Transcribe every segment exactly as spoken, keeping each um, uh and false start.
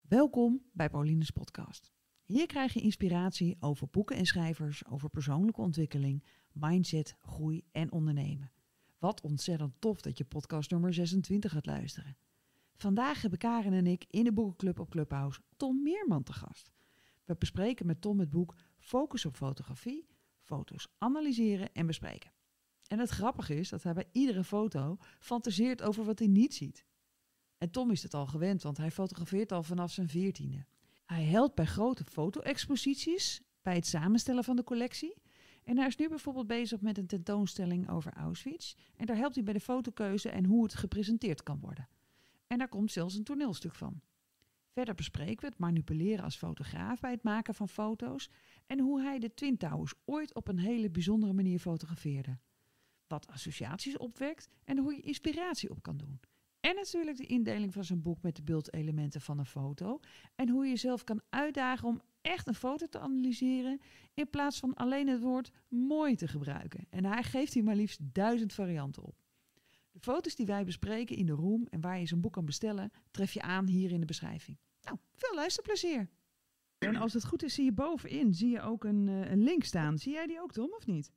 Welkom bij Pauline's podcast. Hier krijg je inspiratie over boeken en schrijvers, over persoonlijke ontwikkeling, mindset, groei en ondernemen. Wat ontzettend tof dat je podcast nummer zesentwintig gaat luisteren. Vandaag hebben Karen en ik in de boekenclub op Clubhouse Tom Meerman te gast. We bespreken met Tom het boek Focus op fotografie, foto's analyseren en bespreken. En het grappige is dat hij bij iedere foto fantaseert over wat hij niet ziet. En Tom is het al gewend, want hij fotografeert al vanaf zijn veertiende. Hij helpt bij grote foto-exposities, bij het samenstellen van de collectie. En hij is nu bijvoorbeeld bezig met een tentoonstelling over Auschwitz. En daar helpt hij bij de fotokeuze en hoe het gepresenteerd kan worden. En daar komt zelfs een toneelstuk van. Verder bespreken we het manipuleren als fotograaf bij het maken van foto's. En hoe hij de Twin Towers ooit op een hele bijzondere manier fotografeerde. Wat associaties opwekt en hoe je inspiratie op kan doen. En natuurlijk de indeling van zijn boek met de beeldelementen van een foto. En hoe je jezelf kan uitdagen om echt een foto te analyseren in plaats van alleen het woord mooi te gebruiken. En hij geeft hier maar liefst duizend varianten op. De foto's die wij bespreken in de room en waar je zijn boek kan bestellen, tref je aan hier in de beschrijving. Nou, veel luisterplezier! En als het goed is, zie je bovenin zie je ook een, uh, een link staan. Zie jij die ook, Tom, of niet?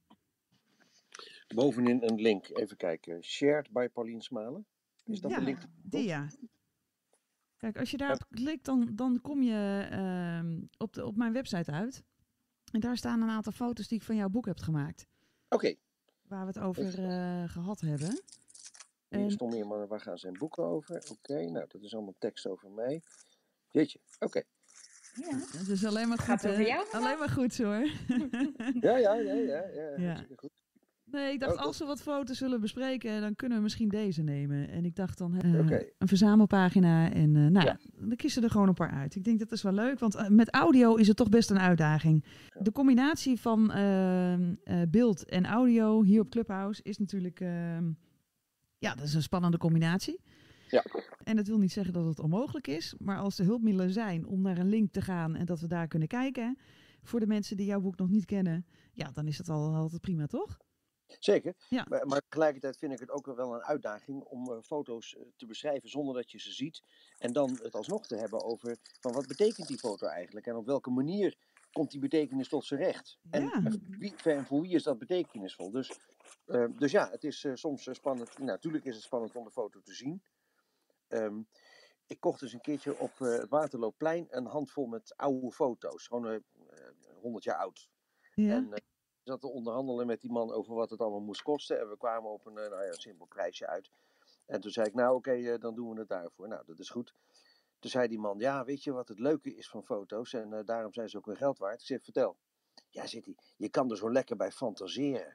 Bovenin een link. Even kijken. Shared by Pauline Smalen. Is dat ja, de link? Die ja. Kijk, als je daarop klikt, dan, dan kom je uh, op, de, op mijn website uit. En daar staan een aantal foto's die ik van jouw boek heb gemaakt. Oké. Okay. Waar we het over uh, gehad hebben. Hier en... stond Meerman, waar gaan zijn boeken over? Oké, okay, nou dat is allemaal tekst over mij. Jeetje, oké. Okay. Ja. Het is alleen maar goed, hè? Alleen maar goed, hoor. ja, ja, ja, ja, ja, ja. goed. Nee, ik dacht, oh, als we wat foto's zullen bespreken, dan kunnen we misschien deze nemen. En ik dacht dan, uh, okay. een verzamelpagina. En uh, nou, ja. dan kiezen er gewoon een paar uit. Ik denk dat is wel leuk, want uh, met audio is het toch best een uitdaging. Ja. De combinatie van uh, uh, beeld en audio hier op Clubhouse is natuurlijk, uh, ja, dat is een spannende combinatie. Ja. En dat wil niet zeggen dat het onmogelijk is. Maar als er hulpmiddelen zijn om naar een link te gaan en dat we daar kunnen kijken, voor de mensen die jouw boek nog niet kennen, ja, dan is het al altijd prima, toch? Zeker, ja. maar, maar tegelijkertijd vind ik het ook wel een uitdaging om uh, foto's uh, te beschrijven zonder dat je ze ziet. En dan het alsnog te hebben over van wat betekent die foto eigenlijk en op welke manier komt die betekenis tot zijn recht. En, ja. en, wie, en voor wie is dat betekenisvol? Dus, uh, dus ja, het is uh, soms uh, spannend. Nou, natuurlijk is het spannend om de foto te zien. Um, ik kocht dus een keertje op uh, het Waterloopplein een handvol met oude foto's. Gewoon uh, honderd jaar oud. Ja. En, uh, Ik zat te onderhandelen met die man over wat het allemaal moest kosten. En we kwamen op een, nou ja, een simpel prijsje uit. En toen zei ik, nou oké, okay, dan doen we het daarvoor. Nou, dat is goed. Toen zei die man, ja, weet je wat het leuke is van foto's? En uh, daarom zijn ze ook weer geld waard. Ik zeg, vertel. Ja, zit hij, je kan er zo lekker bij fantaseren.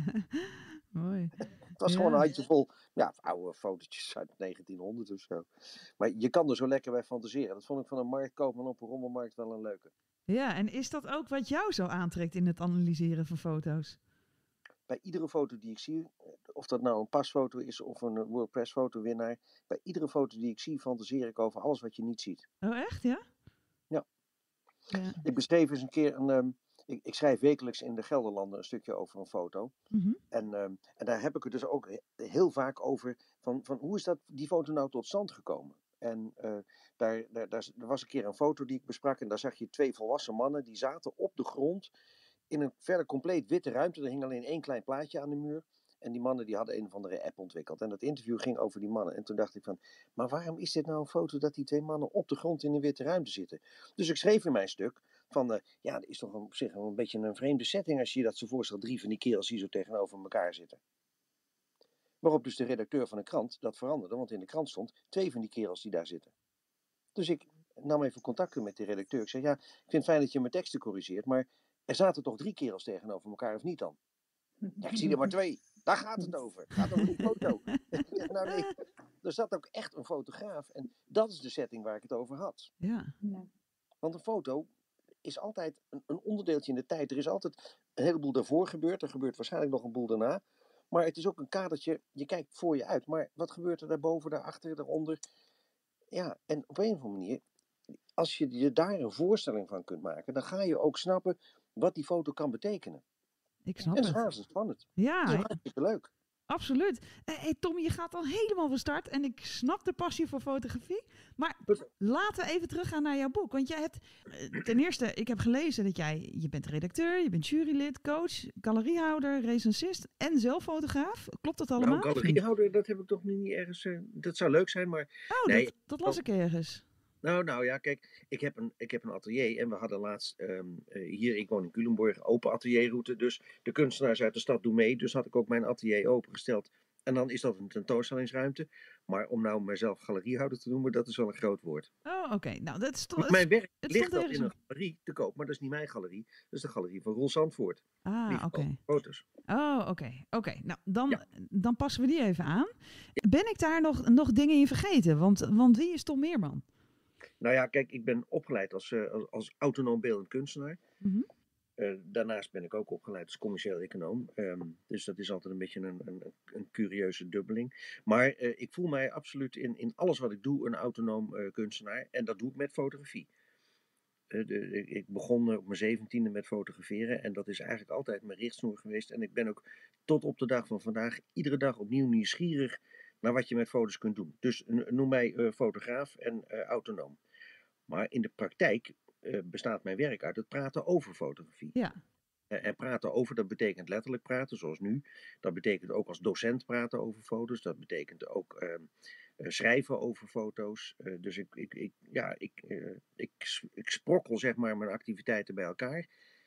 Mooi. Het was ja. gewoon een handjevol, ja, oude fotootjes uit negentienhonderd of zo. Maar je kan er zo lekker bij fantaseren. Dat vond ik van een marktkoopman op een rommelmarkt wel een leuke. Ja, en is dat ook wat jou zo aantrekt in het analyseren van foto's? Bij iedere foto die ik zie, of dat nou een pasfoto is of een WordPress foto winnaar, bij iedere foto die ik zie fantaseer ik over alles wat je niet ziet. Oh echt, ja? Ja. ja. Ik beschreef eens een keer, een, um, ik, ik schrijf wekelijks in de Gelderlanden een stukje over een foto. Mm-hmm. En, um, en daar heb ik het dus ook heel vaak over, van, van hoe is dat, die foto nou tot stand gekomen? En uh, daar, daar, daar, er was een keer een foto die ik besprak en daar zag je twee volwassen mannen die zaten op de grond in een verder compleet witte ruimte. Er hing alleen één klein plaatje aan de muur. En die mannen die hadden een of andere app ontwikkeld. En dat interview ging over die mannen. En toen dacht ik van, maar waarom is dit nou een foto dat die twee mannen op de grond in een witte ruimte zitten? Dus ik schreef in mijn stuk van, uh, ja, dat is toch op zich een beetje een vreemde setting als je je dat zo voorstelt. Drie van die kerels die zo tegenover elkaar zitten. Waarop dus de redacteur van de krant dat veranderde. Want in de krant stond twee van die kerels die daar zitten. Dus ik nam even contact met de redacteur. Ik zei, ja, ik vind het fijn dat je mijn teksten corrigeert. Maar er zaten toch drie kerels tegenover elkaar of niet dan? Ja, ik zie er maar twee. Daar gaat het over. Het gaat over die foto. nou nee, er zat ook echt een fotograaf. En dat is de setting waar ik het over had. Ja. ja. Want een foto is altijd een, een onderdeeltje in de tijd. Er is altijd een heleboel daarvoor gebeurd. Er gebeurt waarschijnlijk nog een boel daarna. Maar het is ook een kadertje. Je kijkt voor je uit. Maar wat gebeurt er daarboven, daarachter, daaronder? Ja, en op een of andere manier, als je je daar een voorstelling van kunt maken, dan ga je ook snappen wat die foto kan betekenen. Ik snap en dat het. is razend spannend. Ja. Dat is hartstikke leuk. Absoluut. Hé hey Tom, je gaat al helemaal van start en ik snap de passie voor fotografie. Maar laten we even teruggaan naar jouw boek. Want jij hebt, ten eerste, ik heb gelezen dat jij, je bent redacteur, je bent jurylid, coach, galeriehouder, recensist en zelf fotograaf. Klopt dat allemaal? Nou, galeriehouder, dat heb ik toch niet ergens, uh, dat zou leuk zijn, maar... Oh, nee, dat, dat las ik ergens. Nou, nou ja, kijk, ik heb een, ik heb een atelier en we hadden laatst um, uh, hier, ik woon in Culemborg, open atelierroute. Dus de kunstenaars uit de stad doen mee, dus had ik ook mijn atelier opengesteld. En dan is dat een tentoonstellingsruimte. Maar om nou mezelf galeriehouder te noemen, dat is wel een groot woord. Oh, oké. Okay. Nou, dat is toch... Mijn werk ligt dat in een galerie te koop, maar dat is niet mijn galerie. Dat is de galerie van Roel Zandvoort. Ah, oké. Okay. Foto's. Oh, oké. Okay. Oké, okay. Nou, dan, ja. dan passen we die even aan. Ben ik daar nog, nog dingen in vergeten? Want, want wie is Tom Meerman? Nou ja, kijk, ik ben opgeleid als, uh, als, als autonoom beeldend kunstenaar. Mm-hmm. Uh, daarnaast ben ik ook opgeleid als commercieel econoom. Um, dus dat is altijd een beetje een, een, een curieuze dubbeling. Maar uh, ik voel mij absoluut in, in alles wat ik doe een autonoom uh, kunstenaar. En dat doe ik met fotografie. Uh, de, ik begon op mijn zeventiende met fotograferen. En dat is eigenlijk altijd mijn richtsnoer geweest. En ik ben ook tot op de dag van vandaag iedere dag opnieuw nieuwsgierig naar wat je met foto's kunt doen. Dus noem mij uh, fotograaf en uh, autonoom. Maar in de praktijk uh, bestaat mijn werk uit het praten over fotografie. Ja. Uh, en praten over, dat betekent letterlijk praten, zoals nu. Dat betekent ook als docent praten over foto's. Dat betekent ook uh, uh, schrijven over foto's. Uh, dus ik, ik, ik, ja, ik, uh, ik, ik sprokkel zeg maar mijn activiteiten bij elkaar.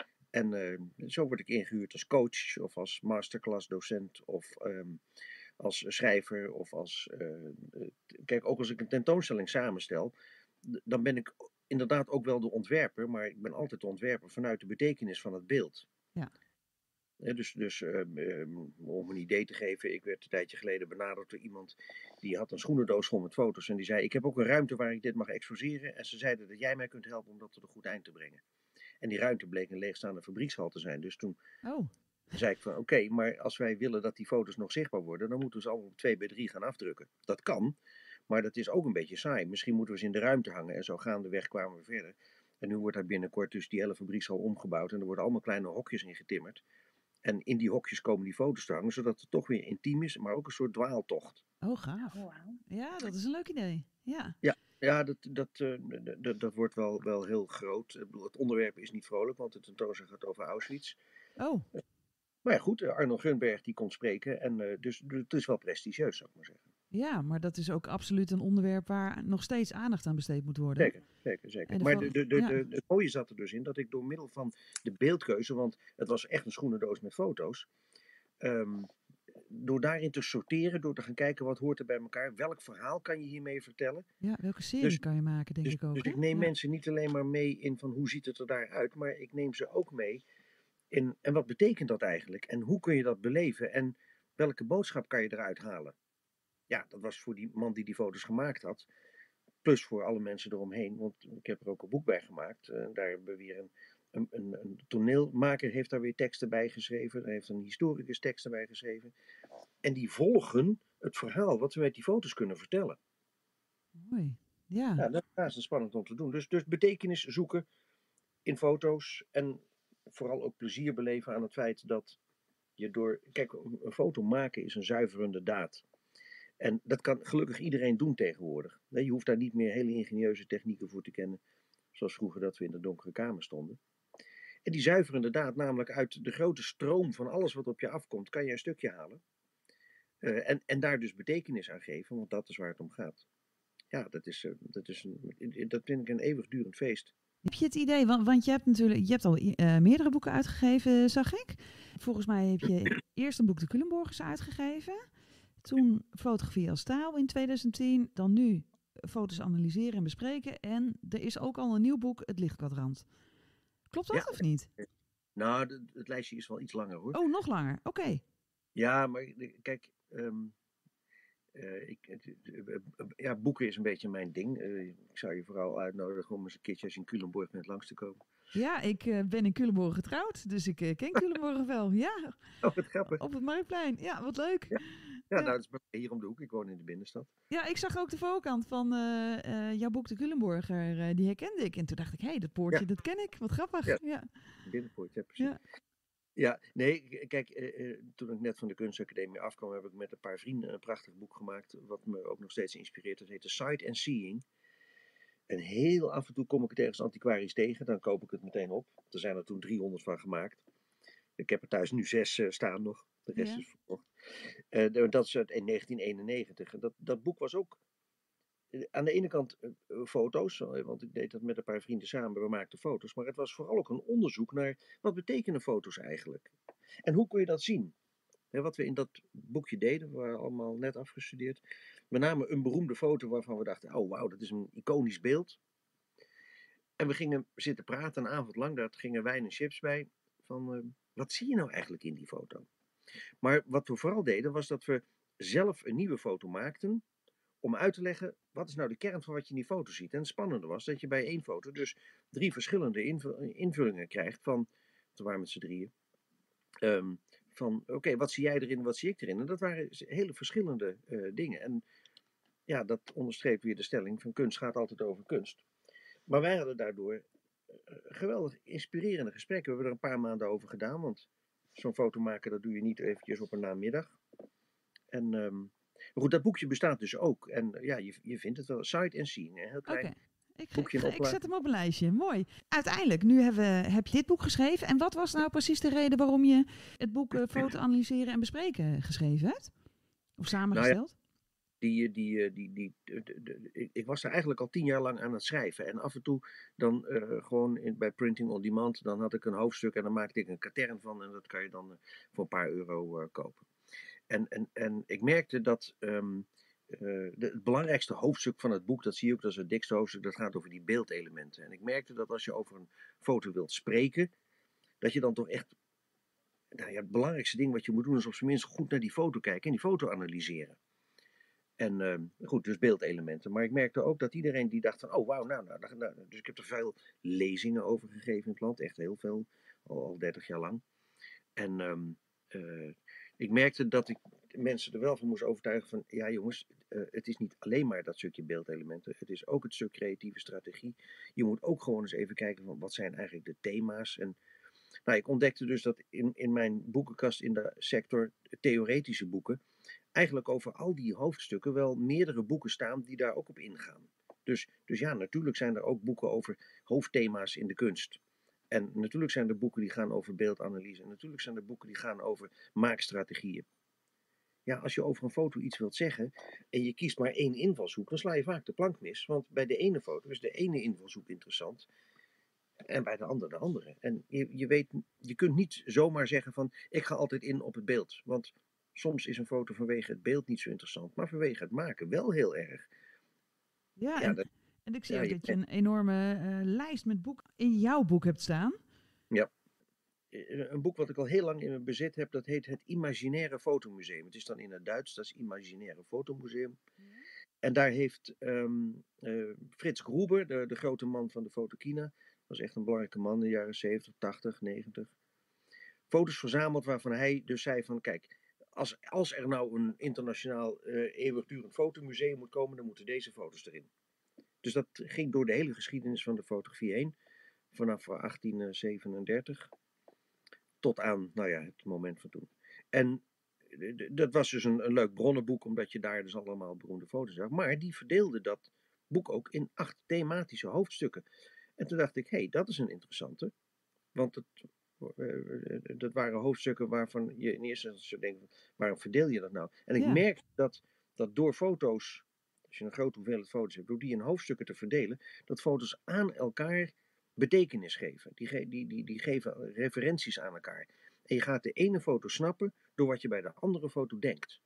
En uh, zo word ik ingehuurd als coach of als masterclass docent of um, als schrijver of als... Uh, uh, kijk, ook als ik een tentoonstelling samenstel, dan ben ik inderdaad ook wel de ontwerper, maar ik ben altijd de ontwerper vanuit de betekenis van het beeld. Ja. Uh, dus dus uh, um, om een idee te geven, ik werd een tijdje geleden benaderd door iemand die had een schoenendoos vol met foto's en die zei, ik heb ook een ruimte waar ik dit mag exposeren en ze zeiden dat jij mij kunt helpen om dat tot een goed eind te brengen. En die ruimte bleek een leegstaande fabriekshal te zijn. Dus toen oh. zei ik van oké, okay, maar als wij willen dat die foto's nog zichtbaar worden, dan moeten we ze allemaal op twee bij drie gaan afdrukken. Dat kan, maar dat is ook een beetje saai. Misschien moeten we ze in de ruimte hangen en zo gaandeweg kwamen we verder. En nu wordt daar binnenkort dus die hele fabriekshal omgebouwd en er worden allemaal kleine hokjes in getimmerd. En in die hokjes komen die foto's te hangen, zodat het toch weer intiem is, maar ook een soort dwaaltocht. Oh, gaaf. Oh, wow. Ja, dat is een leuk idee. Ja. Ja. Ja, dat, dat, uh, dat, dat wordt wel, wel heel groot. Ik bedoel, het onderwerp is niet vrolijk, want het tentoonstelling gaat over Auschwitz. Oh. Uh, maar ja, goed, Arno Gunberg die komt spreken. En uh, dus het is wel prestigieus, zou ik maar zeggen. Ja, maar dat is ook absoluut een onderwerp waar nog steeds aandacht aan besteed moet worden. Zeker, zeker, zeker. De maar de, de, de, ja. de, de, het mooie zat er dus in dat ik door middel van de beeldkeuze, want het was echt een schoenendoos met foto's, um, door daarin te sorteren, door te gaan kijken wat hoort er bij elkaar, welk verhaal kan je hiermee vertellen. Ja, welke serie dus, kan je maken, denk dus, ik ook. Dus hè? ik neem ja. mensen niet alleen maar mee in van hoe ziet het er daaruit, maar ik neem ze ook mee in en wat betekent dat eigenlijk en hoe kun je dat beleven en welke boodschap kan je eruit halen. Ja, dat was voor die man die die foto's gemaakt had, plus voor alle mensen eromheen, want ik heb er ook een boek bij gemaakt. Uh, daar hebben we weer een Een, een, een toneelmaker heeft daar weer teksten bij geschreven. Daar heeft een historicus teksten bij geschreven. En die volgen het verhaal wat we met die foto's kunnen vertellen. Mooi, ja. Ja, dat is spannend om te doen. Dus, dus betekenis zoeken in foto's. En vooral ook plezier beleven aan het feit dat je door... Kijk, een foto maken is een zuiverende daad. En dat kan gelukkig iedereen doen tegenwoordig. Je hoeft daar niet meer hele ingenieuze technieken voor te kennen. Zoals vroeger dat we in de donkere kamer stonden. En die zuiverende daad, namelijk uit de grote stroom van alles wat op je afkomt, kan je een stukje halen. Uh, en, en daar dus betekenis aan geven, want dat is waar het om gaat. Ja, dat, is, uh, dat, is een, dat vind ik een eeuwigdurend feest. Heb je het idee, want, want je hebt natuurlijk je hebt al uh, meerdere boeken uitgegeven, zag ik. Volgens mij heb je eerst een boek De Culemborgers uitgegeven. Toen Fotografie als taal in tweeduizend tien. Dan nu foto's analyseren en bespreken. En er is ook al een nieuw boek, Het Lichtkwadrant. Klopt dat ja, of niet? Nou, de, het lijstje is wel iets langer hoor. Oh, nog langer. Oké. Okay. Ja, maar kijk, um, uh, ik, uh, ja, boeken is een beetje mijn ding. Uh, ik zou je vooral uitnodigen om eens een keertje in Culemborg met langs te komen. Ja, ik uh, ben in Culemborg getrouwd, dus ik uh, ken Culemborg wel. Ja. Oh, wat grappig. Op het Marktplein. Ja, wat leuk. Ja, ja, ja. Nou, dat is hier om de hoek. Ik woon in de binnenstad. Ja, ik zag ook de voorkant van uh, uh, jouw boek De Culemborger. Uh, die herkende ik. En toen dacht ik, hé, hey, dat poortje, ja. dat ken ik. Wat grappig. Ja, ja. Binnenpoort, ja, precies. Ja. Ja, nee, k- kijk, eh, eh, toen ik net van de kunstacademie afkwam, heb ik met een paar vrienden een prachtig boek gemaakt, wat me ook nog steeds inspireert. Dat heet The Sight and Seeing. En heel af en toe kom ik het ergens antiquarisch tegen, dan koop ik het meteen op. Er zijn er toen driehonderd van gemaakt. Ik heb er thuis nu zes eh, staan nog. De rest Ja. is verkocht. Eh, de- dat is uit negentien eenennegentig. En dat, dat boek was ook eh, aan de ene kant eh, eh, foto's, eh, want ik deed dat met een paar vrienden samen, we maakten foto's. Maar het was vooral ook een onderzoek naar wat betekenen foto's eigenlijk? En hoe kun je dat zien? Hè, wat we in dat boekje deden, we waren allemaal net afgestudeerd. We namen een beroemde foto waarvan we dachten, oh wauw, dat is een iconisch beeld. En we gingen zitten praten een avond lang, daar gingen wijn en chips bij. Van, eh, wat zie je nou eigenlijk in die foto? Maar wat we vooral deden, was dat we zelf een nieuwe foto maakten. Om uit te leggen, wat is nou de kern van wat je in die foto ziet. En het spannende was dat je bij één foto dus drie verschillende invullingen krijgt van, we waren met z'n drieën. Um, van, oké, okay, wat zie jij erin, wat zie ik erin? En dat waren hele verschillende uh, dingen. En ja, dat onderstreept weer de stelling van kunst gaat altijd over kunst. Maar wij hadden daardoor uh, geweldig inspirerende gesprekken. We hebben er een paar maanden over gedaan, want zo'n foto maken, dat doe je niet eventjes op een namiddag. En um, goed, dat boekje bestaat dus ook. En uh, ja, je, je vindt het wel. Sight and Seeing, een heel klein okay. ik, boekje ik, in ik zet hem op een lijstje. Mooi. Uiteindelijk, nu hebben we, heb je dit boek geschreven. En wat was nou precies de reden waarom je het boek uh, Foto analyseren en bespreken geschreven hebt? Of samengesteld? Nou ja. Die, die, die, die, die, die, die, ik was er eigenlijk al tien jaar lang aan het schrijven. En af en toe dan uh, gewoon in, bij Printing on Demand, dan had ik een hoofdstuk en dan maakte ik een katern van. En dat kan je dan uh, voor een paar euro uh, kopen. En, en, en ik merkte dat um, uh, de, het belangrijkste hoofdstuk van het boek, dat zie je ook, dat is het dikste hoofdstuk, dat gaat over die beeldelementen. En ik merkte dat als je over een foto wilt spreken, dat je dan toch echt, nou ja, het belangrijkste ding wat je moet doen is op zijn minst goed naar die foto kijken en die foto analyseren. En uh, goed, dus beeldelementen. Maar ik merkte ook dat iedereen die dacht van, oh wauw, nou, nou, nou, nou. Dus ik heb er veel lezingen over gegeven in het land. Echt heel veel, al, al dertig jaar lang. En um, uh, ik merkte dat ik mensen er wel van moest overtuigen van, ja jongens, uh, het is niet alleen maar dat stukje beeldelementen. Het is ook het stuk creatieve strategie. Je moet ook gewoon eens even kijken van, wat zijn eigenlijk de thema's. En nou, ik ontdekte dus dat in, in mijn boekenkast in de sector theoretische boeken eigenlijk over al die hoofdstukken wel meerdere boeken staan die daar ook op ingaan. Dus, dus ja, natuurlijk zijn er ook boeken over hoofdthema's in de kunst. En natuurlijk zijn er boeken die gaan over beeldanalyse. En natuurlijk zijn er boeken die gaan over maakstrategieën. Ja, als je over een foto iets wilt zeggen en je kiest maar één invalshoek, dan sla je vaak de plank mis. Want bij de ene foto is de ene invalshoek interessant en bij de andere de andere. En je, je weet, je kunt niet zomaar zeggen van, ik ga altijd in op het beeld. Want soms is een foto vanwege het beeld niet zo interessant, maar vanwege het maken wel heel erg. Ja, Ja, en, dat, en ik zie ja, ook je, dat je een enorme uh, lijst met boeken in jouw boek hebt staan. Ja. Een boek wat ik al heel lang in mijn bezit heb, dat heet Het Imaginaire Fotomuseum. Het is dan in het Duits, dat is Imaginaire Fotomuseum. Ja. En daar heeft um, uh, Frits Gruber, de, de grote man van de Fotokina, was echt een belangrijke man in de jaren zeventig, tachtig, negentig, foto's verzameld waarvan hij dus zei van, kijk, als, als er nou een internationaal uh, eeuwigdurend fotomuseum moet komen, dan moeten deze foto's erin. Dus dat ging door de hele geschiedenis van de fotografie heen, vanaf achttien zevenendertig tot aan, nou ja, het moment van toen. En dat was dus een, een leuk bronnenboek, omdat je daar dus allemaal beroemde foto's zag. Maar die verdeelde dat boek ook in acht thematische hoofdstukken. En toen dacht ik, hé, hey, dat is een interessante. Want het, uh, dat waren hoofdstukken waarvan je in eerste instantie denkt, waarom verdeel je dat nou? En ik ja. merk dat, dat door foto's, als je een grote hoeveelheid foto's hebt, door die in hoofdstukken te verdelen, dat foto's aan elkaar betekenis geven. Die, ge- die, die, die geven referenties aan elkaar. En je gaat de ene foto snappen door wat je bij de andere foto denkt.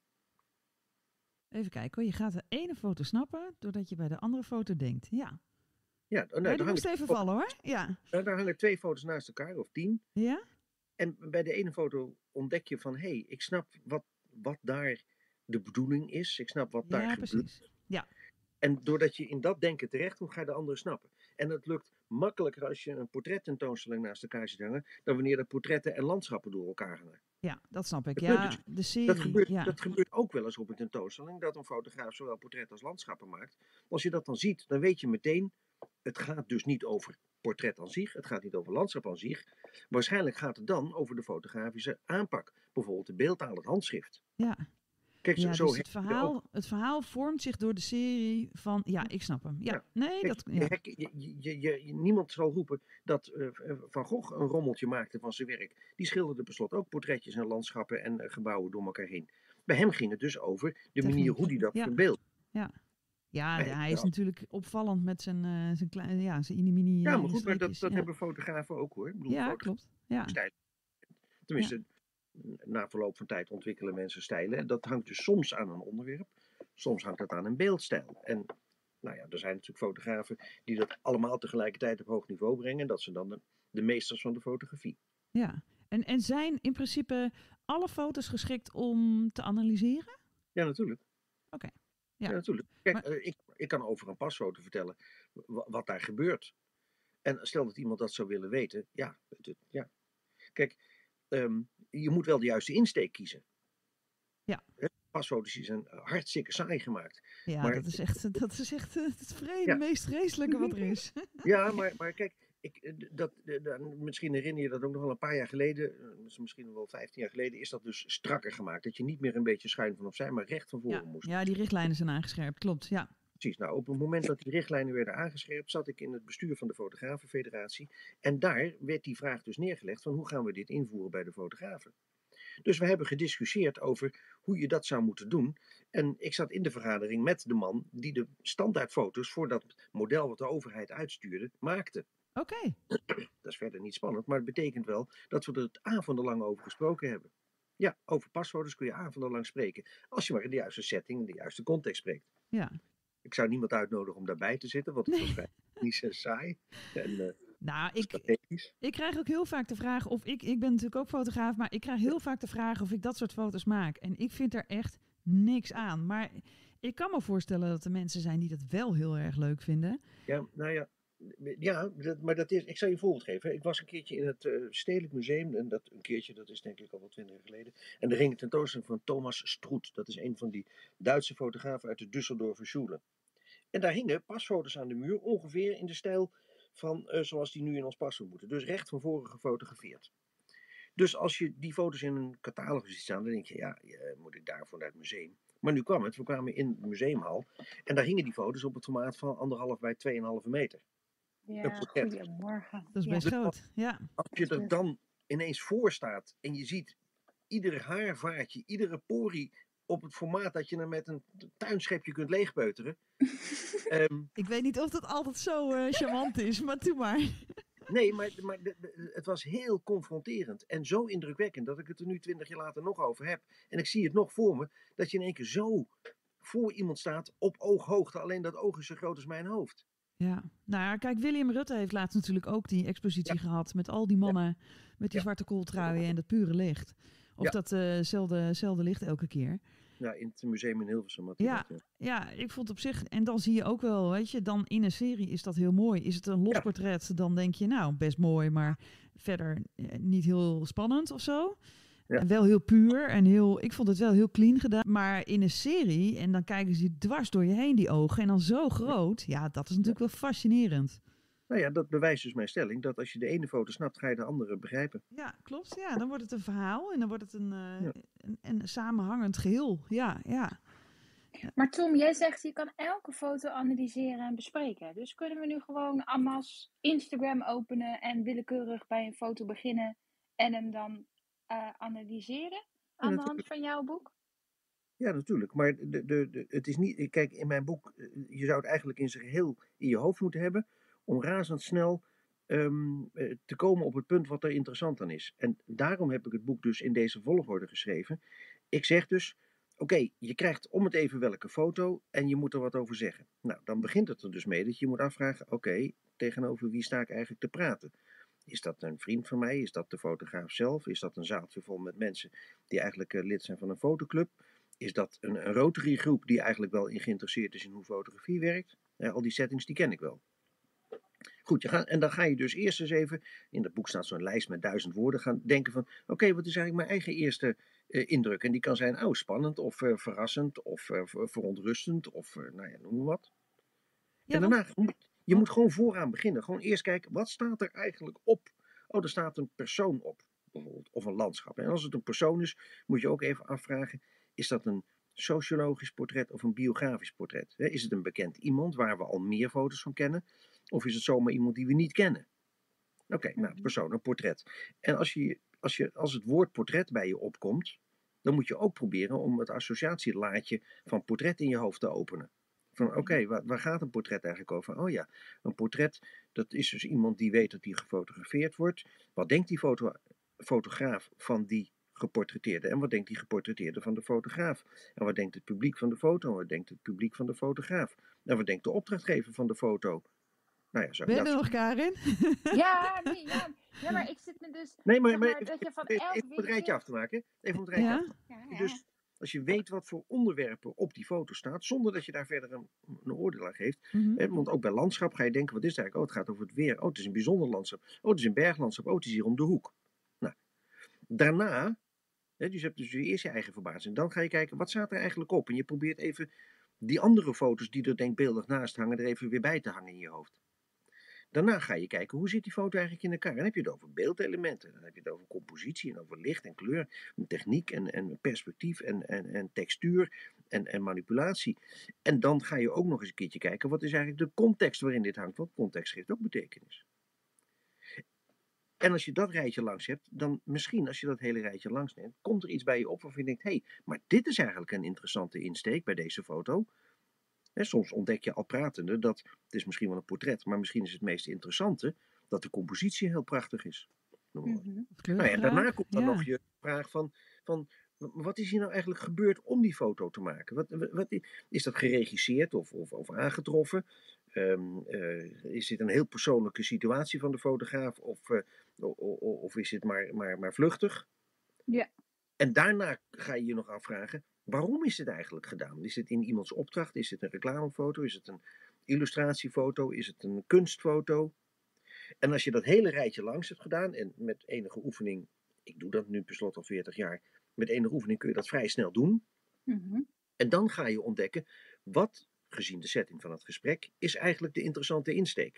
Even kijken hoor, je gaat de ene foto snappen doordat je bij de andere foto denkt. Ja. Ja, nou, nee, die moest even vallen hoor. Ja. Nou, daar hangen twee foto's naast elkaar, of tien. Ja. En bij de ene foto ontdek je van, hé, hey, ik snap wat, wat daar de bedoeling is. Ik snap wat ja, daar precies. gebeurt. Ja. En doordat je in dat denken terecht komt, ga je de andere snappen. En dat lukt makkelijker als je een portrettentoonstelling naast elkaar ziet hangen, dan wanneer de portretten en landschappen door elkaar hangen. Ja, dat snap ik. Dat ja, dus, de serie. Dat gebeurt, ja. dat gebeurt ook wel eens op een tentoonstelling, dat een fotograaf zowel portretten als landschappen maakt. Als je dat dan ziet, dan weet je meteen, het gaat dus niet over portret aan zich, het gaat niet over landschap aan zich. Waarschijnlijk gaat het dan over de fotografische aanpak. Bijvoorbeeld de beeldtaal, het handschrift. Ja. Kijk, zo, Ja, zo dus heb het je ook. verhaal, het verhaal vormt zich door de serie van... Ja, ik snap hem. Ja, Ja. nee, Kijk, dat... je Ja, hek- je, je, je- je- niemand zal roepen dat eh, Van Gogh een rommeltje maakte van zijn werk. Die schilderde per slot ook portretjes en landschappen en eh, gebouwen door elkaar heen. Bij hem ging het dus over de manier techniek. hoe hij dat Ja, verbeeldt. ja. Ja, de- Hij- hij is ja, natuurlijk opvallend met zijn, eh zijn, kleine, ja, zijn mini-mini ja, eh, maar goed, maar dat, streepjes. dat Ja, hebben fotografen ook hoor. Ik bedoel, ja fotografen klopt. Ja, stijlen. ja, Tenminste, na verloop van tijd ontwikkelen mensen stijlen. En dat hangt dus soms aan een onderwerp, soms hangt dat aan een beeldstijl. En nou ja, er zijn natuurlijk fotografen die dat allemaal tegelijkertijd op hoog niveau brengen. En dat zijn dan de, de meesters van de fotografie. ja. En, en zijn in principe alle foto's geschikt om te analyseren? Ja, natuurlijk. Oké. Ja, Ja. natuurlijk. Kijk, Maar- eh, ik, ik kan over een pasfoto vertellen wa- wat daar gebeurt. En stel dat iemand dat zou willen weten, ja. Het, het- ja. Kijk, ehm, je moet wel de juiste insteek kiezen. Ja. Hè, pasfoto's die zijn hartstikke saai gemaakt. Ja, Maar- dat is echt, dat is echt eh, het vrede, Ja. meest vreselijke wat er is. Ja, maar, maar kijk, ik, eh, dat, eh, dan- misschien herinner je dat ook nog wel een paar jaar geleden, eh, misschien wel vijftien jaar geleden, is dat dus strakker gemaakt. Dat je niet meer een beetje schuin van opzij, maar recht van voren Ja, moest. ja, die richtlijnen zijn aangescherpt, klopt. Ja, Precies. Nou, op het moment dat die richtlijnen werden aangescherpt, zat ik in het bestuur van de Fotografenfederatie. En daar werd die vraag dus neergelegd van hoe gaan we dit invoeren bij de fotografen. Dus we hebben gediscussieerd over hoe je dat zou moeten doen. En ik zat in de vergadering met de man die de standaardfoto's voor dat model wat de overheid uitstuurde, maakte. oké. Dat is verder niet spannend, maar het betekent wel dat we er het avondenlang over gesproken hebben. Ja, over pasfoto's kun je avondenlang spreken, als je maar in de juiste setting, in de juiste context spreekt. Ja. Ik zou niemand uitnodigen om daarbij te zitten, want het Nee. was vrij niet zo saai en eh, Nou, ik, strategisch. ik krijg ook heel vaak de vraag of ik, ik ben natuurlijk ook fotograaf, maar ik krijg heel vaak de vraag of ik dat soort foto's maak. En ik vind er echt niks aan. Maar ik kan me voorstellen dat er mensen zijn die dat wel heel erg leuk vinden. Ja, nou ja, ja dat, maar dat is, ik zal je een voorbeeld geven. Ik was een keertje in het eh, Stedelijk Museum, en dat een keertje, dat is denk ik al wel twintig jaar geleden. En er ging een tentoonstelling van Thomas Stroet. Dat is een van die Duitse fotografen uit de Düsseldorfer Schule. En daar hingen pasfoto's aan de muur, ongeveer in de stijl van eh, zoals die nu in ons pas zou moeten. Dus recht van voren gefotografeerd. Dus als je die foto's in een catalogus ziet staan, dan denk je, ja, eh, moet ik daarvoor naar het museum? Maar nu kwam het, we kwamen in de museumhal en daar hingen die foto's op het formaat van anderhalf bij tweeënhalve meter. Ja, Een portret. goedemorgen. Dat is Ja. best groot. Ja, Als je er dan ineens voor staat en je ziet ieder haarvaartje, iedere porie op het formaat dat je er met een tuinschepje kunt leegpeuteren. Ehm, ik weet niet of dat altijd zo eh, charmant is, maar doe maar. nee, maar, maar de- de- het was heel confronterend en zo indrukwekkend dat ik het er nu twintig jaar later nog over heb. En ik zie het nog voor me, dat je in één keer zo voor iemand staat op ooghoogte. Alleen dat oog is zo groot als mijn hoofd. Ja, nou ja, kijk, William Rutte heeft laatst natuurlijk ook die expositie gehad met al die mannen met die Ja. zwarte kooltruien en dat pure licht. Of Ja. datzelfde licht elke keer. Ja, in het museum in Hilversum. had hij Ja. dat, Ja, ik vond op zich, en dan zie je ook wel, weet je, dan in een serie is dat heel mooi. Is het een los Ja. portret, dan denk je, nou, best mooi, maar verder eh, niet heel spannend of zo. Ja. En wel heel puur en heel, ik vond het wel heel clean gedaan. Maar in een serie, en dan kijken ze dwars door je heen, die ogen, en dan zo groot, ja, dat is natuurlijk wel fascinerend. Nou ja, dat bewijst dus mijn stelling, dat als je de ene foto snapt, ga je de andere begrijpen. Ja, klopt. Ja, dan wordt het een verhaal en dan wordt het een, eh, Ja. een, een samenhangend geheel. Ja, ja. Maar Tom, jij zegt je kan elke foto analyseren en bespreken. Dus kunnen we nu gewoon Amas Instagram openen en willekeurig bij een foto beginnen en hem dan eh, analyseren aan de hand natuurlijk. van jouw boek? Ja, natuurlijk. Maar de, de, de, het is niet. Kijk, in mijn boek, eh, je zou het eigenlijk in zijn geheel in je hoofd moeten hebben. Om razendsnel ehm, eh, te komen op het punt wat er interessant aan is. En daarom heb ik het boek dus in deze volgorde geschreven. Ik zeg dus. Oké, je krijgt om het even welke foto en je moet er wat over zeggen. Nou, dan begint het er dus mee dat je moet afvragen. Oké, tegenover wie sta ik eigenlijk te praten? Is dat een vriend van mij? Is dat de fotograaf zelf? Is dat een zaaltje vol met mensen die eigenlijk eh, lid zijn van een fotoclub? Is dat een, een Rotary groep die eigenlijk wel in geïnteresseerd is in hoe fotografie werkt? Eh, al die settings die ken ik wel. Goed, je gaat, en dan ga je dus eerst eens even, in dat boek staat zo'n lijst met duizend woorden, gaan denken van, oké, wat is eigenlijk mijn eigen eerste eh, indruk? En die kan zijn, oh, spannend, of eh, verrassend, of eh, ver- verontrustend, of eh, nou ja, noem maar wat. Ja, en want- daarna moet, Je moet gewoon vooraan beginnen. Gewoon eerst kijken, wat staat er eigenlijk op? Oh, er staat een persoon op, bijvoorbeeld. Of een landschap. En als het een persoon is, moet je ook even afvragen, is dat een sociologisch portret of een biografisch portret? Is het een bekend iemand waar we al meer foto's van kennen? Of is het zomaar iemand die we niet kennen? Oké, okay, nou, persoon, een portret. En als, je, als, je, als het woord portret bij je opkomt, dan moet je ook proberen om het associatielaadje van portret in je hoofd te openen. Van oké, okay, waar, waar gaat een portret eigenlijk over? Oh ja, een portret, dat is dus iemand die weet dat die gefotografeerd wordt. Wat denkt die foto, fotograaf van die geportretteerde? En wat denkt die geportretteerde van de fotograaf? En wat denkt het publiek van de foto? En wat denkt het publiek van de fotograaf? En wat denkt de opdrachtgever van de foto? Nou ja, zo, ben je ja, er nog, Karin? Ja, nee, ja, ja, maar ik zit me dus... Nee, maar, zeg maar maar even, dat je van even, elk even om het rijtje weekje... af te maken. Even om het rijtje Ja? af te maken. Ja, ja. Dus als je weet wat voor onderwerpen op die foto staat, zonder dat je daar verder een, een oordeel aan geeft. Mhm. Hè, want ook bij landschap ga je denken, wat is het eigenlijk? Oh, het gaat over het weer. Oh, het is een bijzonder landschap. Oh, het is een berglandschap. Oh, het is hier om de hoek. Nou, daarna, hè, dus je hebt dus eerst je eigen verbazing. Dan ga je kijken, wat staat er eigenlijk op? En je probeert even die andere foto's die er denkbeeldig naast hangen, er even weer bij te hangen in je hoofd. Daarna ga je kijken, hoe zit die foto eigenlijk in elkaar? Dan heb je het over beeldelementen, dan heb je het over compositie en over licht en kleur, en techniek en, en perspectief en, en, en textuur en, en manipulatie. En dan ga je ook nog eens een keertje kijken, wat is eigenlijk de context waarin dit hangt? Want context geeft ook betekenis. En als je dat rijtje langs hebt, dan misschien als je dat hele rijtje langs neemt, komt er iets bij je op waarvan je denkt, hé, hey, maar dit is eigenlijk een interessante insteek bij deze foto. He, soms ontdek je al pratende dat, het is misschien wel een portret, maar misschien is het meest interessante dat de compositie heel prachtig is. Mm-hmm. Nou ja, daarna komt dan ja. nog je vraag van, van, wat is hier nou eigenlijk gebeurd om die foto te maken? Wat, wat, is dat geregisseerd of, of, of aangetroffen? Um, uh, is dit een heel persoonlijke situatie van de fotograaf of, uh, of, of is het maar, maar, maar vluchtig? Ja. En daarna ga je je nog afvragen, waarom is dit eigenlijk gedaan? Is het in iemands opdracht? Is het een reclamefoto? Is het een illustratiefoto? Is het een kunstfoto? En als je dat hele rijtje langs hebt gedaan, en met enige oefening, ik doe dat nu per slot al veertig jaar, met enige oefening kun je dat vrij snel doen. Mm-hmm. En dan ga je ontdekken, wat, gezien de setting van het gesprek, is eigenlijk de interessante insteek.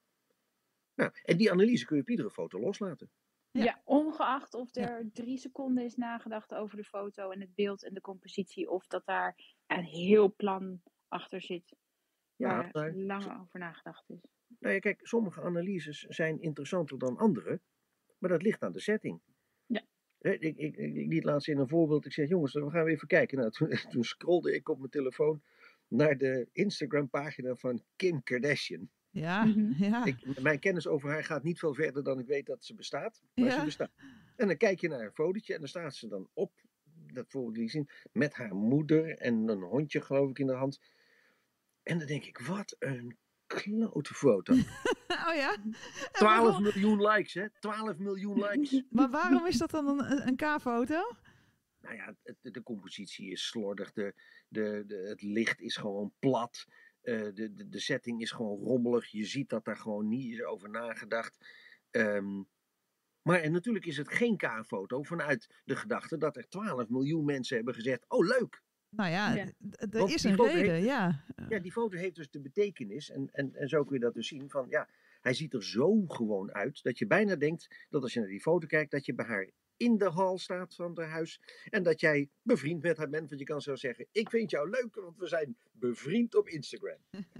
Nou, en die analyse kun je op iedere foto loslaten. Ja. ja, ongeacht of er ja. drie seconden is nagedacht over de foto en het beeld en de compositie, of dat daar een heel plan achter zit waar ja, daar, lang over nagedacht is. Nou ja, kijk, sommige analyses zijn interessanter dan andere, maar dat ligt aan de setting. Ja. He, ik, ik, ik, ik liet laatst in een voorbeeld, ik zeg, jongens, we gaan weer even kijken. Nou, toen, toen scrolde ik op mijn telefoon naar de Instagram-pagina van Kim Kardashian. Ja, mm-hmm. ja. Ik, mijn kennis over haar gaat niet veel verder dan ik weet dat ze bestaat. Maar ja. ze bestaat. En dan kijk je naar een fotootje en dan staat ze dan op, dat voorbeeld die zien, met haar moeder en een hondje geloof ik in de hand. En dan denk ik, wat een klote foto. Oh ja? twaalf miljoen likes, hè? twaalf miljoen likes. Maar waarom is dat dan een, een K-foto? Nou ja, de, de compositie is slordig, de, de, de, het licht is gewoon plat. Uh, de, de, de setting is gewoon rommelig. Je ziet dat daar gewoon niet is over nagedacht. Um, maar en natuurlijk is het geen K-foto vanuit de gedachte dat er twaalf miljoen mensen hebben gezegd, oh leuk. Nou ja, ja. er is een reden, heeft, ja. Ja, die foto heeft dus de betekenis. En, en, en zo kun je dat dus zien van, ja, hij ziet er zo gewoon uit, dat je bijna denkt dat als je naar die foto kijkt, dat je bij haar in de hal staat van haar huis. En dat jij bevriend met haar bent. Want je kan zo zeggen, ik vind jou leuk, want we zijn bevriend op Instagram.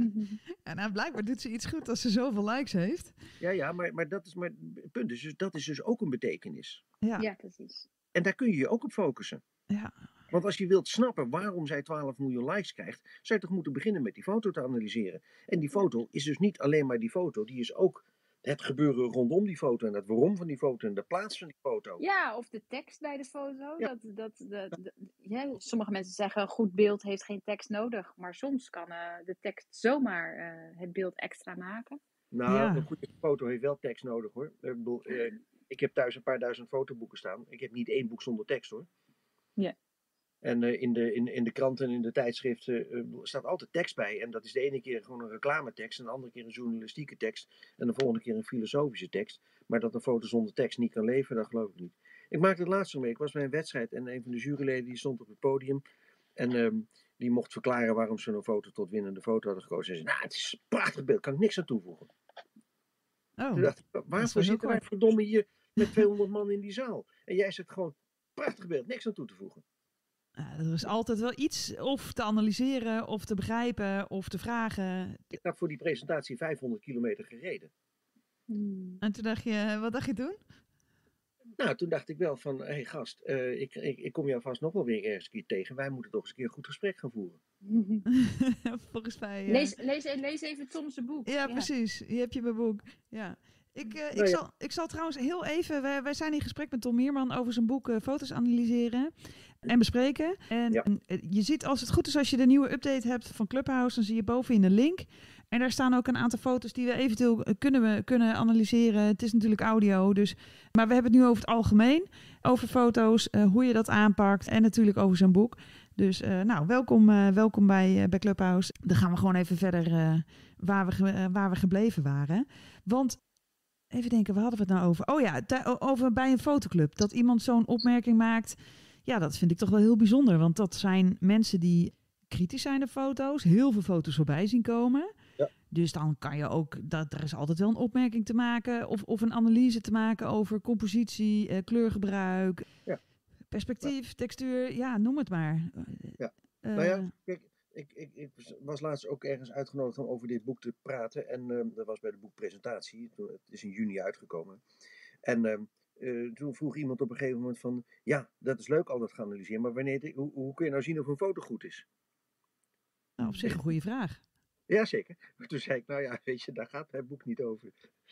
Ja, nou, blijkbaar doet ze iets goed als ze zoveel likes heeft. Ja, ja, maar, maar dat is maar het punt. Dus dat is dus ook een betekenis. Ja, ja precies. En daar kun je je ook op focussen. Ja. Want als je wilt snappen waarom zij twaalf miljoen likes krijgt, zou je toch moeten beginnen met die foto te analyseren. En die foto is dus niet alleen maar die foto, die is ook het gebeuren rondom die foto en het waarom van die foto en de plaats van die foto. Ja, of de tekst bij de foto. Ja. Dat, dat, dat, dat, ja, sommige mensen zeggen een goed beeld heeft geen tekst nodig. Maar soms kan uh, de tekst zomaar uh, het beeld extra maken. Nou, ja. een goede foto heeft wel tekst nodig hoor. Ik bedoel, uh, ik heb thuis een paar duizend fotoboeken staan. Ik heb niet één boek zonder tekst hoor. Ja. En uh, in, de, in, in de kranten en in de tijdschriften uh, staat altijd tekst bij. En dat is de ene keer gewoon een reclametekst, en de andere keer een journalistieke tekst. En de volgende keer een filosofische tekst. Maar dat een foto zonder tekst niet kan leven, dat geloof ik niet. Ik maakte het laatst mee. Ik was bij een wedstrijd en een van de juryleden die stond op het podium. En um, die mocht verklaren waarom ze een foto tot winnende foto hadden gekozen. En ze zei, nou, het is een prachtig beeld, kan ik niks aan toevoegen. Oh, Toen dacht ik, dat is waarvoor wel heel zitten wij kort. verdomme hier met tweehonderd man in die zaal? En jij zegt gewoon, prachtig beeld, niks aan toe te voegen. Ja, er is altijd wel iets of te analyseren, of te begrijpen, of te vragen. Ik heb voor die presentatie vijfhonderd kilometer gereden. Hmm. En toen dacht je, wat dacht je toen? Nou, toen dacht ik wel van, hé hey, gast, uh, ik, ik, ik kom jou vast nog wel weer ergens een keer tegen. Wij moeten toch eens een keer een goed gesprek gaan voeren. Volgens mij... Uh... Lees, lees, lees even Tom's boek. Ja, ja, precies. Hier heb je mijn boek. Ja. Ik, uh, nou, ik, ja. zal, ik zal trouwens heel even... Wij, wij zijn in gesprek met Tom Meerman over zijn boek uh, foto's analyseren en bespreken. En Ja. uh, je ziet, als het goed is, als je de nieuwe update hebt van Clubhouse, dan zie je bovenin een link. En daar staan ook een aantal foto's die we eventueel kunnen, we, kunnen analyseren. Het is natuurlijk audio, dus... Maar we hebben het nu over het algemeen. Over foto's, uh, hoe je dat aanpakt. En natuurlijk over zijn boek. Dus uh, nou, welkom, uh, welkom bij, uh, bij Clubhouse. Dan gaan we gewoon even verder uh, waar, we, uh, waar we gebleven waren. Want, even denken, waar hadden we het nou over? Oh ja, t- over bij een fotoclub. Dat iemand zo'n opmerking maakt. Ja, dat vind ik toch wel heel bijzonder. Want dat zijn mensen die kritisch zijn naar foto's. Heel veel foto's voorbij zien komen. Ja. Dus dan kan je ook, dat, er is altijd wel een opmerking te maken of, of een analyse te maken over compositie, uh, kleurgebruik, ja. perspectief, ja. textuur, ja, noem het maar. Ja. Uh, nou ja, kijk, ik, ik, ik was laatst ook ergens uitgenodigd om over dit boek te praten en uh, dat was bij de boekpresentatie, het is in juni uitgekomen. En uh, uh, toen vroeg iemand op een gegeven moment van, ja, dat is leuk al dat geanalyseerd, maar wanneer, hoe, hoe kun je nou zien of een foto goed is? Nou, op zich een goede vraag. Jazeker. Toen zei ik, nou ja, weet je, daar gaat het boek niet over.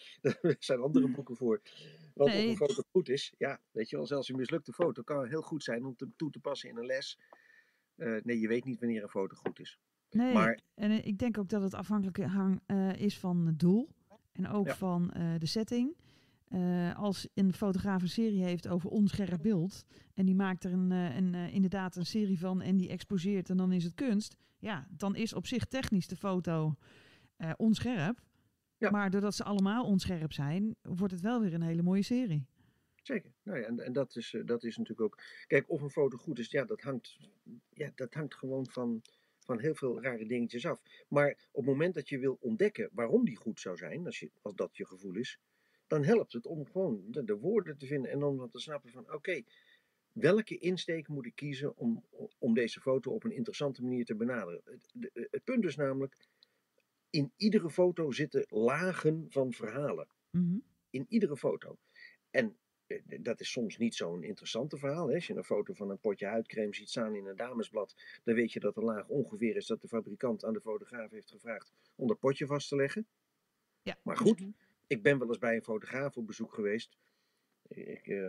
Er zijn andere boeken voor. Want nee. Of een foto goed is, ja, weet je wel, zelfs een mislukte foto kan heel goed zijn om te, toe te passen in een les. Uh, nee, je weet niet wanneer een foto goed is. Nee, maar, en uh, ik denk ook dat het afhankelijk hang, uh, is van het doel. En ook ja. van uh, de setting. Uh, als een fotograaf een serie heeft over onscherp beeld en die maakt er een, uh, een, uh, inderdaad een serie van en die exposeert en dan is het kunst, ja, dan is op zich technisch de foto uh, onscherp. Ja. Maar doordat ze allemaal onscherp zijn, wordt het wel weer een hele mooie serie. Zeker. Nou ja, en, en dat, is, uh, dat is natuurlijk ook... Kijk, of een foto goed is, ja, dat hangt, ja, dat hangt gewoon van, van heel veel rare dingetjes af. Maar op het moment dat je wil ontdekken waarom die goed zou zijn, als, je, als dat je gevoel is, dan helpt het om gewoon de, de woorden te vinden en dan te snappen van, oké, okay, welke insteek moet ik kiezen om, om deze foto op een interessante manier te benaderen? Het, de, het punt is namelijk, in iedere foto zitten lagen van verhalen. Mm-hmm. In iedere foto. En dat is soms niet zo'n interessante verhaal. Hè? Als je een foto van een potje huidcreme ziet staan in een damesblad, dan weet je dat de laag ongeveer is dat de fabrikant aan de fotograaf heeft gevraagd om dat potje vast te leggen. Ja. Maar goed, ik ben wel eens bij een fotograaf op bezoek geweest. Ik, uh, uh,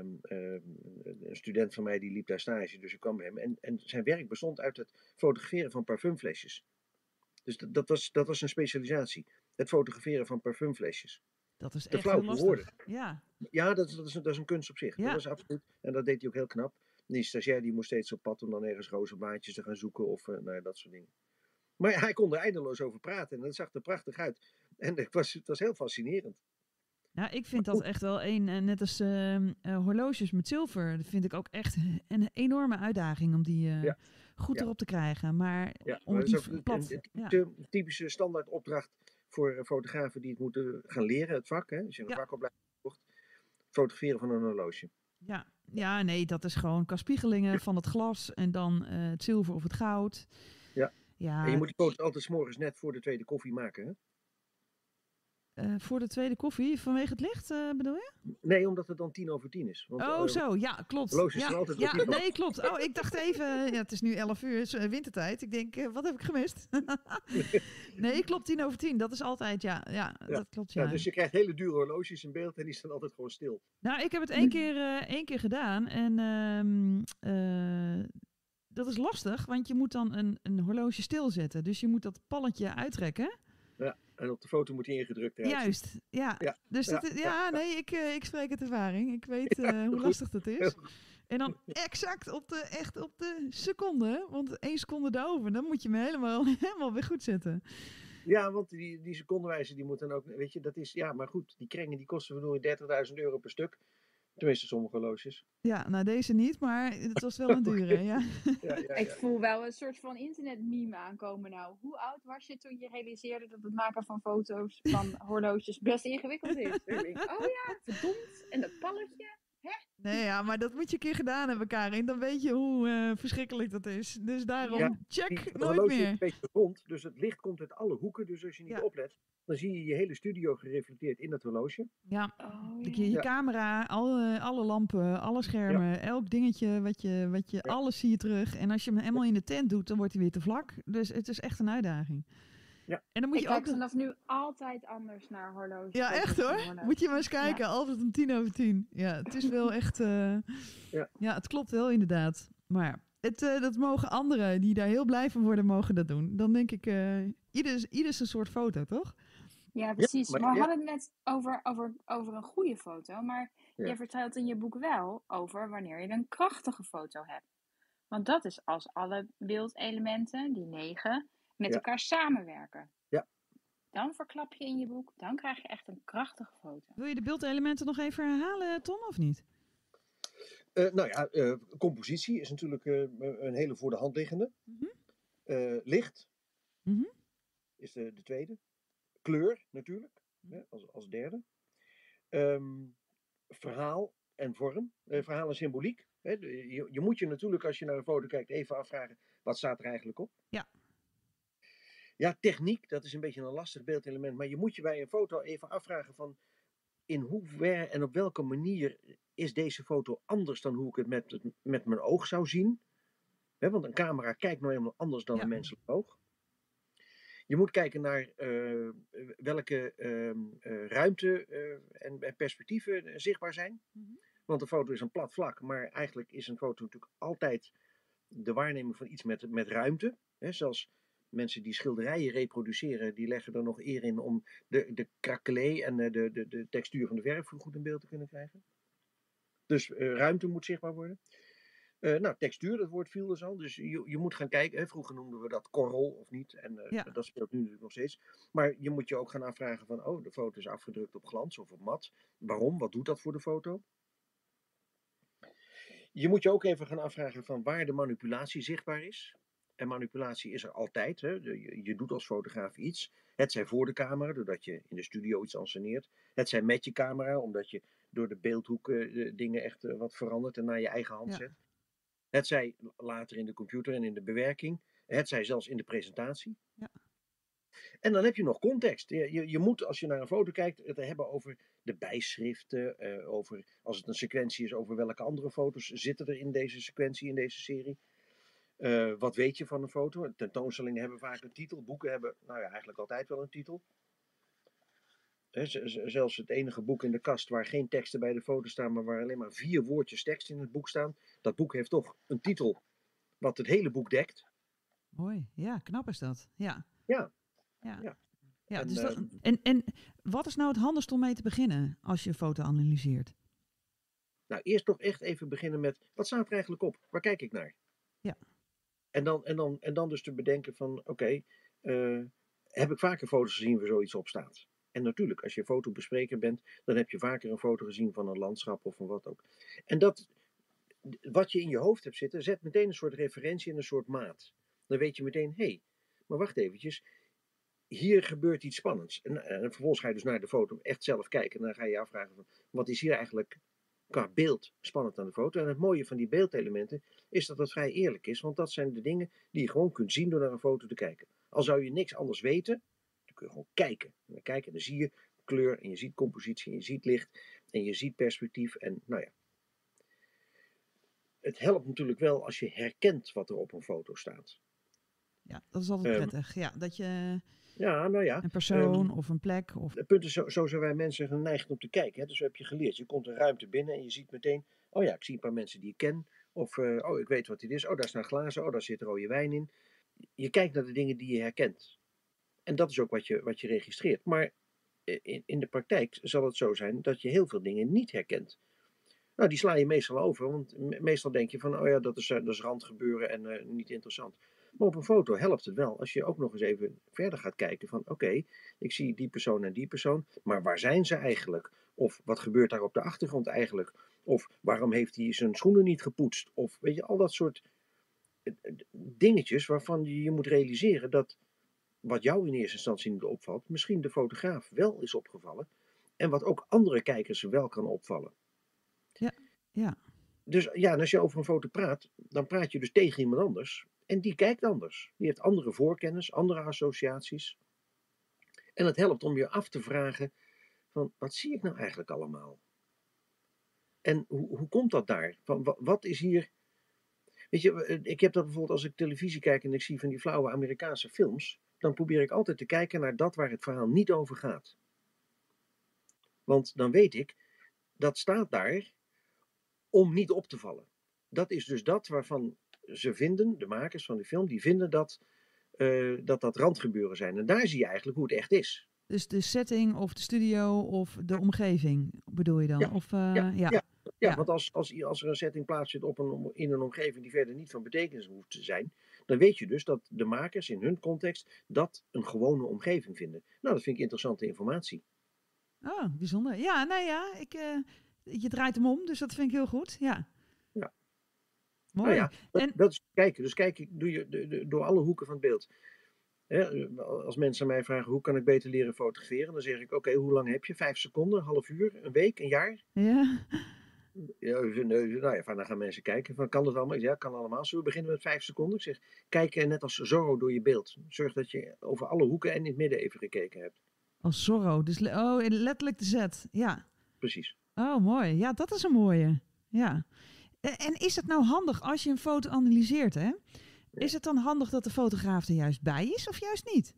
een student van mij die liep daar stage, dus ik kwam bij hem. En, en zijn werk bestond uit het fotograferen van parfumflesjes. Dus dat, dat, was, dat was een specialisatie. Het fotograferen van parfumflesjes. Dat is te echt flauw heel lastig. woorden. Ja, ja dat, is, dat, is een, dat is een kunst op zich. Ja. Dat was absoluut. En dat deed hij ook heel knap. Die stagiair die moest steeds op pad om dan ergens rozenblaadjes te gaan zoeken of uh, nou ja, dat soort dingen. Maar hij kon er eindeloos over praten en dat zag er prachtig uit. En het was, het was heel fascinerend. Ja, ik vind dat echt wel een, net als uh, uh, horloges met zilver, dat vind ik ook echt een enorme uitdaging om die uh, ja. goed ja. erop te krijgen. Maar ja, om maar het dat niet is ook plat... een, een, ja. een typische standaard opdracht voor fotografen die het moeten gaan leren, het vak. Hè? Als je een ja. vakopleiding volgt, fotograferen van een horloge. Ja. ja, nee, dat is gewoon kaspiegelingen van het glas en dan uh, het zilver of het goud. Ja. ja, en je moet die foto's altijd 's morgens net voor de tweede koffie maken, hè? Uh, voor de tweede koffie, vanwege het licht, uh, bedoel je? Nee, omdat het dan tien over tien is. Want, oh, uh, zo, ja, klopt. Horloges ja, zijn altijd ja, tien nee, klopt. Oh, ik dacht even, ja, het is nu elf uur, het is wintertijd. Ik denk, uh, wat heb ik gemist? nee, klopt, tien over tien, dat is altijd, ja, ja, ja. dat klopt, ja. ja. Dus je krijgt hele dure horloges in beeld en die staan altijd gewoon stil. Nou, ik heb het één keer, uh, één keer gedaan en uh, uh, dat is lastig, want je moet dan een, een horloge stilzetten. Dus je moet dat palletje uittrekken. Ja, en op de foto moet hij ingedrukt eruit. Juist, ja. ja. Dus ja, dat, ja, ja, nee, ik, uh, ik spreek uit ervaring. Ik weet uh, ja, hoe goed. lastig dat is. En dan exact op de, echt op de seconde, want één seconde erover, dan moet je me helemaal, helemaal weer goed zetten. Ja, want die, die secondenwijzer, die moet dan ook, weet je, dat is, ja, maar goed, die krengen die kosten verdorie dertigduizend euro per stuk. Tenminste, sommige horloges. Ja, nou deze niet, maar het was wel een dure, ja. Ja, ja, Ik ja. voel wel een soort van internet-meme aankomen nou. Hoe oud was je toen je realiseerde dat het maken van foto's van horloges best ingewikkeld is? Ik denk, oh ja, verdomd. En dat palletje. Nee, ja, maar dat moet je een keer gedaan hebben, Karin. Dan weet je hoe uh, verschrikkelijk dat is. Dus daarom, Ja. check, Die- Het nooit horloge is meer. een beetje rond, dus het licht komt uit alle hoeken. Dus als je niet Ja. oplet, dan zie je je hele studio gereflecteerd in dat horloge. Ja, Oh, je, ja. je Ja. camera, alle, alle lampen, alle schermen, elk dingetje, wat je, wat je, Ja. alles zie je terug. En als je hem helemaal in de tent doet, dan wordt hij weer te vlak. Dus het is echt een uitdaging. Ja. En dan moet Ik je ook... kijk vanaf nu altijd anders naar horloges. Ja, foto's echt van hoor. horloges. Moet je maar eens kijken. Ja. Altijd om tien over tien. Ja, het is wel echt... eh, Ja. ja, het klopt wel inderdaad. Maar ja, het, eh, dat mogen anderen die daar heel blij van worden, mogen dat doen. Dan denk ik, eh ieder, ieder zijn soort foto, toch? Ja, precies. maar- maar we ja. hadden het net over, over, over een goede foto. Maar Ja. je vertelt in je boek wel over wanneer je een krachtige foto hebt. Want dat is als alle beeldelementen, die negen, met Ja. elkaar samenwerken. Ja. Dan verklap je in je boek, dan krijg je echt een krachtige foto. Wil je de beeldelementen nog even herhalen, Tom, of niet? Eh, nou ja, eh, compositie is natuurlijk eh, een hele voor de hand liggende. Mhm. Eh, licht Mhm. is de, de tweede. Kleur natuurlijk, hè, als, als derde. Ehm, verhaal en vorm. Eh, verhaal en symboliek. Hè. De- Je, je moet je natuurlijk, als je naar een foto kijkt, even afvragen, wat staat er eigenlijk op? Ja. Ja, techniek, dat is een beetje een lastig beeldelement. Maar je moet je bij een foto even afvragen van, in hoeverre en op welke manier is deze foto anders dan hoe ik het met, met mijn oog zou zien? Hè, want een camera kijkt nou helemaal anders dan Ja. een menselijk oog. Je moet kijken naar eh, welke ehm, eh, ruimte eh, en, en perspectieven eh, zichtbaar zijn. Mhm. Want een foto is een plat vlak, maar eigenlijk is een foto natuurlijk altijd de waarneming van iets met, met ruimte. Hè, zelfs mensen die schilderijen reproduceren, die leggen er nog eer in om de, de krakelé en de, de, de, de textuur van de verf goed in beeld te kunnen krijgen. Dus eh, ruimte moet zichtbaar worden. Uh, nou, textuur, dat woord viel dus al. Dus je, je moet gaan kijken. Hè, vroeger noemden we dat korrel of niet. En uh, Ja. dat speelt nu natuurlijk nog steeds. Maar je moet je ook gaan afvragen van, oh, de foto is afgedrukt op glans of op mat. Waarom? Wat doet dat voor de foto? Je moet je ook even gaan afvragen van waar de manipulatie zichtbaar is. En manipulatie is er altijd. Hè. Je, je doet als fotograaf iets. Het zij voor de camera, doordat je in de studio iets anseneert. Het zij met je camera, omdat je door de beeldhoek uh, dingen echt uh, wat verandert en naar je eigen hand Ja. zet. Het zij later in de computer en in de bewerking. Het zij zelfs in de presentatie. Ja. En dan heb je nog context. Je, je, je moet, als je naar een foto kijkt, het hebben over de bijschriften. Uh, over, als het een sequentie is, over welke andere foto's zitten er in deze sequentie, in deze serie. Uh, wat weet je van een foto? Tentoonstellingen hebben vaak een titel. Boeken hebben nou ja, eigenlijk altijd wel een titel. He, z- zelfs het enige boek in de kast waar geen teksten bij de foto staan, maar waar alleen maar vier woordjes tekst in het boek staan. Dat boek heeft toch een titel wat het hele boek dekt. Mooi, ja, knap is dat. Ja. Ja. Ja. Ja. Ja, En, dus dat, ehm, en, en wat is nou het handigst om mee te beginnen als je een foto analyseert? Nou, eerst toch echt even beginnen met, wat staat er eigenlijk op? Waar kijk ik naar? Ja. En dan, en dan, en dan dus te bedenken van, oké, okay, uh, heb ik vaker foto's gezien waar zoiets op staat? En natuurlijk, als je fotobespreker bent, dan heb je vaker een foto gezien van een landschap of van wat ook. En dat, wat je in je hoofd hebt zitten, zet meteen een soort referentie en een soort maat. Dan weet je meteen, hé, hey, maar wacht eventjes, hier gebeurt iets spannends. En, en vervolgens ga je dus naar de foto echt zelf kijken en dan ga je je afvragen van, wat is hier eigenlijk qua beeld spannend aan de foto? En het mooie van die beeldelementen is dat het vrij eerlijk is, want dat zijn de dingen die je gewoon kunt zien door naar een foto te kijken. Al zou je niks anders weten, dan kun je gewoon kijken. En dan kijken en dan zie je kleur en je ziet compositie en je ziet licht en je ziet perspectief en nou ja. Het helpt natuurlijk wel als je herkent wat er op een foto staat. Ja, dat is altijd Um, prettig. Ja, dat je ja, nou ja. een persoon um, of een plek of... Het punt is, zo, zo zijn wij mensen geneigd om te kijken. Hè? Dus zo heb je geleerd. Je komt een ruimte binnen en je ziet meteen, oh ja, ik zie een paar mensen die ik ken. Of, uh, oh, ik weet wat dit is. Oh, daar staan glazen. Oh, daar zit rode wijn in. Je kijkt naar de dingen die je herkent. En dat is ook wat je, wat je registreert. Maar in, in de praktijk zal het zo zijn dat je heel veel dingen niet herkent. Nou, die sla je meestal over. Want me- meestal denk je van, oh ja, dat is, uh, dat is randgebeuren en uh, niet interessant. Maar op een foto helpt het wel als je ook nog eens even verder gaat kijken van, oké, okay, ik zie die persoon en die persoon, maar waar zijn ze eigenlijk? Of wat gebeurt daar op de achtergrond eigenlijk? Of waarom heeft hij zijn schoenen niet gepoetst? Of weet je, al dat soort dingetjes waarvan je je moet realiseren dat wat jou in eerste instantie niet opvalt, misschien de fotograaf wel is opgevallen. En wat ook andere kijkers wel kan opvallen. Ja, ja. Dus ja, en als je over een foto praat, dan praat je dus tegen iemand anders. En die kijkt anders. Die heeft andere voorkennis, andere associaties. En het helpt om je af te vragen van, wat zie ik nou eigenlijk allemaal? En hoe, hoe komt dat daar? Van, wat, wat is hier... Weet je, ik heb dat bijvoorbeeld als ik televisie kijk en ik zie van die flauwe Amerikaanse films, dan probeer ik altijd te kijken naar dat waar het verhaal niet over gaat. Want dan weet ik, dat staat daar om niet op te vallen. Dat is dus dat waarvan ze vinden, de makers van die film, die vinden dat uh, dat, dat randgebeuren zijn. En daar zie je eigenlijk hoe het echt is. Dus de setting of de studio of de omgeving bedoel je dan? Ja, of, uh, ja, ja. ja. Ja, Ja. want als, als, als er een setting plaatsvindt op een, in een omgeving die verder niet van betekenis hoeft te zijn, dan weet je dus dat de makers in hun context dat een gewone omgeving vinden. Nou, dat vind ik interessante informatie. Oh, bijzonder. Ja, nou ja, ik, uh, je draait hem om, dus dat vind ik heel goed. Ja. Ja. Mooi. Nou ja, dat, en... dat is kijken. Dus kijk, doe je de, de, door alle hoeken van het beeld. Hè, als mensen aan mij vragen, hoe kan ik beter leren fotograferen? Dan zeg ik, oké, okay, hoe lang heb je? Vijf seconden, een half uur, een week, een jaar? Ja. Ja, nou ja, van, dan gaan mensen kijken. Van, kan dat allemaal? Ja, kan allemaal. Zullen we beginnen met vijf seconden? Ik zeg, kijk net als Zorro door je beeld. Zorg dat je over alle hoeken en in het midden even gekeken hebt. Als Zorro. Dus oh, letterlijk de zet. Ja. Precies. Oh, mooi. Ja, dat is een mooie. Ja. En is het nou handig als je een foto analyseert, hè? Ja. Is het dan handig dat de fotograaf er juist bij is of juist niet?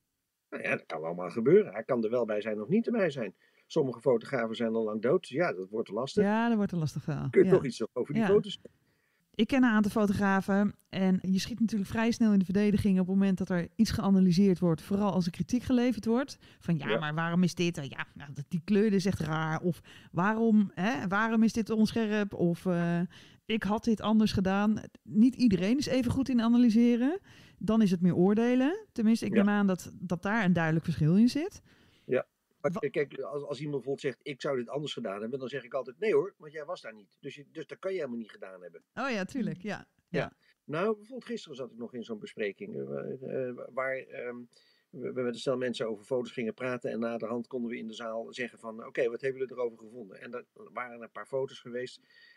Nou ja, dat kan allemaal gebeuren. Hij kan er wel bij zijn of niet erbij zijn. Sommige fotografen zijn al lang dood. Dus ja, dat wordt lastig. Ja, dat wordt een lastig verhaal. Kun je ja. toch iets over die ja. foto's zeggen? Ik ken een aantal fotografen en je schiet natuurlijk vrij snel in de verdediging op het moment dat er iets geanalyseerd wordt. Vooral als er kritiek geleverd wordt. Van ja, ja. maar waarom is dit? Ja, nou, die kleur is echt raar. Of waarom, hè, waarom is dit onscherp? Of uh, ik had dit anders gedaan. Niet iedereen is even goed in analyseren. Dan is het meer oordelen. Tenminste, ik ja. neem aan dat, dat daar een duidelijk verschil in zit. Ja. Maar kijk, als, als iemand bijvoorbeeld zegt, ik zou dit anders gedaan hebben, dan zeg ik altijd, nee hoor, want jij was daar niet. Dus, je, dus dat kan je helemaal niet gedaan hebben. Oh ja, tuurlijk, ja. ja. ja. Nou, bijvoorbeeld gisteren zat ik nog in zo'n bespreking, uh, uh, waar um, we met een stel mensen over foto's gingen praten en na de hand konden we in de zaal zeggen van, oké, okay, wat hebben jullie erover gevonden? En er waren een paar foto's geweest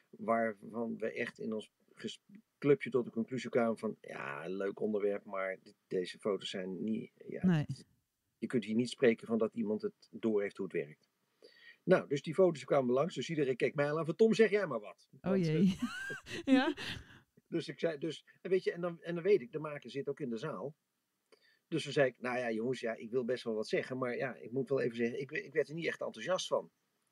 waarvan we echt in ons clubje tot de conclusie kwamen van, ja, een leuk onderwerp, maar dit, deze foto's zijn niet... Ja, nee. Je kunt hier niet spreken van dat iemand het door heeft hoe het werkt. Nou, dus die foto's kwamen langs. Dus iedereen keek mij aan van Tom, zeg jij maar wat. Oh Want, jee. Uh, ja. Dus ik zei, dus, en weet je, en dan, en dan weet ik, de maker zit ook in de zaal. Dus toen zei ik, nou ja jongens, ja, ik wil best wel wat zeggen. Maar ja, ik moet wel even zeggen, ik, ik werd er niet echt enthousiast van.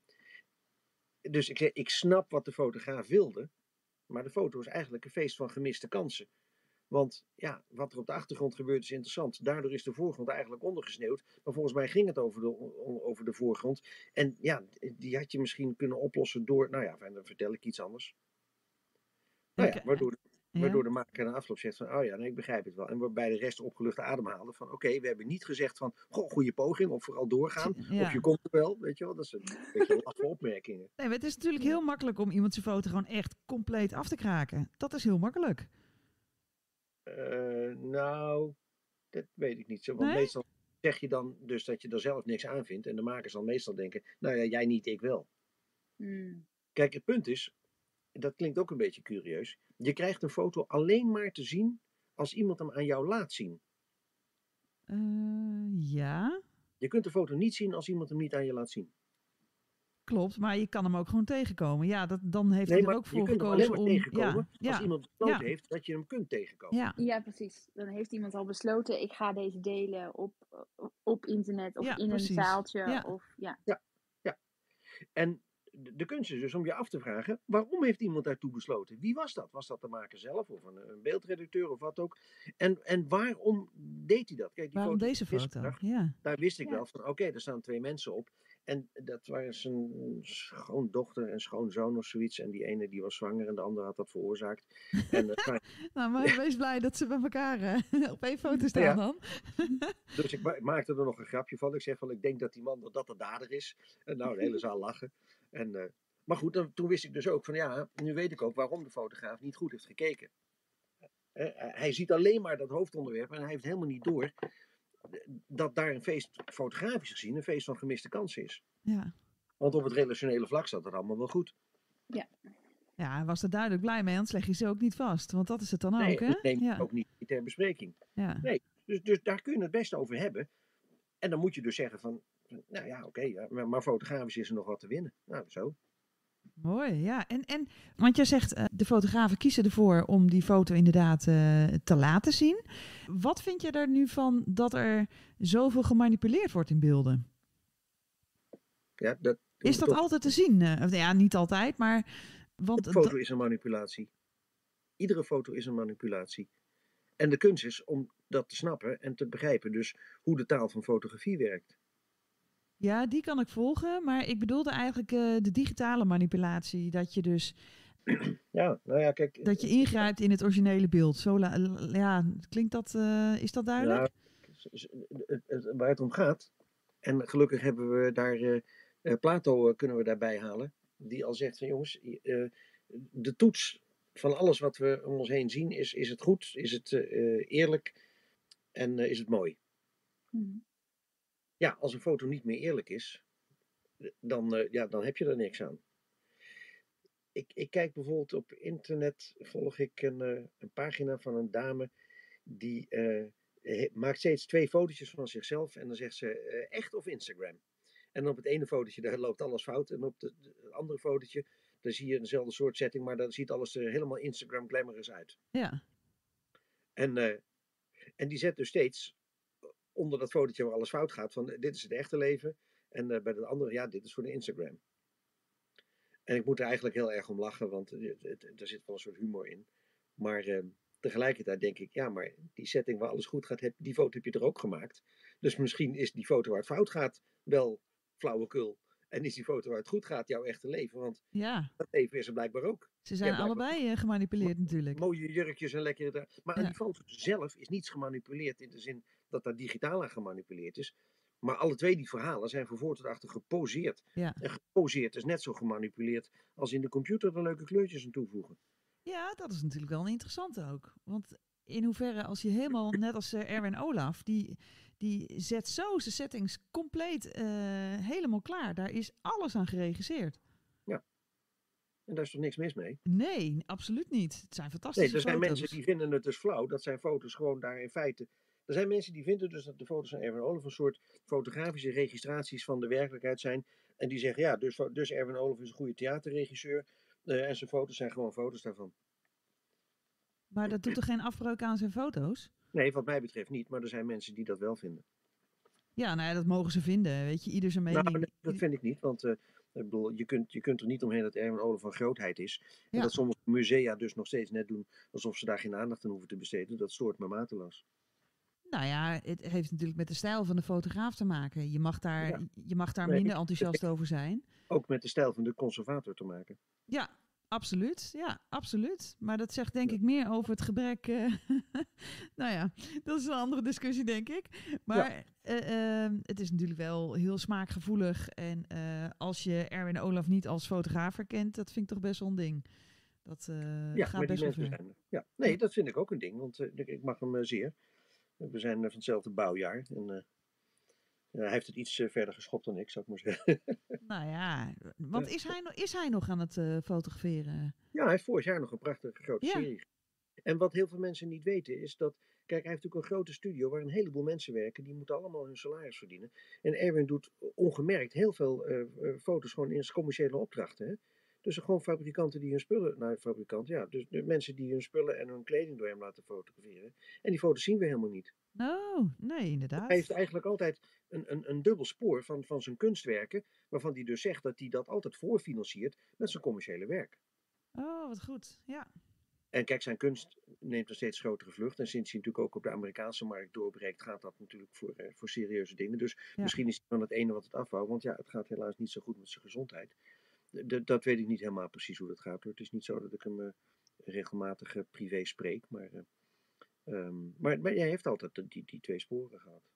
Dus ik zei, ik snap wat de fotograaf wilde. Maar de foto is eigenlijk een feest van gemiste kansen. Want ja, wat er op de achtergrond gebeurt is interessant. Daardoor is de voorgrond eigenlijk ondergesneeuwd. Maar volgens mij ging het over de, over de voorgrond. En ja, die had je misschien kunnen oplossen door... Nou ja, dan vertel ik iets anders. Nou ja, waardoor de, ja. waardoor de maker na afloop zegt van... Oh ja, nee, ik begrijp het wel. En waarbij de rest opgeluchte adem haalde van... Oké, okay, we hebben niet gezegd van... Goh, goede poging, of vooral doorgaan. Ja. Of je komt er wel, weet je wel. Dat is een beetje lastige opmerkingen. Nee, maar het is natuurlijk heel makkelijk om iemand zijn foto gewoon echt compleet af te kraken. Dat is heel makkelijk. Uh, nou, dat weet ik niet zo. Want nee? meestal zeg je dan dus dat je er zelf niks aan vindt. En de makers dan meestal denken, nou ja, jij niet, ik wel. Mm. Kijk, het punt is, dat klinkt ook een beetje curieus. Je krijgt een foto alleen maar te zien als iemand hem aan jou laat zien. Uh, ja. Je kunt de foto niet zien als iemand hem niet aan je laat zien. Klopt, maar je kan hem ook gewoon tegenkomen. Ja, dat, dan heeft nee, hij er ook voor gekozen om... Je kunt hem alleen maar tegenkomen ja, als ja, iemand besloten ja. heeft dat je hem kunt tegenkomen. Ja. ja, precies. Dan heeft iemand al besloten, ik ga deze delen op, op internet of ja, in precies. een zaaltje. Ja. Of, ja. Ja, ja. En de kunst is dus om je af te vragen, waarom heeft iemand daartoe besloten? Wie was dat? Was dat de maker zelf of een, een beeldredacteur of wat ook? En, en waarom deed hij dat? Kijk, die waarom foto, deze foto? Dag, ja. Daar wist ik ja. wel van, oké, okay, er staan twee mensen op. En dat waren zijn schoondochter en schoonzoon of zoiets. En die ene die was zwanger en de andere had dat veroorzaakt. En, uh, maar... nou, maar wees blij dat ze bij elkaar uh, op één foto staan ja. dan. Dus ik, ma- ik maakte er nog een grapje van. Ik zeg van, ik denk dat die man dat, dat de dader is. En nou, de hele zaal lachen. En uh, Maar goed, dan, toen wist ik dus ook van ja, nu weet ik ook waarom de fotograaf niet goed heeft gekeken. Eh, hij ziet alleen maar dat hoofdonderwerp en hij heeft helemaal niet door dat daar een feest, fotografisch gezien, een feest van gemiste kansen is. Ja. Want op het relationele vlak staat het allemaal wel goed. Ja. Ja, hij was er duidelijk blij mee, anders leg je ze ook niet vast. Want dat is het dan Nee, ook, hè? dat neem je Ja. ook niet ter bespreking. Ja. Nee, dus, dus daar kun je het best over hebben. En dan moet je dus zeggen van, nou ja, oké, okay, ja, maar, maar fotografisch is er nog wat te winnen. Nou, zo. Mooi, ja. En, en, want jij zegt, uh, de fotografen kiezen ervoor om die foto inderdaad uh, te laten zien. Wat vind je er nu van dat er zoveel gemanipuleerd wordt in beelden? Ja, dat, is dat toch altijd te zien? Uh, ja, niet altijd, maar... Want een foto is een manipulatie. Iedere foto is een manipulatie. En de kunst is om dat te snappen en te begrijpen dus hoe de taal van fotografie werkt. Ja, die kan ik volgen, maar ik bedoelde eigenlijk uh, de digitale manipulatie. Dat je dus... Ja, nou ja, kijk... Dat je ingrijpt in het originele beeld. Zo la, ja, klinkt dat... Uh, is dat duidelijk? Ja, waar het om gaat... En gelukkig hebben we daar... Uh, uh, Plato uh, kunnen we daarbij halen. Die al zegt van jongens... Uh, de toets van alles wat we om ons heen zien... is, is het goed? Is het uh, eerlijk? En uh, is het mooi? Hmm. Ja, als een foto niet meer eerlijk is... Dan, uh, ja, dan heb je er niks aan. Ik, ik kijk bijvoorbeeld op internet... volg ik een, uh, een pagina van een dame... die uh, he, maakt steeds twee fotootjes van zichzelf... en dan zegt ze uh, echt of Instagram. En op het ene fotootje daar loopt alles fout... en op het andere fotootje... daar zie je eenzelfde soort setting... maar dan ziet alles er helemaal Instagram glamorous uit. Ja. En, uh, en die zet dus steeds... onder dat fotootje waar alles fout gaat... van dit is het echte leven... en uh, bij de andere, ja, dit is voor de Instagram. En ik moet er eigenlijk heel erg om lachen... want er zit wel een soort humor in. Maar... Uh, tegelijkertijd denk ik, ja, maar die setting waar alles goed gaat, heb, die foto heb je er ook gemaakt. Dus misschien is die foto waar het fout gaat wel flauwekul. En is die foto waar het goed gaat jouw echte leven. Want ja. dat leven is er blijkbaar ook. Ze zijn allebei uh, gemanipuleerd natuurlijk. Mooie jurkjes en lekkere... Maar ja. aan die foto zelf is niets gemanipuleerd in de zin dat daar digitaal aan gemanipuleerd is. Maar alle twee die verhalen zijn van voor tot achter geposeerd. Ja. En geposeerd is net zo gemanipuleerd als in de computer er leuke kleurtjes aan toevoegen. Ja, dat is natuurlijk wel een interessante ook. Want in hoeverre, als je helemaal, net als uh, Erwin Olaf, die, die zet zo zijn settings compleet uh, helemaal klaar. Daar is alles aan geregisseerd. Ja, en daar is toch niks mis mee? Nee, absoluut niet. Het zijn fantastische nee, er zijn foto's. mensen die vinden het dus flauw. Dat zijn foto's gewoon daar in feite... Er zijn mensen die vinden dus dat de foto's van Erwin Olaf een soort fotografische registraties van de werkelijkheid zijn. En die zeggen, ja, dus, dus Erwin Olaf is een goede theaterregisseur. Uh, en zijn foto's zijn gewoon foto's daarvan. Maar dat doet er geen afbreuk aan zijn foto's? Nee, wat mij betreft niet. Maar er zijn mensen die dat wel vinden. Ja, nou ja, dat mogen ze vinden. Weet je, ieder zijn mening. Nou, nee, dat vind ik niet. Want uh, ik bedoel, je, kunt, je kunt er niet omheen dat Erwin Olaf van grootheid is. En ja. dat sommige musea dus nog steeds net doen alsof ze daar geen aandacht aan hoeven te besteden. Dat stoort me mateloos. Nou ja, het heeft natuurlijk met de stijl van de fotograaf te maken. Je mag daar, ja. je mag daar nee, minder enthousiast ik, over zijn. Ook met de stijl van de conservator te maken. Ja, absoluut. Ja, absoluut. Maar dat zegt denk ja. ik meer over het gebrek... Uh, nou ja, dat is een andere discussie, denk ik. Maar ja. uh, uh, het is natuurlijk wel heel smaakgevoelig. En uh, als je Erwin Olaf niet als fotograaf herkent, dat vind ik toch best wel een ding. Dat uh, ja, gaat best wel ver. Zijn, ja, nee, dat vind ik ook een ding. Want uh, ik mag hem uh, zeer. We zijn uh, van hetzelfde bouwjaar. En, uh, uh, hij heeft het iets uh, verder geschopt dan ik, zou ik maar zeggen. Nou ja, want is hij, is hij nog aan het uh, fotograferen? Ja, hij heeft vorig jaar nog een prachtige grote ja. serie. En wat heel veel mensen niet weten is dat... Kijk, hij heeft natuurlijk een grote studio waar een heleboel mensen werken. Die moeten allemaal hun salaris verdienen. En Erwin doet ongemerkt heel veel uh, uh, foto's gewoon in commerciële opdrachten. Hè? Dus gewoon fabrikanten die hun spullen... Nou, fabrikant, ja. Dus de mensen die hun spullen en hun kleding door hem laten fotograferen. En die foto's zien we helemaal niet. Oh, nee, inderdaad. Hij heeft eigenlijk altijd een, een, een dubbel spoor van, van zijn kunstwerken. Waarvan hij dus zegt dat hij dat altijd voorfinanciert met zijn commerciële werk. Oh, wat goed. Ja. En kijk, zijn kunst neemt een steeds grotere vlucht. En sinds hij natuurlijk ook op de Amerikaanse markt doorbreekt, gaat dat natuurlijk voor, uh, voor serieuze dingen. Dus ja. misschien is het van het ene wat het afhoudt. Want ja, het gaat helaas niet zo goed met zijn gezondheid. D- dat weet ik niet helemaal precies hoe dat gaat. Hoor. Het is niet zo dat ik hem uh, regelmatig uh, privé spreek. Maar, uh, um, maar, maar hij heeft altijd die, die twee sporen gehad.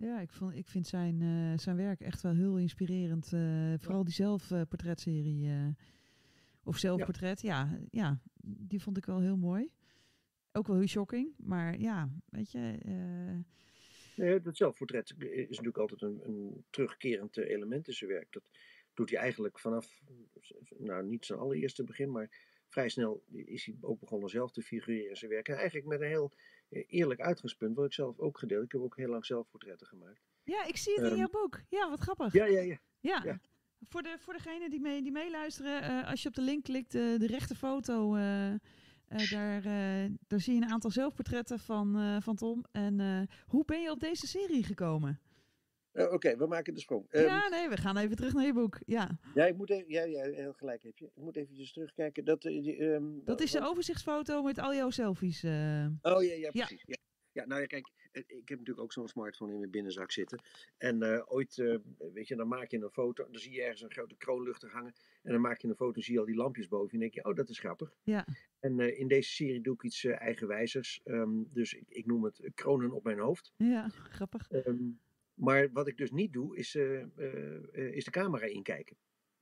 Ja, ik, vond, ik vind zijn, uh, zijn werk echt wel heel inspirerend. Uh, vooral ja. die zelfportretserie. Uh, of zelfportret, ja. ja. Ja, die vond ik wel heel mooi. Ook wel heel shocking, maar ja, weet je... Uh... Nee, dat zelfportret is natuurlijk altijd een, een terugkerend element in zijn werk. Dat doet hij eigenlijk vanaf, nou niet zijn allereerste begin, maar vrij snel is hij ook begonnen zelf te figureren in zijn werk. En eigenlijk met een heel eerlijk uitgangspunt, wat ik zelf ook gedeeld. Ik heb ook heel lang zelfportretten gemaakt. Ja, ik zie het um, in jouw boek. Ja, wat grappig. Ja, ja, ja. Ja. ja. Voor, de, voor degenen die, mee, die meeluisteren, uh, als je op de link klikt, uh, de rechte foto, uh, uh, daar, uh, daar zie je een aantal zelfportretten van, uh, van Tom. En uh, hoe ben je op deze serie gekomen? Uh, Oké, okay, we maken de sprong. Um, ja, nee, we gaan even terug naar je boek. Ja, ja ik moet even, ja, ja, heel gelijk heb je. Ik moet eventjes terugkijken. Dat, uh, um, dat is de overzichtsfoto met al jouw selfies. Uh. Oh ja, ja, precies. Ja. Ja. Ja, nou ja, kijk, ik heb natuurlijk ook zo'n smartphone in mijn binnenzak zitten. En uh, ooit, uh, weet je, dan maak je een foto, dan zie je ergens een grote kroonluchter hangen. En dan maak je een foto, zie je al die lampjes boven. En dan denk je, oh, dat is grappig. Ja. En uh, in deze serie doe ik iets uh, eigenwijzers. Um, dus ik, ik noem het kronen op mijn hoofd. Ja, grappig. Um, maar wat ik dus niet doe, is, uh, uh, uh, is de camera inkijken.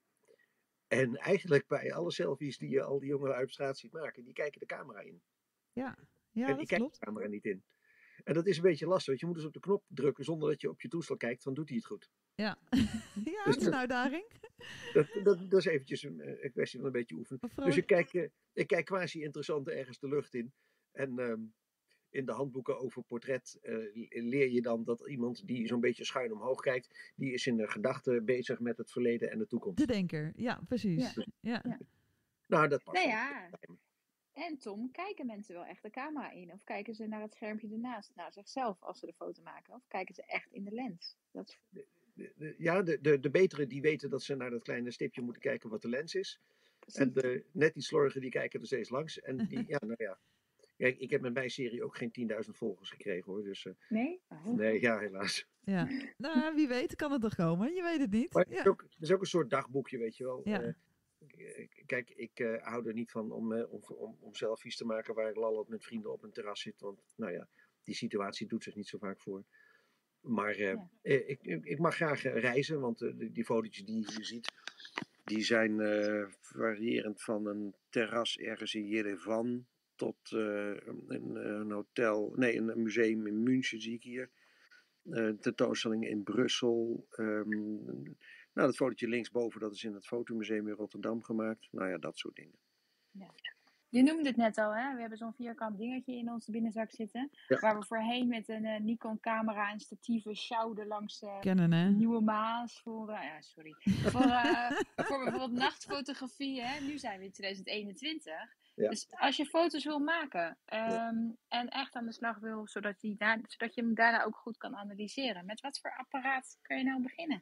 En eigenlijk bij alle selfies die je al die jongeren uit straat ziet maken, die kijken de camera in. Ja, ja en dat ik kijk klopt. de camera niet in. En dat is een beetje lastig, want je moet dus op de knop drukken zonder dat je op je toestel kijkt, van doet hij het goed. Ja, ja dat is een uitdaging. Dat, dat, dat is eventjes een, een kwestie van een beetje oefenen. Dus ik kijk, uh, ik kijk quasi interessant ergens de lucht in. En um, in de handboeken over portret uh, leer je dan dat iemand die zo'n beetje schuin omhoog kijkt, die is in de gedachten bezig met het verleden en de toekomst. De denker, ja, precies. Ja. Ja. Ja. Nou, dat past. Nou ja. En Tom, kijken mensen wel echt de camera in? Of kijken ze naar het schermpje ernaast, naar zichzelf als ze de foto maken? Of kijken ze echt in de lens? Dat is... de, de, de, ja, de, de, de betere die weten dat ze naar dat kleine stipje moeten kijken wat de lens is. Precies. En de net die slordigen die kijken er steeds langs. En die, ja, nou ja. Kijk, ik heb met mijn serie ook geen tienduizend volgers gekregen hoor. Dus, uh, nee? Oh. Nee, ja, helaas. Ja, nou wie weet kan het nog komen. Je weet het niet. Maar ja. het, is ook, het is ook een soort dagboekje, weet je wel. Ja. Uh, Kijk, ik uh, hou er niet van om, uh, om, om, om selfies te maken waar ik lallend met vrienden op een terras zit. Want, nou ja, die situatie doet zich niet zo vaak voor. Maar uh, ja. uh, ik, ik mag graag uh, reizen, want uh, die, die fotootjes die je ziet, die zijn uh, variërend van een terras ergens in Yerevan tot uh, een, een hotel, nee, een museum in München zie ik hier. Uh, tentoonstelling in Brussel. Um, nou, dat fotootje linksboven, dat is in het Fotomuseum in Rotterdam gemaakt. Nou ja, dat soort dingen. Ja. Je noemde het net al, hè? We hebben zo'n vierkant dingetje in onze binnenzak zitten. Ja. Waar we voorheen met een uh, Nikon-camera en statieven sjouwden langs uh, Kennen, hè? Nieuwe Maas. Voor, uh, ja, sorry. voor, uh, voor bijvoorbeeld nachtfotografie, hè? Nu zijn we in twintig eenentwintig. Ja. Dus als je foto's wil maken um, ja. en echt aan de slag wil, zodat, die daar, zodat je hem daarna ook goed kan analyseren. Met wat voor apparaat kun je nou beginnen?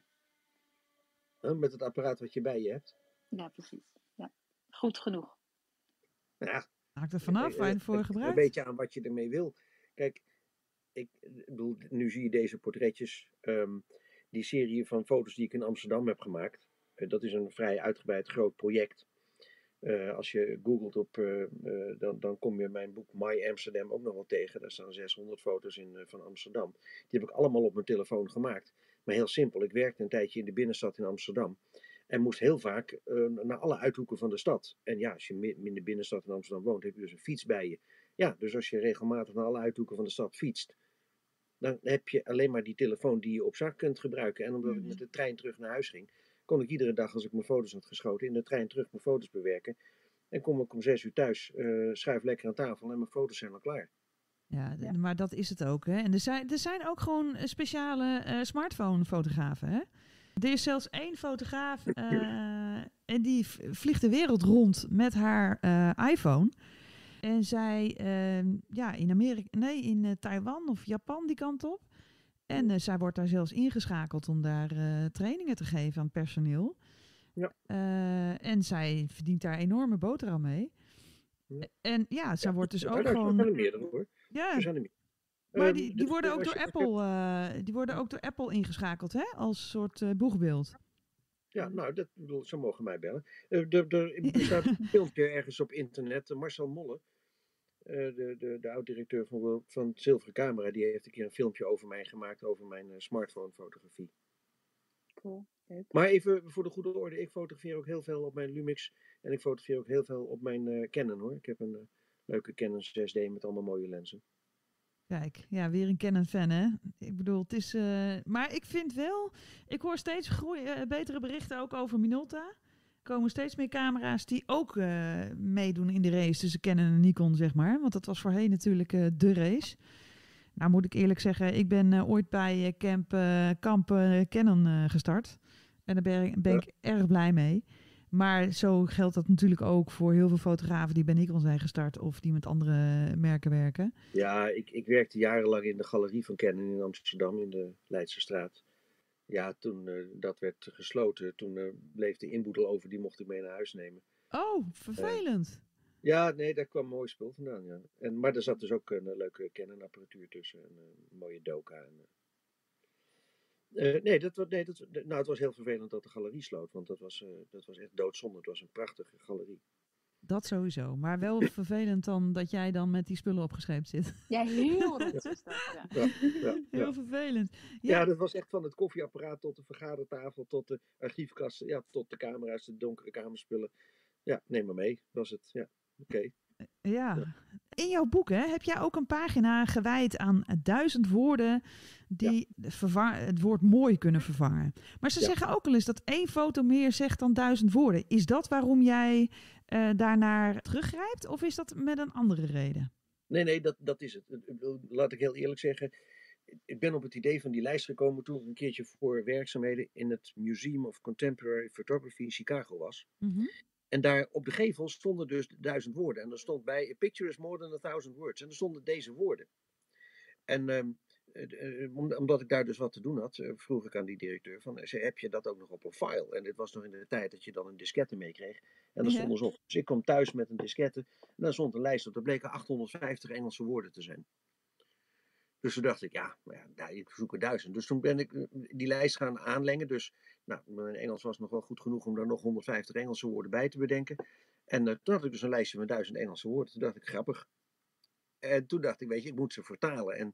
Met het apparaat wat je bij je hebt. Ja, precies. Ja. Goed genoeg. Ja, Haakt er vanaf waar je het voor gebruikt. Een beetje aan wat je ermee wil. Kijk, ik bedoel, nu zie je deze portretjes. Um, die serie van foto's die ik in Amsterdam heb gemaakt. Uh, dat is een vrij uitgebreid groot project. Uh, als je googelt op, uh, uh, dan, dan kom je mijn boek My Amsterdam ook nog wel tegen. Daar staan zeshonderd foto's in uh, van Amsterdam. Die heb ik allemaal op mijn telefoon gemaakt. Maar heel simpel, ik werkte een tijdje in de binnenstad in Amsterdam. En moest heel vaak uh, naar alle uithoeken van de stad. En ja, als je in de binnenstad in Amsterdam woont, heb je dus een fiets bij je. Ja, dus als je regelmatig naar alle uithoeken van de stad fietst, dan heb je alleen maar die telefoon die je op zak kunt gebruiken. En omdat mm-hmm. ik met de trein terug naar huis ging, kon ik iedere dag als ik mijn foto's had geschoten, in de trein terug mijn foto's bewerken. En kom ik om zes uur thuis, uh, schuif lekker aan tafel en mijn foto's zijn al klaar. Ja, d- ja. maar dat is het ook. Hè? En er zijn, er zijn ook gewoon speciale uh, smartphone-fotografen. Hè? Er is zelfs één fotograaf uh, en die vliegt de wereld rond met haar uh, iPhone. En zij, uh, ja, in Amerika, nee, in uh, Taiwan of Japan die kant op. En uh, zij wordt daar zelfs ingeschakeld om daar uh, trainingen te geven aan het personeel. Ja. Uh, en zij verdient daar enorme boterham mee. Ja. En ja, zij ja, wordt dus ook gewoon... Er zijn er meerdere hoor. Ja. Er zijn er meerdere. Maar die, die, worden ook door Apple, uh, die worden ook door Apple ingeschakeld, hè? Als soort uh, boegbeeld. Ja, nou, dat, bedoel, ze mogen mij bellen. Uh, er, er bestaat een filmpje ergens op internet. Uh, Marcel Molle, uh, de, de, de oud-directeur van, van Zilveren Camera, die heeft een keer een filmpje over mij gemaakt, over mijn uh, smartphone-fotografie. Cool, leuk. Maar even voor de goede orde, ik fotografeer ook heel veel op mijn Lumix en ik fotografeer ook heel veel op mijn uh, Canon hoor. Ik heb een uh, leuke Canon zes D met allemaal mooie lenzen. Kijk, ja, weer een Canon-fan, hè? Ik bedoel, het is... Uh, maar ik vind wel... Ik hoor steeds groei, uh, betere berichten ook over Minolta. Er komen steeds meer camera's die ook uh, meedoen in de race tussen Canon en Nikon, zeg maar. Want dat was voorheen natuurlijk uh, de race. Nou moet ik eerlijk zeggen, ik ben uh, ooit bij uh, Camp, uh, Kamp uh, Canon uh, gestart. En daar ben ik, ben ik ja. erg blij mee. Maar zo geldt dat natuurlijk ook voor heel veel fotografen die bij Nikon zijn gestart of die met andere merken werken. Ja, ik, ik werkte jarenlang in de galerie van Canon in Amsterdam in de Leidsestraat. Ja, toen uh, dat werd gesloten, toen uh, bleef de inboedel over, die mocht ik mee naar huis nemen. Oh, vervelend. Uh, ja, nee, daar kwam mooi spul vandaan, ja. En, maar er zat dus ook een uh, leuke Canon apparatuur tussen, een uh, mooie Doka en... Uh, Uh, nee, dat, nee dat, nou, het was heel vervelend dat de galerie sloot, want dat was, uh, dat was echt doodzonde. Het was een prachtige galerie. Dat sowieso, maar wel vervelend dan dat jij dan met die spullen opgescheept zit. Ja, heel rot is dat. Ja. Ja, ja, heel ja. vervelend. Ja. ja, dat was echt van het koffieapparaat tot de vergadertafel, tot de archiefkasten, ja, tot de camera's, de donkere kamerspullen. Ja, neem maar mee, was het. Ja, oké. Okay. Ja. ja. In jouw boek hè, heb jij ook een pagina gewijd aan duizend woorden die ja. vervang- het woord mooi kunnen vervangen. Maar ze ja. zeggen ook al eens dat één foto meer zegt dan duizend woorden. Is dat waarom jij uh, daarnaar teruggrijpt of is dat met een andere reden? Nee, nee, dat, dat is het. Laat ik heel eerlijk zeggen. Ik ben op het idee van die lijst gekomen toen ik een keertje voor werkzaamheden in het Museum of Contemporary Photography in Chicago was. Mm-hmm. En daar op de gevel stonden dus duizend woorden. En er stond bij, a picture is more than a thousand words. En er stonden deze woorden. En um, uh, omdat ik daar dus wat te doen had, uh, vroeg ik aan die directeur van, zei, heb je dat ook nog op een file? En dit was nog in de tijd dat je dan een diskette meekreeg. En daar stond dus op. Dus ik kwam thuis met een diskette. En daar stond een lijst op. Er bleken achthonderdvijftig Engelse woorden te zijn. Dus toen dacht ik, ja, maar ja, ik zoek er duizend. Dus toen ben ik die lijst gaan aanlengen. Dus nou, mijn Engels was nog wel goed genoeg om daar nog honderdvijftig Engelse woorden bij te bedenken. En uh, toen had ik dus een lijstje met duizend Engelse woorden. Toen dacht ik, grappig. En toen dacht ik, weet je, ik moet ze vertalen. En,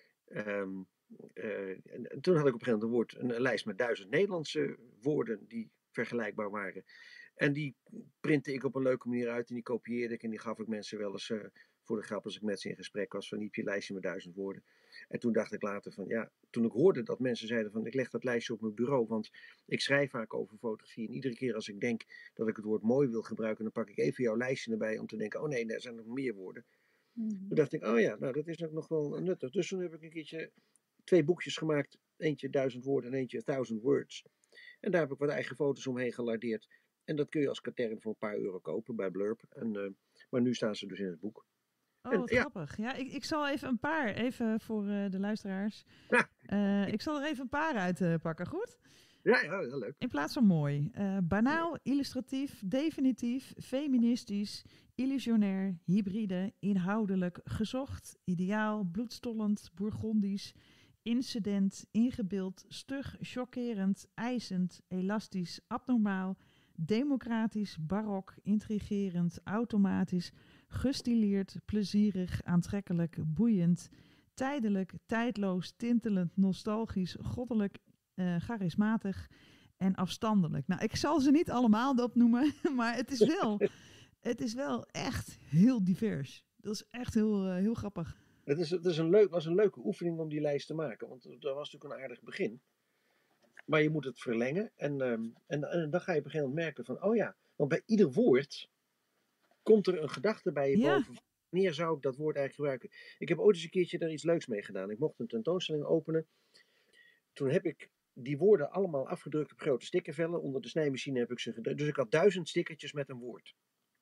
um, uh, en toen had ik op een gegeven moment een, woord, een, een lijst met duizend Nederlandse woorden die vergelijkbaar waren. En die printte ik op een leuke manier uit en die kopieerde ik en die gaf ik mensen wel eens... Uh, voor de grap als ik met ze in gesprek was van hier heb je lijstje met duizend woorden. En toen dacht ik later van ja, toen ik hoorde dat mensen zeiden van ik leg dat lijstje op mijn bureau, want ik schrijf vaak over fotografie en iedere keer als ik denk dat ik het woord mooi wil gebruiken, dan pak ik even jouw lijstje erbij om te denken, oh nee, er zijn nog meer woorden. Mm-hmm. Toen dacht ik, oh ja, nou dat is ook nog wel nuttig. Dus toen heb ik een keertje twee boekjes gemaakt, eentje duizend woorden en eentje thousand words. En daar heb ik wat eigen foto's omheen gelardeerd. En dat kun je als katern voor een paar euro kopen bij Blurb. En, uh, maar nu staan ze dus in het boek. Oh, wat en, grappig. Ja, ik, ik zal even een paar, even voor uh, de luisteraars. Ja. Uh, ik zal er even een paar uitpakken, uh, goed? Ja, ja, heel leuk. In plaats van mooi. Uh, banaal, illustratief, definitief, feministisch, illusionair, hybride, inhoudelijk, gezocht, ideaal, bloedstollend, bourgondisch, incident, ingebeeld, stug, chockerend, eisend, elastisch, abnormaal, democratisch, barok, intrigerend, automatisch, gestileerd, plezierig, aantrekkelijk, boeiend, tijdelijk, tijdloos, tintelend, nostalgisch, goddelijk, uh, charismatig en afstandelijk. Nou, ik zal ze niet allemaal opnoemen, maar het is wel, het is wel echt heel divers. Dat is echt heel, uh, heel grappig. Het is, het is een leuk, was een leuke oefening om die lijst te maken, want dat was natuurlijk een aardig begin. Maar je moet het verlengen en, um, en, en dan ga je op een gegeven moment merken van, oh ja, want bij ieder woord komt er een gedachte bij je ja. boven. Wanneer zou ik dat woord eigenlijk gebruiken? Ik heb ooit eens een keertje daar iets leuks mee gedaan. Ik mocht een tentoonstelling openen. Toen heb ik die woorden allemaal afgedrukt op grote stickervellen. Onder de snijmachine heb ik ze gedrukt. Dus ik had duizend stickertjes met een woord.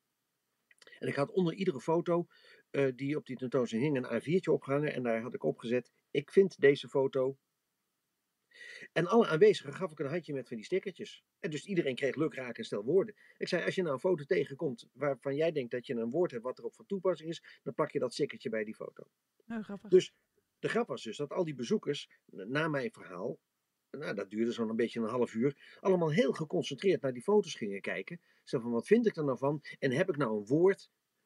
En ik had onder iedere foto uh, die op die tentoonstelling hing een A viertje opgehangen. En daar had ik opgezet, ik vind deze foto... En alle aanwezigen gaf ik een handje met van die stickertjes. En dus iedereen kreeg lukraak en stel woorden. Ik zei, als je nou een foto tegenkomt waarvan jij denkt dat je een woord hebt wat erop van toepassing is, dan plak je dat stickertje bij die foto. Oh, grappig. Dus de grap was dus dat al die bezoekers, na mijn verhaal, nou dat duurde zo'n een beetje een half uur, allemaal heel geconcentreerd naar die foto's gingen kijken. Zo van, wat vind ik er nou van? En heb ik nou een woord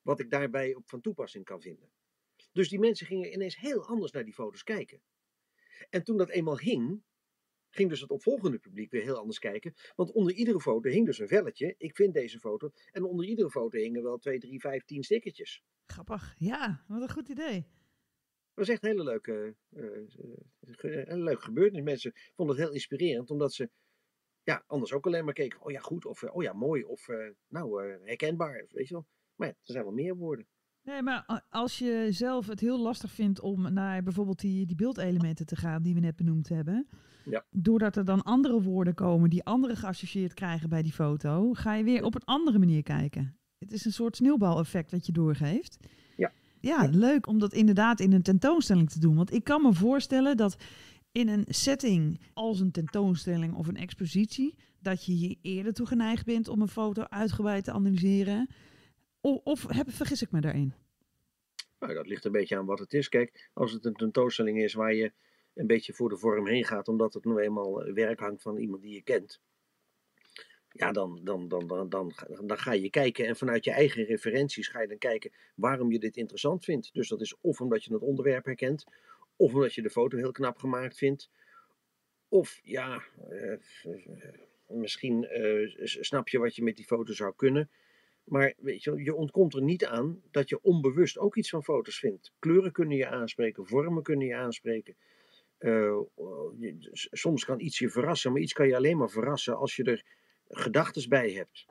wat ik daarbij op van toepassing kan vinden. Dus die mensen gingen ineens heel anders naar die foto's kijken. En toen dat eenmaal hing, ging dus het opvolgende publiek weer heel anders kijken. Want onder iedere foto hing dus een velletje. Ik vind deze foto. En onder iedere foto hingen wel twee, drie, vijf, tien stickertjes. Grappig. Ja, wat een goed idee. Dat was echt een hele leuke, uh, uh, een leuk gebeurtenis. Mensen vonden het heel inspirerend, omdat ze ja, anders ook alleen maar keken. Oh ja, goed. Of oh ja, mooi. Of uh, nou, uh, herkenbaar. Weet je wel. Maar ja, er zijn wel meer woorden. Nee, maar als je zelf het heel lastig vindt om naar bijvoorbeeld die, die beeldelementen te gaan die we net benoemd hebben. Ja. Doordat er dan andere woorden komen die anderen geassocieerd krijgen bij die foto, ga je weer op een andere manier kijken. Het is een soort sneeuwbaleffect wat je doorgeeft. Ja. Ja, ja. leuk om dat inderdaad in een tentoonstelling te doen. Want ik kan me voorstellen dat in een setting als een tentoonstelling of een expositie, dat je hier eerder toe geneigd bent om een foto uitgebreid te analyseren. Of, of heb, vergis ik me daarin? Nou, dat ligt een beetje aan wat het is. Kijk, als het een tentoonstelling is waar je een beetje voor de vorm heen gaat, omdat het nu eenmaal werk hangt van iemand die je kent. Ja, dan, dan, dan, dan, dan, dan ga je kijken en vanuit je eigen referenties ga je dan kijken waarom je dit interessant vindt. Dus dat is of omdat je het onderwerp herkent, of omdat je de foto heel knap gemaakt vindt. Of ja, uh, misschien uh, snap je wat je met die foto zou kunnen. Maar weet je, je ontkomt er niet aan dat je onbewust ook iets van foto's vindt. Kleuren kunnen je aanspreken, vormen kunnen je aanspreken. Uh, je, soms kan iets je verrassen, maar iets kan je alleen maar verrassen als je er gedachtes bij hebt.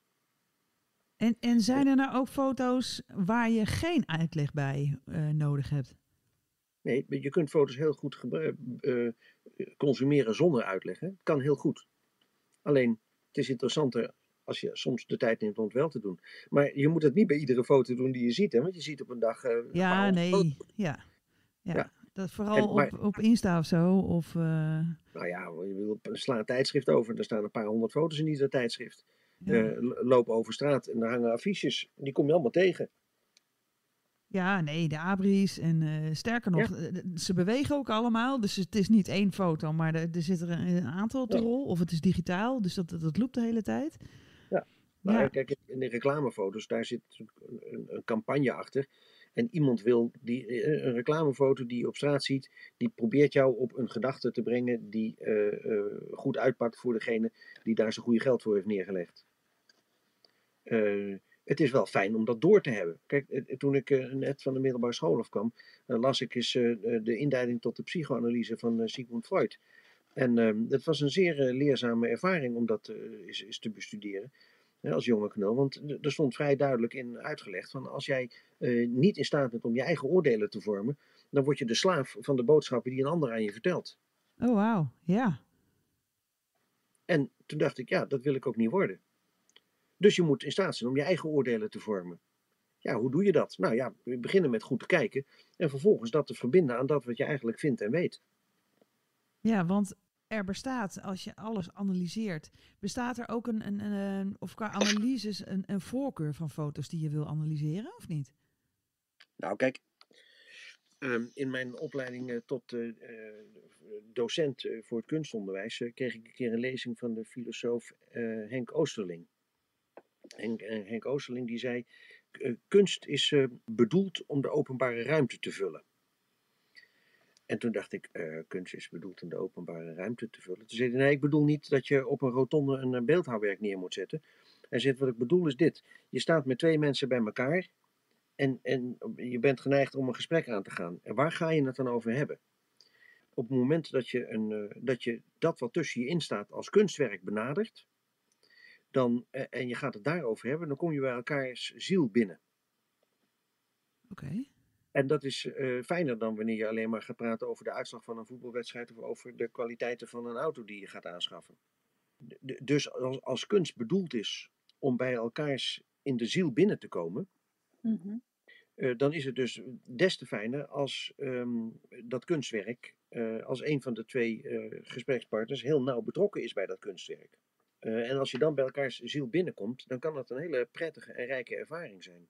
En, en zijn er nou ook foto's waar je geen uitleg bij uh, nodig hebt? Nee, je kunt foto's heel goed uh, consumeren zonder uitleg. Hè? Kan heel goed. Alleen, het is interessanter als je soms de tijd neemt om het wel te doen. Maar je moet het niet bij iedere foto doen die je ziet. Hè? Want je ziet op een dag... Uh, ja, nee. Ja. Ja. ja. Dat vooral en, maar, op, op Insta of zo. Of, uh... Nou ja, je sla een tijdschrift over. Er staan een paar honderd foto's in ieder tijdschrift. Ja. Uh, lopen over straat en daar hangen affiches. Die kom je allemaal tegen. Ja, nee, de abris. En uh, sterker nog, ja. ze bewegen ook allemaal. Dus het is niet één foto, maar er, er zit er een, een aantal te ja. rol. Of het is digitaal, dus dat, dat loopt de hele tijd. Ja, nou, ja. Kijk, in de reclamefoto's, daar zit een, een, een campagne achter. En iemand wil die, een reclamefoto die je op straat ziet, die probeert jou op een gedachte te brengen die uh, uh, goed uitpakt voor degene die daar zijn goede geld voor heeft neergelegd. Uh, het is wel fijn om dat door te hebben. Kijk, toen ik uh, net van de middelbare school afkwam, uh, las ik eens uh, de inleiding tot de psychoanalyse van uh, Sigmund Freud. En uh, dat was een zeer uh, leerzame ervaring om dat uh, eens, eens te bestuderen. Als jonge knul, want er stond vrij duidelijk in uitgelegd van als jij uh, niet in staat bent om je eigen oordelen te vormen, dan word je de slaaf van de boodschappen die een ander aan je vertelt. Oh, wauw, ja. En toen dacht ik, ja, dat wil ik ook niet worden. Dus je moet in staat zijn om je eigen oordelen te vormen. Ja, hoe doe je dat? Nou ja, we beginnen met goed te kijken en vervolgens dat te verbinden aan dat wat je eigenlijk vindt en weet. Ja, want er bestaat, als je alles analyseert, bestaat er ook een, een, een of qua analyses een, een voorkeur van foto's die je wil analyseren, of niet? Nou, kijk, um, in mijn opleiding uh, tot uh, docent uh, voor het kunstonderwijs uh, kreeg ik een keer een lezing van de filosoof uh, Henk Oosterling. Henk, uh, Henk Oosterling die zei, uh, kunst is uh, bedoeld om de openbare ruimte te vullen. En toen dacht ik, uh, kunst is bedoeld om de openbare ruimte te vullen. Toen zei hij, nee, ik bedoel niet dat je op een rotonde een beeldhouwwerk neer moet zetten. Hij zegt, wat ik bedoel is dit. Je staat met twee mensen bij elkaar en, en je bent geneigd om een gesprek aan te gaan. En waar ga je het dan over hebben? Op het moment dat je, een, uh, dat, je dat wat tussen je in staat als kunstwerk benadert, dan, uh, en je gaat het daarover hebben, dan kom je bij elkaars ziel binnen. Oké. Okay. En dat is uh, fijner dan wanneer je alleen maar gaat praten over de uitslag van een voetbalwedstrijd of over de kwaliteiten van een auto die je gaat aanschaffen. De, dus als, als kunst bedoeld is om bij elkaars in de ziel binnen te komen, mm-hmm. uh, dan is het dus des te fijner als um, dat kunstwerk, uh, als een van de twee uh, gesprekspartners heel nauw betrokken is bij dat kunstwerk. Uh, en als je dan bij elkaars ziel binnenkomt, dan kan dat een hele prettige en rijke ervaring zijn.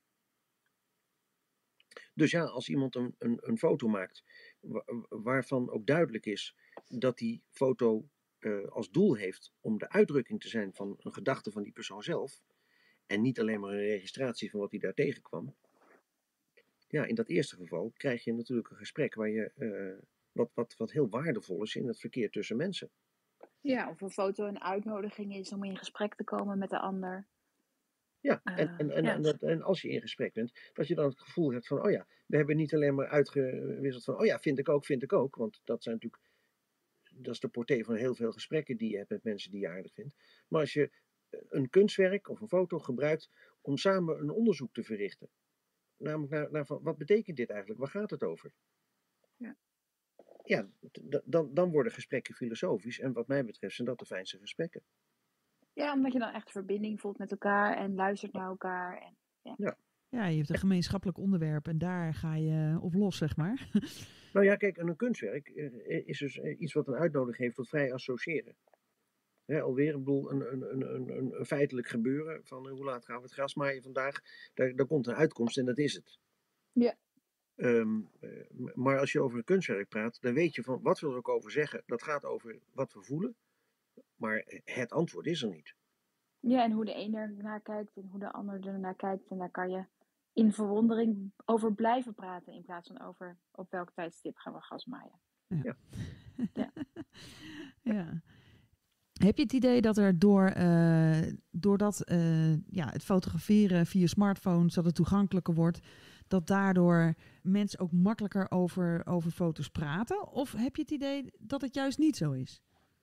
Dus ja, als iemand een, een, een foto maakt waarvan ook duidelijk is dat die foto uh, als doel heeft om de uitdrukking te zijn van een gedachte van die persoon zelf. en niet alleen maar een registratie van wat hij daar tegenkwam. Ja, in dat eerste geval krijg je natuurlijk een gesprek waar je, uh, wat, wat, wat heel waardevol is in het verkeer tussen mensen. Ja, of een foto een uitnodiging is om in gesprek te komen met de ander. Ja, en, Uh, en, en, ja. en, dat, en als je in gesprek bent, dat je dan het gevoel hebt van, oh ja, we hebben niet alleen maar uitgewisseld van, oh ja, vind ik ook, vind ik ook. Want dat zijn natuurlijk, dat is de portée van heel veel gesprekken die je hebt met mensen die je aardig vindt. Maar als je een kunstwerk of een foto gebruikt om samen een onderzoek te verrichten. Namelijk naar, naar van, wat betekent dit eigenlijk? Waar gaat het over? Ja, ja d- dan, dan worden gesprekken filosofisch. En wat mij betreft zijn dat de fijnste gesprekken. Ja, omdat je dan echt verbinding voelt met elkaar en luistert naar elkaar. En, ja. Ja. Ja, je hebt een gemeenschappelijk onderwerp en daar ga je op los, zeg maar. Nou ja, kijk, een kunstwerk is dus iets wat een uitnodiging heeft tot vrij associëren. He, alweer, ik bedoel, een, een, een, een, een feitelijk gebeuren van hoe laat gaan we het gras maaien vandaag. Daar, daar komt een uitkomst en dat is het. Ja. Um, maar als je over een kunstwerk praat, dan weet je van wat we er ook over zeggen. Dat gaat over wat we voelen, maar het antwoord is er niet. Ja, en hoe de een er naar kijkt en hoe de ander er naar kijkt. En daar kan je in verwondering over blijven praten in plaats van over op welk tijdstip gaan we gas maaien. Ja. Ja. Ja. Ja. Heb je het idee dat er door, uh, doordat uh, ja, het fotograferen via smartphones, dat het toegankelijker wordt, dat daardoor mensen ook makkelijker over, over foto's praten? Of heb je het idee dat het juist niet zo is?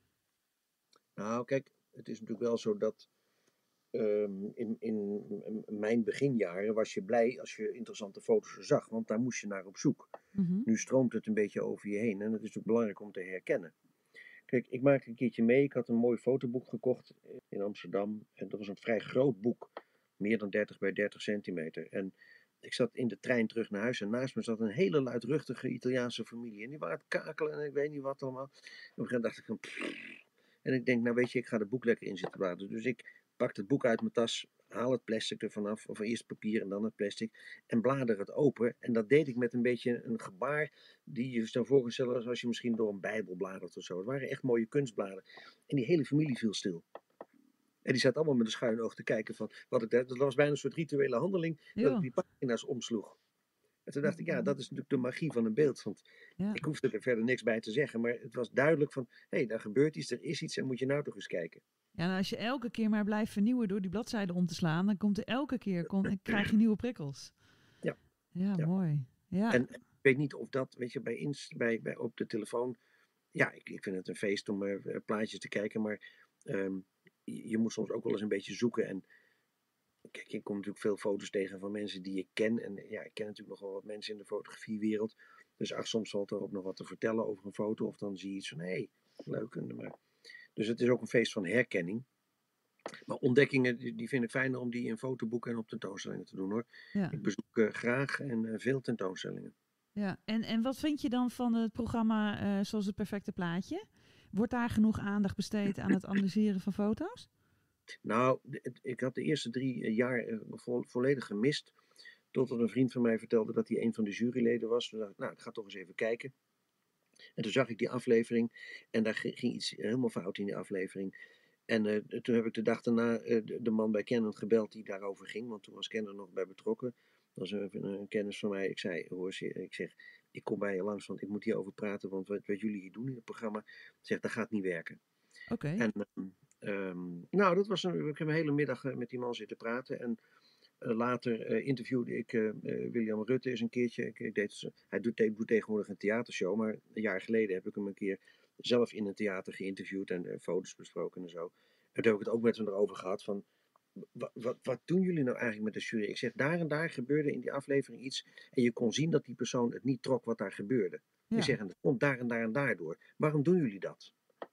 Nou, kijk, het is natuurlijk wel zo dat um, in, in, in mijn beginjaren was je blij als je interessante foto's zag, want daar moest je naar op zoek. Mm-hmm. Nu stroomt het een beetje over je heen en het is natuurlijk belangrijk om te herkennen. Kijk, ik maakte een keertje mee, ik had een mooi fotoboek gekocht in Amsterdam en dat was een vrij groot boek, meer dan dertig bij dertig centimeter. En ik zat in de trein terug naar huis en naast me zat een hele luidruchtige Italiaanse familie en die waren het kakelen en ik weet niet wat allemaal. En op een gegeven moment dacht ik van pff. En ik denk, nou weet je, ik ga het boek lekker in zitten bladeren. Dus ik pak het boek uit mijn tas, haal het plastic er vanaf, of eerst papier en dan het plastic, en blader het open. En dat deed ik met een beetje een gebaar die je dan voor kan stellen als je misschien door een bijbel bladert of zo. Het waren echt mooie kunstbladen. En die hele familie viel stil. En die zat allemaal met een schuin oog te kijken van wat ik deed. Dat was bijna een soort rituele handeling, ja. dat ik die pagina's omsloeg. En toen dacht ik, ja, dat is natuurlijk de magie van een beeld. Want ja. ik hoefde er verder niks bij te zeggen. Maar het was duidelijk van, hé, hey, daar gebeurt iets, er is iets en moet je nou toch eens kijken. Ja, nou, als je elke keer maar blijft vernieuwen door die bladzijden om te slaan, dan komt er elke keer, kom, krijg je nieuwe prikkels. Ja. Ja, ja. Mooi. Ja. En ik weet niet of dat, weet je, bij, inst, bij, bij op de telefoon, ja, ik, ik vind het een feest om uh, plaatjes te kijken. Maar um, je, je moet soms ook wel eens een beetje zoeken en kijk, ik kom natuurlijk veel foto's tegen van mensen die ik ken. En ja, ik ken natuurlijk nogal wat mensen in de fotografiewereld. Dus ach, soms valt er ook nog wat te vertellen over een foto. Of dan zie je iets van, hé, hey, leuk. Maar... Dus het is ook een feest van herkenning. Maar ontdekkingen, die vind ik fijner om die in fotoboeken en op tentoonstellingen te doen, hoor. Ja. Ik bezoek uh, graag en uh, veel tentoonstellingen. Ja, en, en wat vind je dan van het programma uh, zoals Het Perfecte Plaatje? Wordt daar genoeg aandacht besteed aan het analyseren van foto's? Nou, ik had de eerste drie jaar vo- volledig gemist. Totdat een vriend van mij vertelde dat hij een van de juryleden was. Toen dacht ik, nou, ik ga toch eens even kijken. En toen zag ik die aflevering. En daar ging iets helemaal fout in die aflevering. En uh, toen heb ik de dag daarna uh, de, de man bij Canon gebeld die daarover ging. Want toen was Canon nog bij betrokken. Dat was een, een kennis van mij. Ik zei, hoor, ik zeg, ik kom bij je langs, want ik moet hierover praten. Want wat, wat jullie hier doen in het programma, ik zeg, dat gaat niet werken. Oké. Okay. En... Um, Um, nou, dat was een, ik heb een hele middag uh, met die man zitten praten. En uh, later uh, interviewde ik uh, uh, William Rutte eens een keertje. Ik, ik deed, hij doet, doet tegenwoordig een theatershow, maar een jaar geleden heb ik hem een keer zelf in een theater geïnterviewd en uh, foto's besproken en zo. En toen heb ik het ook met hem erover gehad van, wat, wat, wat doen jullie nou eigenlijk met de jury? Ik zeg, daar en daar gebeurde in die aflevering iets en je kon zien dat die persoon het niet trok wat daar gebeurde. Ja. Ik zeg, en dat komt daar en daar en daardoor. Waarom doen jullie dat?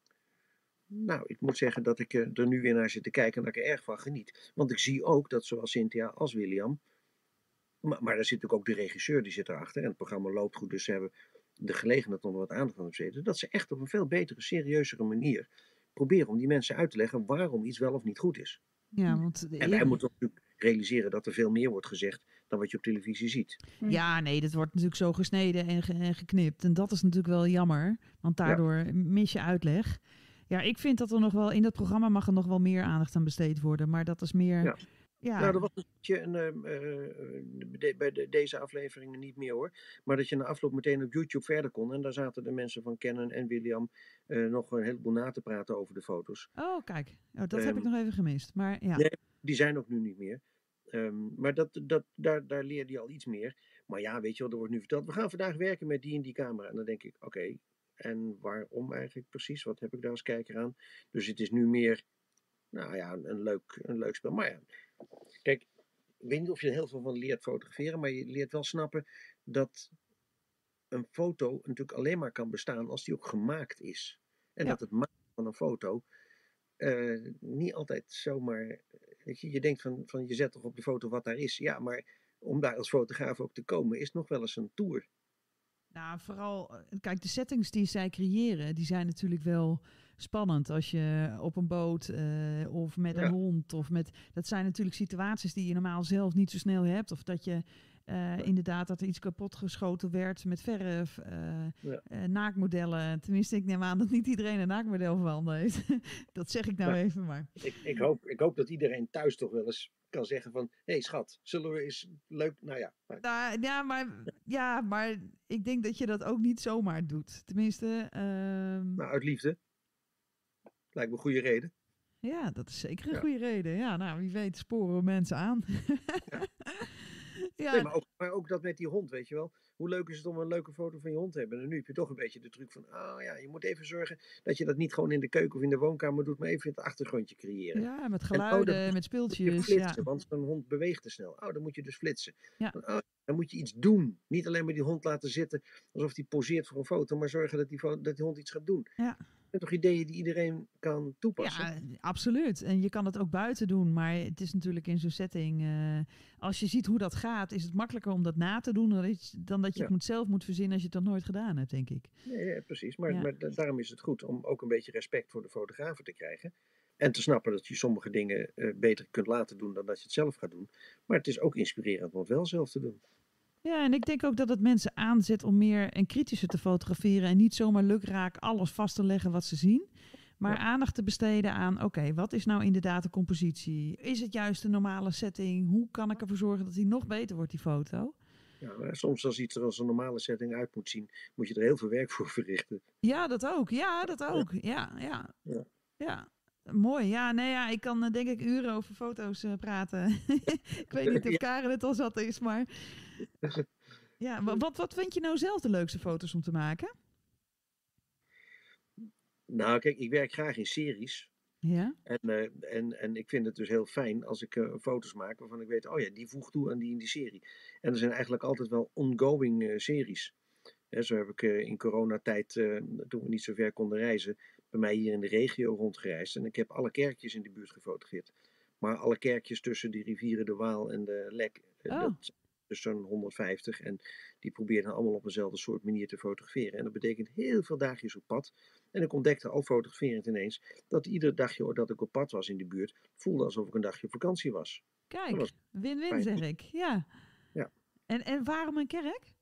Nou, ik moet zeggen dat ik er nu weer naar zit te kijken en dat ik er erg van geniet. Want ik zie ook dat zowel Cynthia als William, maar, maar daar zit natuurlijk ook de regisseur, die zit erachter. En het programma loopt goed, dus ze hebben de gelegenheid om er wat aandacht aan te besteden. Dat ze echt op een veel betere, serieuzere manier proberen om die mensen uit te leggen waarom iets wel of niet goed is. Ja, want en wij moeten natuurlijk realiseren dat er veel meer wordt gezegd dan wat je op televisie ziet. Ja, nee, dat wordt natuurlijk zo gesneden en, ge- en geknipt. En dat is natuurlijk wel jammer, want daardoor ja. mis je uitleg. Ja, ik vind dat er nog wel, in dat programma mag er nog wel meer aandacht aan besteed worden. Maar dat is meer, ja. Ja, Nou, dat was een beetje een, ehm, eh, de- bij de- deze afleveringen niet meer hoor. Maar dat je na afloop meteen op YouTube verder kon. En daar zaten de mensen van Canon en William eh, nog een heleboel na te praten over de foto's. oh kijk, oh, dat heb ik Ehm, nog even gemist. Maar ja, nee, die zijn ook nu niet meer. Ehm, maar dat, dat, daar, daar leerde je al iets meer. Maar ja, weet je wel, er wordt nu verteld, we gaan vandaag werken met die en die camera. En dan denk ik, oké, en waarom eigenlijk precies? Wat heb ik daar als kijker aan? Dus het is nu meer, nou ja, een, een leuk, een leuk spel. Maar ja, kijk, ik weet niet of je er heel veel van leert fotograferen, maar je leert wel snappen dat een foto natuurlijk alleen maar kan bestaan als die ook gemaakt is. En ja. dat het maken van een foto eh, niet altijd zomaar. Weet je, je denkt van, van je zet toch op de foto wat daar is. Ja, maar om daar als fotograaf ook te komen is nog wel eens een tour. Nou, vooral, eh, kijk, de settings die zij creëren, die zijn natuurlijk wel spannend. Als je op een boot eh, of met een Ja, hond of met... Dat zijn natuurlijk situaties die je normaal zelf niet zo snel hebt. Of dat je eh, ja, inderdaad dat er iets kapot geschoten werd met verf, eh, ja. eh, naakmodellen. Tenminste, ik neem aan dat niet iedereen een naakmodel van handen heeft. Dat zeg ik nou Nou, even maar. ik, ik, hoop, ik hoop dat iedereen thuis toch wel eens kan zeggen van... Hé hey, schat, zullen we eens leuk... Nou ja, maar- Nou, ja, maar, ja, maar ik denk dat je dat ook niet zomaar doet. Tenminste, ehm, nou uit liefde. Lijkt me een goede reden. ja, dat is zeker een Ja. goede reden. Ja, nou, wie weet sporen we mensen aan. Ja. Ja, Nee, maar ook, maar ook dat met die hond, weet je wel. Hoe leuk is het om een leuke foto van je hond te hebben? En nu heb je toch een beetje de truc van... Oh ja, je moet even zorgen dat je dat niet gewoon in de keuken of in de woonkamer doet... maar even in het achtergrondje creëren. ja, met En oh, dan geluiden, met moet je speeltjes. flitsen, Ja, want zo'n hond beweegt te snel. Oh, dan moet je dus flitsen. ja, Oh, dan moet je iets doen. Niet alleen maar die hond laten zitten alsof die poseert voor een foto... maar zorgen dat die, fo- dat die hond iets gaat doen. ja. Dat zijn toch ideeën die iedereen kan toepassen? Ja, absoluut. En je kan het ook buiten doen, maar het is natuurlijk in zo'n setting... eh, als je ziet hoe dat gaat, is het makkelijker om dat na te doen... dan, iets- dan dat je Ja. het moet zelf moet verzinnen als je het nog nooit gedaan hebt, denk ik. Nee, ja, precies. Maar, Ja. maar da- daarom is het goed om ook een beetje respect voor de fotografen te krijgen. En te snappen dat je sommige dingen eh, beter kunt laten doen dan dat je het zelf gaat doen. Maar het is ook inspirerend om het wel zelf te doen. Ja, en ik denk ook dat het mensen aanzet om meer en kritischer te fotograferen... en niet zomaar lukraak alles vast te leggen wat ze zien... maar Ja. aandacht te besteden aan, oké, wat is nou inderdaad de compositie? Is het juist een normale setting? Hoe kan ik ervoor zorgen dat die nog beter wordt, die foto? Ja, maar soms als iets er als een normale setting uit moet zien, moet je er heel veel werk voor verrichten. Ja, dat ook. Ja, dat ook. Ja, ja, Ja. ja. Mooi. Ja, nee, ja, ik kan eh, denk ik uren over foto's eh, praten. Ik weet niet of Ja. Karen het al zat is, maar... Ja, wa- wat, wat vind je nou zelf de leukste foto's om te maken? Nou, kijk, ik werk graag in series. Ja? En, eh, en, en ik vind het dus heel fijn als ik eh, foto's maak waarvan ik weet, oh ja, die voegt toe aan die in die serie. En er zijn eigenlijk altijd wel ongoing eh, series. Hè, zo heb ik eh, in coronatijd, eh, toen we niet zo ver konden reizen, bij mij hier in de regio rondgereisd. En ik heb alle kerkjes in de buurt gefotografeerd. Maar alle kerkjes tussen de rivieren de Waal en de Lek, eh, Oh, dat zijn dus zo'n honderdvijftig. En die probeerden allemaal op eenzelfde soort manier te fotograferen. En dat betekent heel veel dagjes op pad. En ik ontdekte al fotograferend ineens dat ieder dagje dat ik op pad was in de buurt, voelde alsof ik een dagje op vakantie was. Dat kijk. was Win-win, fijn. zeg ik. Ja. Ja. En, en waarom een kerk?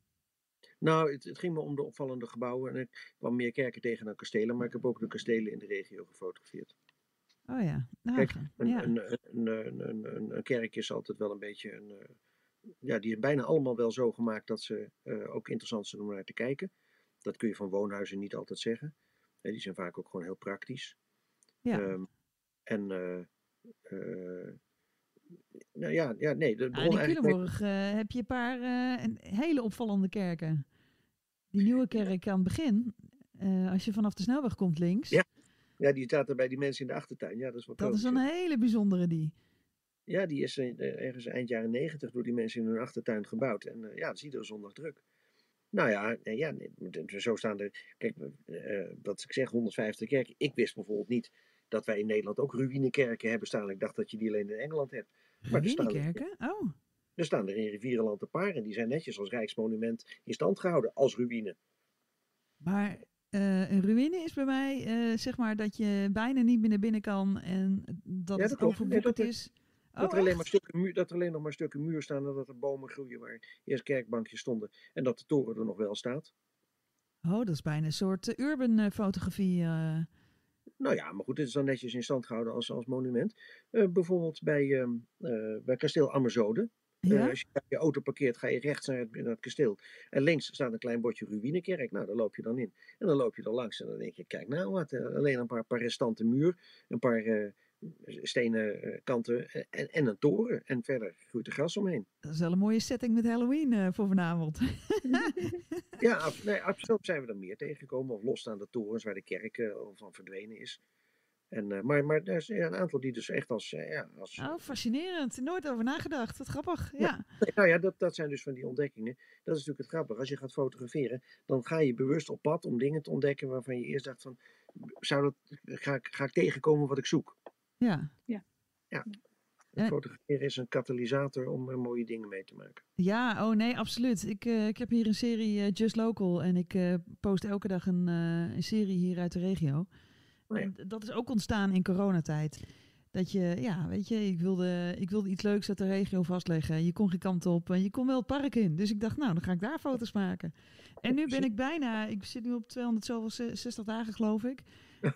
Nou, het, het ging me om de opvallende gebouwen. En ik kwam meer kerken tegen dan kastelen. Maar ik heb ook de kastelen in de regio gefotografeerd. Oh ja. Nou, Kijk, ge- een, ja. een, een, een, een, een, een kerk is altijd wel een beetje een... eh, ja, die is bijna allemaal wel zo gemaakt dat ze eh, ook interessant zijn om naar te kijken. Dat kun je van woonhuizen niet altijd zeggen. Eh, die zijn vaak ook gewoon heel praktisch. Ja. Ehm, en... eh, eh, nou ja, ja, nee, dat Nou, in begon eigenlijk mee... Culemborg eh, heb je een paar eh, een hele opvallende kerken. Die nieuwe kerk aan het begin, eh, als je vanaf de snelweg komt links, Ja, ja, die staat er bij die mensen in de achtertuin. Ja, dat is wel dat is komisch. een Ja. hele bijzondere die. Ja, die is eh, ergens eind jaren negentig door die mensen in hun achtertuin gebouwd. En eh, ja, dat is iedere zondag druk. Nou ja, nee, ja nee, zo staan er... Kijk, eh, wat ik zeg, honderdvijftig kerken. Ik wist bijvoorbeeld niet dat wij in Nederland ook ruïnekerken hebben staan. Ik dacht dat je die alleen in Engeland hebt. Maar er staan, er, Ruïnekerken? Oh. er staan er in Rivierenland een paar. En die zijn netjes als rijksmonument in stand gehouden. Als ruïne. Maar eh, een ruïne is bij mij, eh, zeg maar, dat je bijna niet meer naar binnen kan en dat Ja, het dat klopt. Nee, overboekerd dat, is. dat, Oh, er alleen maar echt? stukken muur, dat er alleen nog maar stukken muur staan. En dat er bomen groeien waar eerst kerkbankjes stonden. En dat de toren er nog wel staat. Oh, dat is bijna een soort eh, urban eh, fotografie. eh. Nou ja, maar goed, het is dan netjes in stand gehouden als, als monument. Uh, bijvoorbeeld bij, uh, uh, bij kasteel Ammerzode. Uh, Ja? als je je auto parkeert, ga je rechts naar het, naar het kasteel. En links staat een klein bordje Ruïnekerk. Nou, daar loop je dan in. En dan loop je er langs en dan denk je, kijk nou wat. Uh, alleen een paar, paar restante muur. Een paar uh, stenen uh, kanten en, en een toren. En verder groeit er gras omheen. Dat is wel een mooie setting met Halloween uh, voor vanavond. Ja, ab, nee, absoluut zijn we er meer tegengekomen. Of losstaande torens waar de kerk uh, van verdwenen is. En, uh, maar, maar er zijn een aantal die dus echt als... Uh, ja, als oh, fascinerend. Nooit over nagedacht. Wat grappig. Ja. Ja. Nee, nou ja, dat, dat zijn dus van die ontdekkingen. Dat is natuurlijk het grappige. Als je gaat fotograferen, dan ga je bewust op pad om dingen te ontdekken waarvan je eerst dacht van... Zou dat, ga, ik, ga ik tegenkomen wat ik zoek? Ja. Ja. Ja. En fotograferen is een katalysator om uh, mooie dingen mee te maken. Ja, oh nee, absoluut. Ik, uh, ik heb hier een serie uh, Just Local en ik uh, post elke dag een, uh, een serie hier uit de regio. Oh ja. En dat is ook ontstaan in coronatijd. Dat je, ja, weet je, ik wilde, ik wilde iets leuks uit de regio vastleggen. Je kon geen kant op en je kon wel het park in. Dus ik dacht, nou, dan ga ik daar foto's maken. En nu ben ik bijna, ik zit nu op tweehonderdzestig dagen, geloof ik.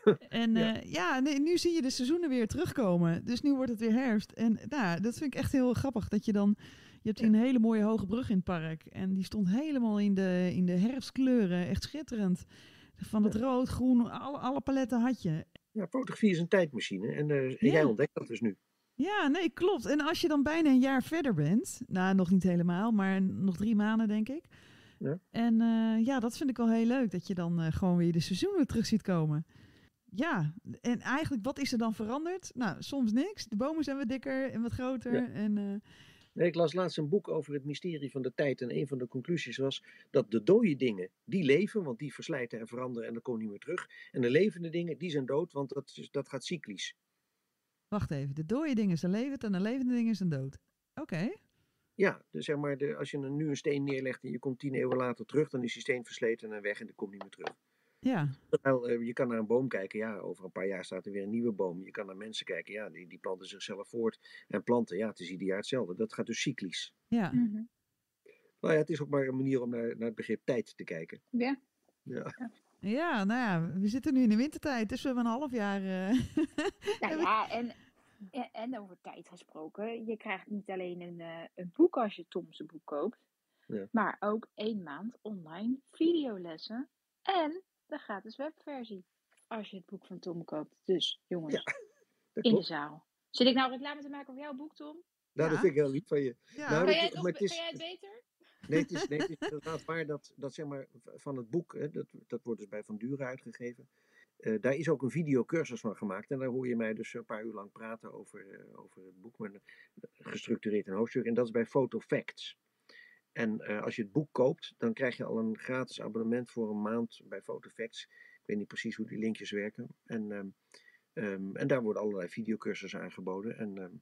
En uh, ja, ja nee, nu zie je de seizoenen weer terugkomen. Dus nu wordt het weer herfst. En nou, dat vind ik echt heel grappig. Dat je dan, je hebt hier een hele mooie hoge brug in het park. En die stond helemaal in de, in de herfstkleuren. Echt schitterend. Van het rood, groen, alle, alle paletten had je. Ja, fotografie is een tijdmachine en, uh, en ja. jij ontdekt dat dus nu. Ja, nee, klopt. En als je dan bijna een jaar verder bent, nou, nog niet helemaal, maar nog drie maanden, denk ik. Ja. En uh, ja, dat vind ik wel heel leuk, dat je dan uh, gewoon weer de seizoenen terug ziet komen. Ja, en eigenlijk, wat is er dan veranderd? Nou, soms niks. De bomen zijn wat dikker en wat groter. Ja. En, uh... nee, ik las laatst een boek over het mysterie van de tijd. En een van de conclusies was dat de dode dingen, die leven, want die verslijten en veranderen en dan komen niet meer terug. En de levende dingen, die zijn dood, want dat, dat gaat cyclisch. Wacht even, de dode dingen zijn levend en de levende dingen zijn dood. Oké. Okay. Ja, dus zeg maar, de, als je een, nu een steen neerlegt en je komt tien eeuwen later terug, dan is die steen versleten en weg en die komt niet meer terug. Ja. Terwijl, uh, je kan naar een boom kijken, ja, over een paar jaar staat er weer een nieuwe boom. Je kan naar mensen kijken, ja, die, die planten zichzelf voort. En planten, ja, het is ieder jaar hetzelfde. Dat gaat dus cyclisch. Ja. Mm-hmm. Nou ja, het is ook maar een manier om naar, naar het begrip tijd te kijken. Ja. Ja. Ja, nou ja, we zitten nu in de wintertijd, dus we hebben een half jaar... Uh... nou ja, en, en over tijd gesproken, je krijgt niet alleen een, uh, een boek als je Tom's boek koopt, ja. maar ook één maand online videolessen en de gratis webversie als je het boek van Tom koopt. Dus jongens, ja, in klopt. De zaal. Zit ik nou reclame te maken over jouw boek, Tom? Nou, ja. Dat vind ik heel lief van je. Ja. Nou, kan, dat, jij het maar nog, het is, kan jij het beter? Nee, het is, nee, het is inderdaad waar dat, dat zeg maar van het boek, hè, dat, dat wordt dus bij Van Dure uitgegeven. Uh, daar is ook een videocursus van gemaakt. En daar hoor je mij dus een paar uur lang praten over, uh, over het boek, maar gestructureerd in hoofdstuk. En dat is bij Photo Facts. En uh, als je het boek koopt, dan krijg je al een gratis abonnement voor een maand bij Photo Facts. Ik weet niet precies hoe die linkjes werken. En, um, um, en daar worden allerlei videocursussen aangeboden. En um,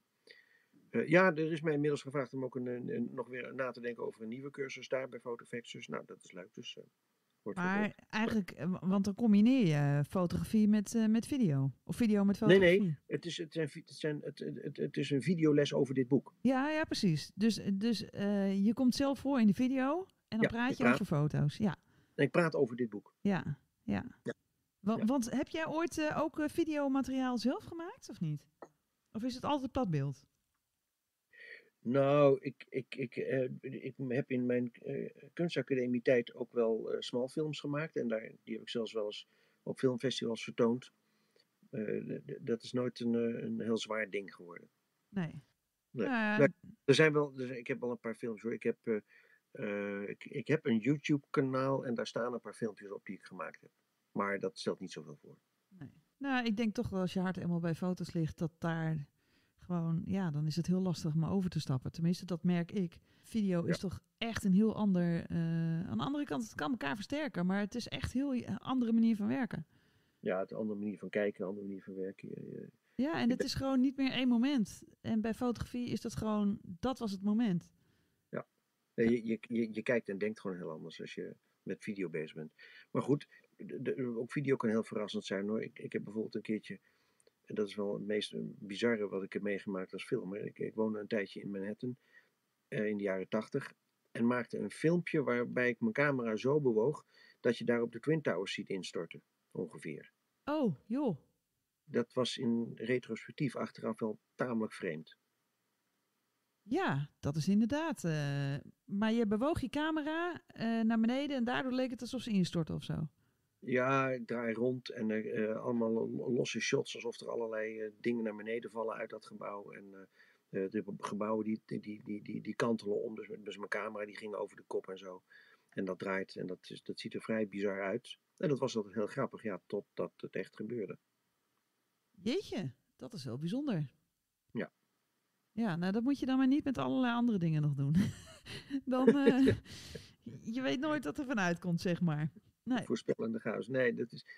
uh, ja, er is mij inmiddels gevraagd om ook een, een, een, nog weer na te denken over een nieuwe cursus daar bij Photo Facts. Dus nou, dat is leuk. Dus... Uh, Maar eigenlijk, want dan combineer je fotografie met, uh, met video. Of video met fotografie. Nee, nee. Het is, het zijn, het zijn, het, het, het is een videoles over dit boek. Ja, ja, precies. Dus, dus uh, je komt zelf voor in de video en dan ja, praat je praat, over foto's. Ja. En ik praat over dit boek. Ja, ja. ja. Want, ja. want heb jij ooit uh, ook uh, videomateriaal zelf gemaakt of niet? Of is het altijd platbeeld? Nou, ik, ik, ik, uh, ik heb in mijn uh, kunstacademie tijd ook wel uh, smalfilms gemaakt. En daar, die heb ik zelfs wel eens op filmfestivals vertoond. Uh, d- dat is nooit een, uh, een heel zwaar ding geworden. Nee. nee. Uh, nou, er zijn wel, er, ik heb wel een paar films hoor. Ik heb, uh, uh, ik, ik heb een YouTube kanaal en daar staan een paar filmpjes op die ik gemaakt heb. Maar dat stelt niet zoveel voor. Nee. Nou, ik denk toch wel als je hart eenmaal bij foto's ligt, dat daar... Gewoon, ja, dan is het heel lastig om over te stappen. Tenminste, dat merk ik. Video is ja. toch echt een heel ander... Uh, aan de andere kant, het kan elkaar versterken. Maar het is echt heel een andere manier van werken. Ja, het is een andere manier van kijken, een andere manier van werken. Je, ja, en het is gewoon niet meer één moment. En bij fotografie is dat gewoon... Dat was het moment. Ja, je, je, je, je kijkt en denkt gewoon heel anders als je met video bezig bent. Maar goed, de, de, ook video kan heel verrassend zijn hoor. Ik, ik heb bijvoorbeeld een keertje... En dat is wel het meest bizarre wat ik heb meegemaakt als filmer. Ik, ik woonde een tijdje in Manhattan uh, in de jaren tachtig. En maakte een filmpje waarbij ik mijn camera zo bewoog dat je daar op de Twin Towers ziet instorten. Ongeveer. Oh, joh. dat was in retrospectief achteraf wel tamelijk vreemd. Ja, dat is inderdaad. Uh, maar je bewoog je camera uh, naar beneden en daardoor leek het alsof ze instortte of zo. Ja, ik draai rond en uh, allemaal losse shots, alsof er allerlei uh, dingen naar beneden vallen uit dat gebouw. En uh, de gebouwen die, die, die, die, die kantelen om, dus, dus mijn camera die ging over de kop en zo. En dat draait en dat, is, dat ziet er vrij bizar uit. En dat was altijd heel grappig, ja, totdat het echt gebeurde. Jeetje, dat is wel bijzonder. Ja. Ja, nou dat moet je dan maar niet met allerlei andere dingen nog doen. dan, uh, je weet nooit wat er vanuit komt, zeg maar. Nee. Voorspellende chaos. Nee, dat is.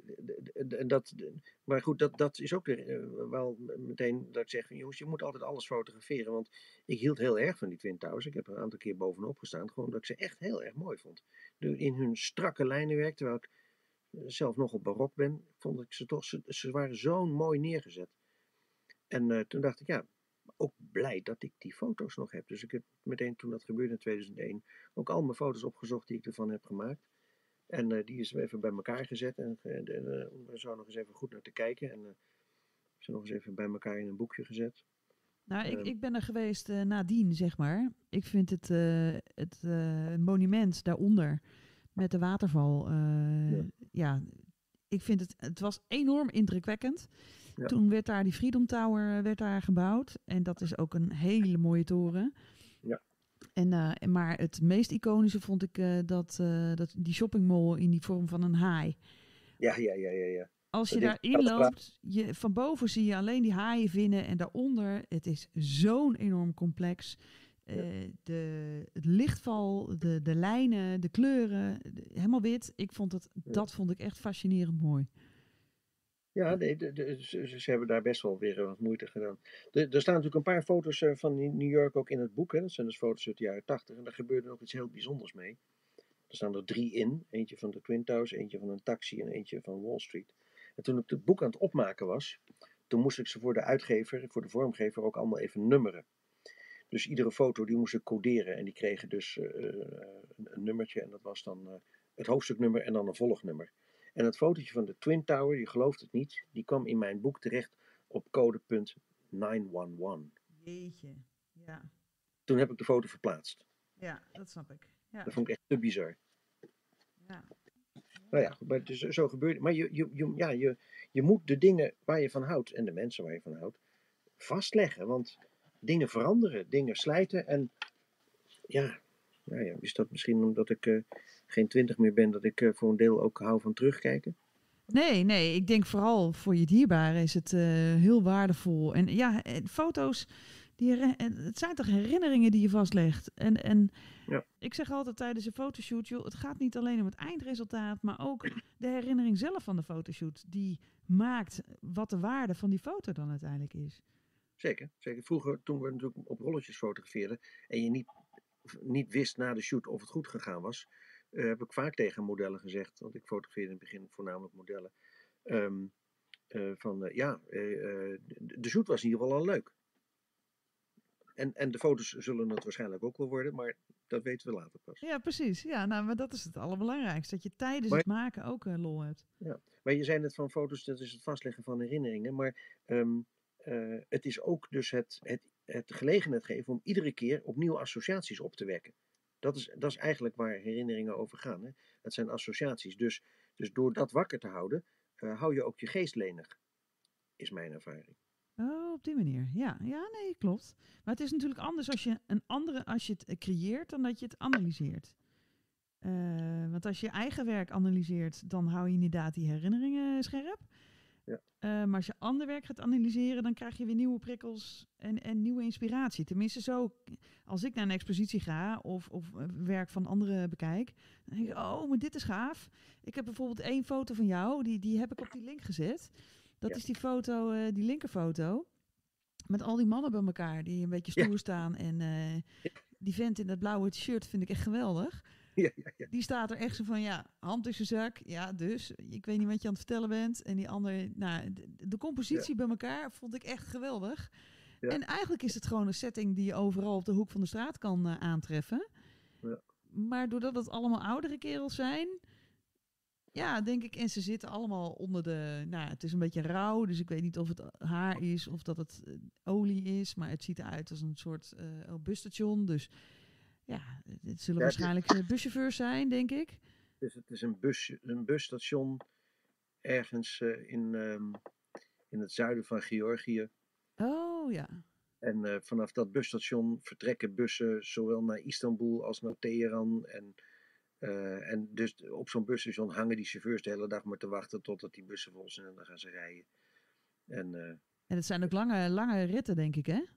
Dat, maar goed, dat, dat is ook de, uh, wel meteen dat ik zeg: jongens, je moet altijd alles fotograferen. Want ik hield heel erg van die Twin Towers. Ik heb er een aantal keer bovenop gestaan. Gewoon dat ik ze echt heel erg mooi vond. In hun strakke lijnenwerk, terwijl ik zelf nogal barok ben, vond ik ze toch. Ze, ze waren zo mooi neergezet. En uh, toen dacht ik, ja. Ook blij dat ik die foto's nog heb. Dus ik heb meteen toen dat gebeurde in tweeduizend één ook al mijn foto's opgezocht die ik ervan heb gemaakt. En uh, die is even bij elkaar gezet. En uh, om er zo nog eens even goed naar te kijken. En uh, ze nog eens even bij elkaar in een boekje gezet. Nou, uh, ik, ik ben er geweest uh, nadien, zeg maar. Ik vind het, uh, het uh, monument daaronder met de waterval. Uh, ja. ja, ik vind het, het was enorm indrukwekkend. Ja. Toen werd daar die Freedom Tower werd daar gebouwd. En dat is ook een hele mooie toren. Ja. En, uh, maar het meest iconische vond ik uh, dat, uh, dat die shoppingmall in die vorm van een haai. Ja, ja, ja, ja. ja. Als je daarin loopt, je, van boven zie je alleen die haaienvinnen. En daaronder, het is zo'n enorm complex. Uh, ja. de, het lichtval, de, de lijnen, de kleuren, de, helemaal wit. Ik vond het, ja. Dat vond ik echt fascinerend mooi. Ja, de, de, de, ze, ze hebben daar best wel weer wat moeite gedaan. De, er staan natuurlijk een paar foto's uh, van New York ook in het boek. Hè? Dat zijn dus foto's uit de jaren tachtig. En daar gebeurde nog iets heel bijzonders mee. Er staan er drie in. Eentje van de Twin Towers, eentje van een taxi en eentje van Wall Street. En toen ik het boek aan het opmaken was, toen moest ik ze voor de uitgever, voor de vormgever ook allemaal even nummeren. Dus iedere foto die moest ik coderen. En die kregen dus uh, een, een nummertje. En dat was dan uh, het hoofdstuknummer en dan een volgnummer. En het fotootje van de Twin Tower, je gelooft het niet, die kwam in mijn boek terecht op codepunt negen elf. Jeetje, ja. Toen heb ik de foto verplaatst. Ja, dat snap ik. Ja. Dat vond ik echt te bizar. Ja. Nou ja, maar dus, zo gebeurt het. Maar je, je, je, ja, je, je moet de dingen waar je van houdt en de mensen waar je van houdt vastleggen. Want dingen veranderen, dingen slijten en ja... Nou ja, is dat misschien omdat ik uh, geen twintig meer ben, dat ik uh, voor een deel ook hou van terugkijken? Nee, nee, ik denk vooral voor je dierbaren is het uh, heel waardevol. En ja, foto's, die, het zijn toch herinneringen die je vastlegt. En, en ja. Ik zeg altijd tijdens een fotoshoot, joh, het gaat niet alleen om het eindresultaat, maar ook de herinnering zelf van de fotoshoot. Die maakt wat de waarde van die foto dan uiteindelijk is. Zeker, zeker. Vroeger, toen we natuurlijk op rolletjes fotografeerden en je niet... niet wist na de shoot of het goed gegaan was, uh, heb ik vaak tegen modellen gezegd, want ik fotografeerde in het begin voornamelijk modellen, um, uh, van uh, ja, uh, uh, de shoot was in ieder geval al leuk. En, en de foto's zullen het waarschijnlijk ook wel worden, maar dat weten we later pas. Ja, precies. Ja, nou, maar dat is het allerbelangrijkste, dat je tijdens maar, het maken ook uh, lol hebt. Ja, maar je zei net van foto's, dat is het vastleggen van herinneringen, maar um, uh, het is ook dus het, het het gelegenheid geven om iedere keer opnieuw associaties op te wekken. Dat is, dat is eigenlijk waar herinneringen over gaan. Hè? Dat zijn associaties. Dus, dus door dat wakker te houden, uh, hou je ook je geest lenig. Is mijn ervaring. Oh, op die manier. Ja, ja, nee, klopt. Maar het is natuurlijk anders als je een andere, als je het creëert, dan dat je het analyseert. Uh, want als je je eigen werk analyseert, dan hou je inderdaad die herinneringen scherp. Ja. Uh, maar als je ander werk gaat analyseren, dan krijg je weer nieuwe prikkels en, en nieuwe inspiratie. Tenminste zo, als ik naar een expositie ga of, of werk van anderen bekijk, dan denk ik, oh, maar dit is gaaf. Ik heb bijvoorbeeld één foto van jou, die, die heb ik op die link gezet. Dat ja. is die foto, uh, die linkerfoto, met al die mannen bij elkaar die een beetje stoer ja. staan. En uh, ja. die vent in dat blauwe shirt vind ik echt geweldig. Ja, ja, ja. Die staat er echt zo van, ja, hand in zijn zak. Ja, dus, ik weet niet wat je aan het vertellen bent. En die andere, nou, de, de compositie ja. bij elkaar vond ik echt geweldig. Ja. En eigenlijk is het gewoon een setting die je overal op de hoek van de straat kan uh, aantreffen. Ja. Maar doordat het allemaal oudere kerels zijn, Ja, denk ik. En ze zitten allemaal onder de... Nou, het is een beetje rauw, dus ik weet niet of het haar is of dat het uh, olie is. Maar het ziet eruit als een soort uh, busstation. Dus ja, het zullen Ja, waarschijnlijk het, uh, buschauffeurs zijn, denk ik. dus het is een, bus, een busstation ergens uh, in, um, in het zuiden van Georgië. Oh, ja. En uh, vanaf dat busstation vertrekken bussen zowel naar Istanbul als naar Teheran. En, uh, en dus op zo'n busstation hangen die chauffeurs de hele dag maar te wachten totdat die bussen vol zijn en dan gaan ze rijden. En, uh, en het zijn ook lange, lange ritten, denk ik, hè?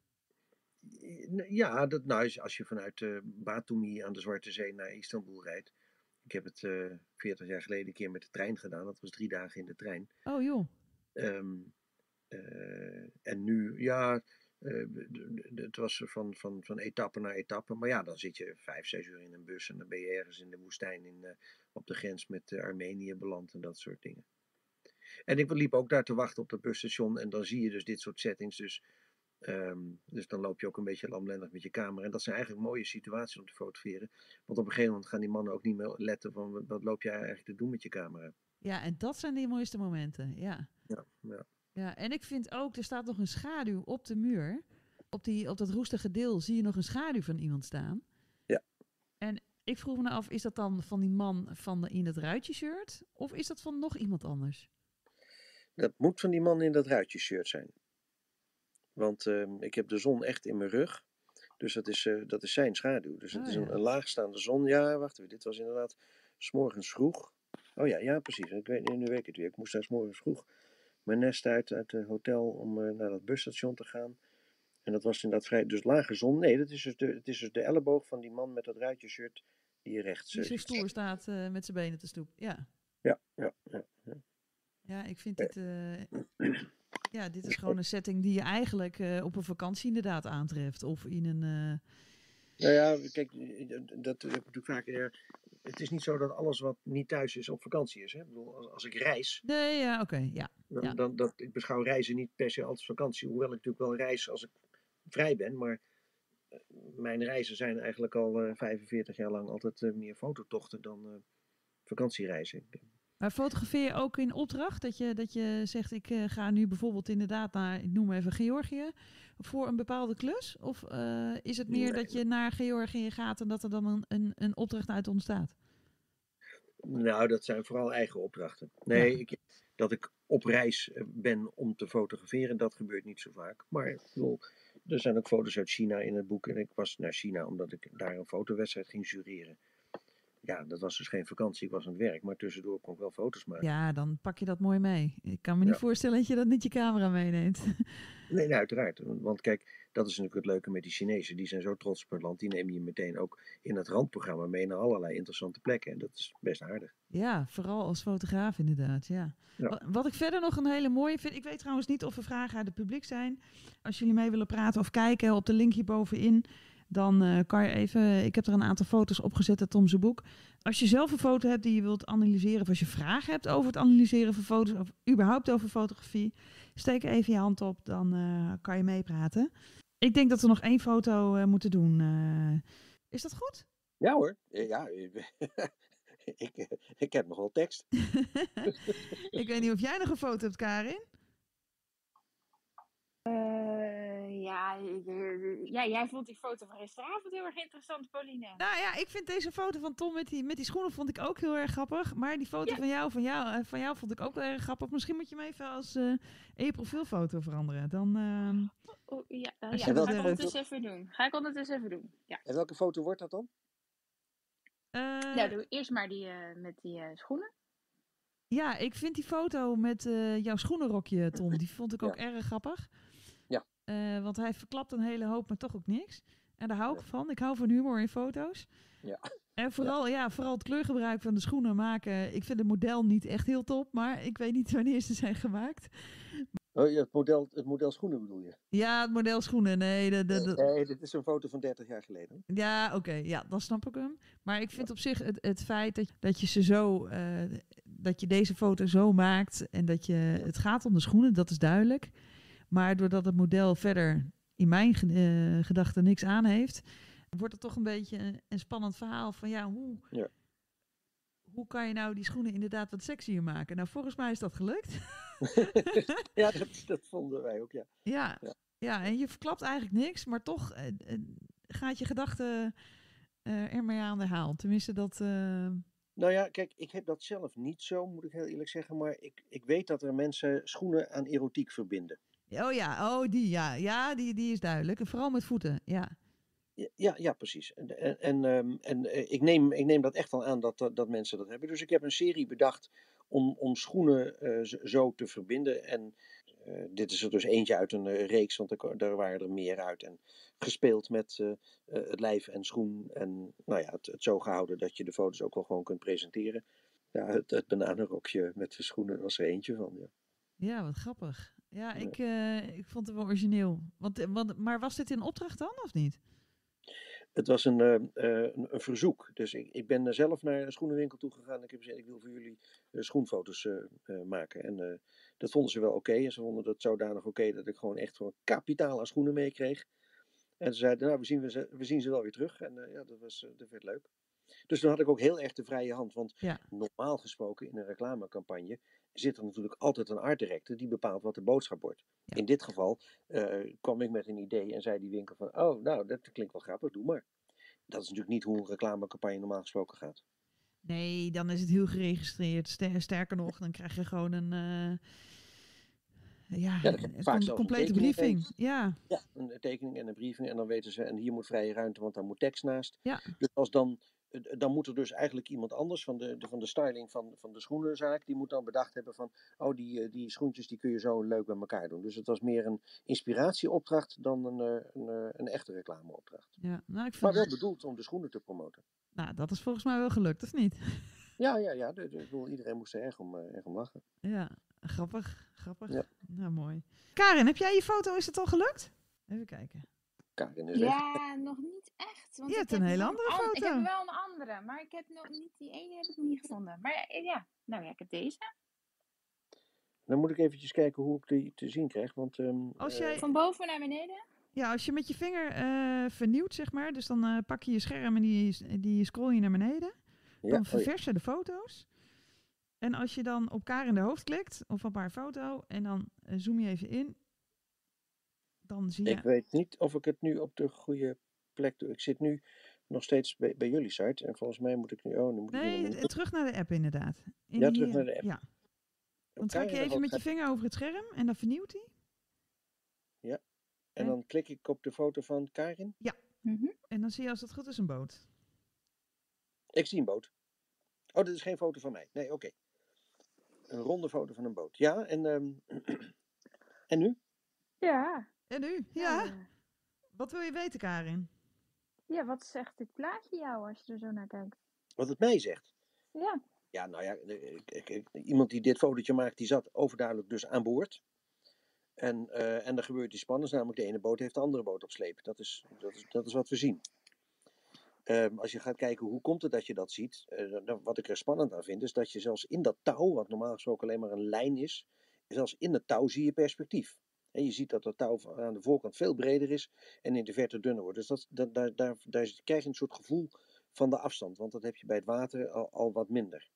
Ja, dat, nou, als je vanuit uh, Batumi aan de Zwarte Zee naar Istanbul rijdt. Ik heb het uh, veertig jaar geleden een keer met de trein gedaan. Dat was drie dagen in de trein. Oh joh. Um, uh, en nu, ja, uh, het was van, van, van etappe naar etappe. Maar ja, dan zit je vijf, zes uur in een bus. En dan ben je ergens in de woestijn in, uh, op de grens met uh, Armenië beland en dat soort dingen. En ik liep ook daar te wachten op dat busstation. En dan zie je dus dit soort settings. Dus, um, dus dan loop je ook een beetje lamlendig met je camera. En dat zijn eigenlijk mooie situaties om te fotograferen. Want op een gegeven moment gaan die mannen ook niet meer letten van wat loop jij eigenlijk te doen met je camera. Ja, en dat zijn die mooiste momenten, ja. Ja, ja. Ja, en ik vind ook, er staat nog een schaduw op de muur. Op, die, op dat roestige deel zie je nog een schaduw van iemand staan. Ja. En ik vroeg me nou af, is dat dan van die man van de, in het ruitjeshirt? Of is dat van nog iemand anders? Dat moet van die man in dat ruitjeshirt zijn. Want uh, ik heb de zon echt in mijn rug. Dus dat is, uh, dat is zijn schaduw. Dus het oh, is ja. een, een laagstaande zon. Ja, wacht even. Dit was inderdaad 's morgens vroeg. Oh ja, ja precies. Ik weet, nu weet ik het weer. Ik moest daar 's morgens vroeg mijn nest uit, uit het hotel om uh, naar dat busstation te gaan. En dat was inderdaad vrij... Dus lage zon. Nee, dat is dus de, het is dus de elleboog van die man met dat ruitjeshirt die je rechts Die uh, zo stoer staat uh, met zijn benen te stoep. Ja. Ja, ja, ja. Ja, ja ik vind dit... Uh, ja, dit is gewoon een setting die je eigenlijk uh, op een vakantie inderdaad aantreft. Of in een... Uh... Nou ja, kijk, dat heb ik natuurlijk vaak... Uh, het is niet zo dat alles wat niet thuis is op vakantie is. Hè? Ik bedoel, als, als ik reis... Nee, ja, oké, okay, ja. Dan, ja. dan, dat, ik beschouw reizen niet per se als vakantie. Hoewel ik natuurlijk wel reis als ik vrij ben. Maar uh, mijn reizen zijn eigenlijk al uh, vijfenveertig jaar lang altijd uh, meer fototochten dan uh, vakantiereizen. Maar fotografeer je ook in opdracht? Dat je, dat je zegt, ik uh, ga nu bijvoorbeeld inderdaad naar, ik noem even Georgië, voor een bepaalde klus? Of uh, is het meer nee. dat je naar Georgië gaat en dat er dan een, een, een opdracht uit ontstaat? Nou, dat zijn vooral eigen opdrachten. Nee, ja. ik, dat ik op reis ben om te fotograferen, dat gebeurt niet zo vaak. Maar ik bedoel, er zijn ook foto's uit China in het boek. En ik was naar China omdat ik daar een fotowedstrijd ging jureren. Ja, dat was dus geen vakantie, ik was aan het werk. Maar tussendoor kon ik wel foto's maken. Ja, dan pak je dat mooi mee. Ik kan me niet ja. voorstellen dat je dat niet je camera meeneemt. Nee, nee, uiteraard. Want kijk, dat is natuurlijk het leuke met die Chinezen. Die zijn zo trots op hun land. Die neem je meteen ook in het randprogramma mee naar allerlei interessante plekken. En dat is best aardig. Ja, vooral als fotograaf inderdaad, ja. ja. Wat ik verder nog een hele mooie vind... Ik weet trouwens niet of er vragen uit het publiek zijn. Als jullie mee willen praten of kijken op de link hierbovenin... Dan uh, kan je even... Ik heb er een aantal foto's opgezet uit Tom zijn boek. Als je zelf een foto hebt die je wilt analyseren... of als je vragen hebt over het analyseren van foto's... of überhaupt over fotografie... steek even je hand op, dan uh, kan je meepraten. Ik denk dat we nog één foto uh, moeten doen. Uh, is dat goed? Ja hoor. Ja, ik, ik heb nog wel tekst. Ik weet niet of jij nog een foto hebt, Karin? Uh, ja, ja, jij vond die foto van gisteravond heel erg interessant, Pauline. Nou ja, ik vind deze foto van Tom met die, met die schoenen vond ik ook heel erg grappig. Maar die foto ja. van, jou, van, jou, van jou vond ik ook wel erg grappig. Misschien moet je hem even als uh, je profielfoto veranderen. Dan, uh, oh, ja, uh, ja dat ga ik ondertussen even doen. Ga ik ondertussen even doen. Ja. En welke foto wordt dat dan? Uh, nou, doe eerst maar die uh, met die uh, schoenen. Ja, ik vind die foto met uh, jouw schoenenrokje, Tom, die vond ik ook ja. erg grappig. Ja. Uh, want hij verklapt een hele hoop, maar toch ook niks. En daar hou ik ja. van. Ik hou van humor in foto's. Ja. En vooral, ja. Ja, vooral het kleurgebruik van de schoenen maken. Ik vind het model niet echt heel top, maar ik weet niet wanneer ze zijn gemaakt. Oh, ja, het, model, het model schoenen bedoel je? Ja, het model schoenen. Nee, de, de, de... nee dit is een foto van dertig jaar geleden. Ja, oké. Okay, ja, dan snap ik hem. Maar ik vind ja. op zich het, het feit dat, dat je ze zo... Uh, dat je deze foto zo maakt en dat je... Het gaat om de schoenen, dat is duidelijk. Maar doordat het model verder in mijn uh, gedachten niks aan heeft... wordt het toch een beetje een, een spannend verhaal van ja, hoe... Ja. hoe kan je nou die schoenen inderdaad wat sexier maken? Nou, volgens mij is dat gelukt. Ja, dat, dat vonden wij ook, ja. Ja, Ja. ja, en je verklapt eigenlijk niks, maar toch eh, eh, gaat je gedachte eh, ermee aan de haal. Tenminste, dat... eh, Nou ja, kijk, ik heb dat zelf niet zo, moet ik heel eerlijk zeggen. Maar ik, ik weet dat er mensen schoenen aan erotiek verbinden. Oh ja, oh die, ja. Ja, die, die is duidelijk. En vooral met voeten, ja. Ja, ja, ja, precies. En, en, en, ehm, en eh, ik, neem, ik neem dat echt wel aan dat, dat, dat mensen dat hebben. Dus ik heb een serie bedacht om, om schoenen eh, z- zo te verbinden. En eh, dit is er dus eentje uit een eh, reeks, want er, ko- daar waren er meer uit. En gespeeld met eh, eh, het lijf en schoen. En nou ja, het, het zo gehouden dat je de foto's ook wel gewoon kunt presenteren. Ja, het, het bananenrokje met de schoenen was er eentje van. Ja. Ja, wat grappig. Ja, Ja. ik, eh, ik vond het wel origineel. Want, eh, want, maar was dit in opdracht dan, of niet? Het was een, eh, eh, een, een verzoek. Dus ik, ik ben eh, zelf naar een schoenenwinkel toe gegaan. En ik heb gezegd, ik wil voor jullie eh, schoenfoto's eh, eh, maken. En eh, dat vonden ze wel oké. En ze vonden dat zodanig oké dat ik gewoon echt gewoon kapitaal aan schoenen meekreeg. En ze zeiden, nou, we zien, we, ze, we zien ze wel weer terug. En eh, ja, dat was uh, dat werd leuk. Dus toen had ik ook heel erg de vrije hand. Want Ja. normaal gesproken in een reclamecampagne zit er natuurlijk altijd een art director die bepaalt wat de boodschap wordt. Ja. In dit geval uh, kwam ik met een idee en zei die winkel van, oh, nou, dat klinkt wel grappig, doe maar. Dat is natuurlijk niet hoe een reclamecampagne normaal gesproken gaat. Nee, dan is het heel geregistreerd. Ster- sterker nog, dan krijg je gewoon een... Uh, ja, ja een vaak com- complete een briefing. Ja. ja, een tekening en een briefing. En dan weten ze, en hier moet vrije ruimte, want daar moet tekst naast. Ja. Dus als dan... Dan moet er dus eigenlijk iemand anders van de, de, van de styling van, van de schoenenzaak, die moet dan bedacht hebben van, oh die, die schoentjes die kun je zo leuk bij elkaar doen. Dus het was meer een inspiratieopdracht dan een, een, een, een echte reclameopdracht. Ja, nou, ik vind... Maar wel bedoeld om de schoenen te promoten. Nou, dat is volgens mij wel gelukt, of niet? Ja, ja, ja. De, de, de, iedereen moest er erg om, erg om lachen. Ja, grappig, grappig. Ja. Nou, mooi. Karin, heb jij je foto, is het al gelukt? Even kijken. Karin is Ja, weg. Nog niet echt. Want je ik hebt heb een hele een andere an- foto. Ik heb wel een andere, maar ik heb nog niet, die ene heb ik niet gevonden. Maar ja, nou ja, ik heb deze. Dan moet ik eventjes kijken hoe ik die te zien krijg. Want, um, als jij... Van boven naar beneden? Ja, als je met je vinger uh, vernieuwt, zeg maar. Dus dan uh, pak je je scherm en die, die scroll je naar beneden. Dan ja, ververs je oh ja. de foto's. En als je dan op Karin de hoofd klikt, of op haar foto, en dan uh, zoom je even in, dan zie je... Ik weet niet of ik het nu op de goede plek doe. Ik zit nu nog steeds bij, bij jullie site. En volgens mij moet ik nu... Oh, nu moet nee, ik nu terug naar de app inderdaad. In ja, die, terug naar de app. Ja. Dan trek je even met je vinger over het scherm en dan vernieuwt hij. Ja. En, en dan klik ik op de foto van Karin. Ja. Mm-hmm. En dan zie je als het goed is een boot. Ik zie een boot. Oh, dit is geen foto van mij. Nee, oké. Okay. Een ronde foto van een boot. Ja, en, um, en nu? Ja. En nu? Ja. ja. Wat wil je weten, Karin? Ja, wat zegt dit plaatje jou als je er zo naar kijkt? Wat het mij zegt? Ja. Ja, nou ja, ik, ik, ik, iemand die dit fotootje maakt, die zat overduidelijk dus aan boord. En, uh, en er gebeurt iets spannends, namelijk de ene boot heeft de andere boot op sleep. Dat is, dat is, dat is wat we zien. Um, als je gaat kijken hoe komt het dat je dat ziet, uh, dan, wat ik er spannend aan vind, is dat je zelfs in dat touw, wat normaal gesproken alleen maar een lijn is, zelfs in dat touw zie je perspectief. En je ziet dat dat touw aan de voorkant veel breder is en in de verte dunner wordt. Dus dat, dat, daar, daar, daar krijg je een soort gevoel van de afstand, want dat heb je bij het water al, al wat minder.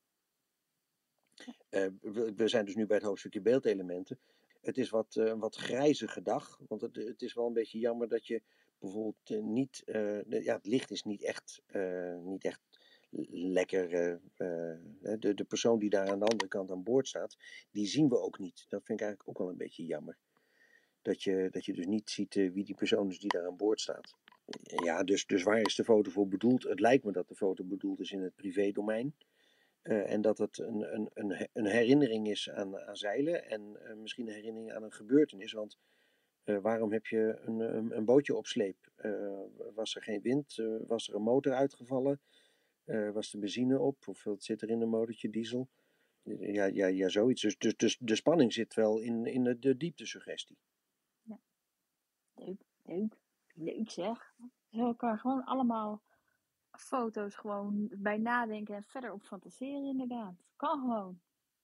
Uh, we, we zijn dus nu bij het hoofdstukje beeldelementen. Het is wat, uh, wat grijzige dag, want het, het is wel een beetje jammer dat je bijvoorbeeld uh, niet, uh, de, ja, het licht is niet echt, uh, niet echt lekker. Uh, uh, de, de persoon die daar aan de andere kant aan boord staat, die zien we ook niet. Dat vind ik eigenlijk ook wel een beetje jammer. Dat je, dat je dus niet ziet uh, wie die persoon is die daar aan boord staat. Ja, dus, dus waar is de foto voor bedoeld? Het lijkt me dat de foto bedoeld is in het privédomein. Uh, en dat het een, een, een, een herinnering is aan, aan zeilen en uh, misschien een herinnering aan een gebeurtenis. Want uh, waarom heb je een, een, een bootje op sleep? Uh, was er geen wind? Uh, was er een motor uitgevallen? Uh, was de benzine op? Of wat zit er in een motortje diesel? Ja, ja, ja zoiets. Dus, dus, dus de spanning zit wel in, in de, de dieptesuggestie. Ja. Leuk, leuk. Leuk zeg. Ze elkaar gewoon allemaal foto's gewoon bij nadenken en verder op fantaseren inderdaad. Kan gewoon.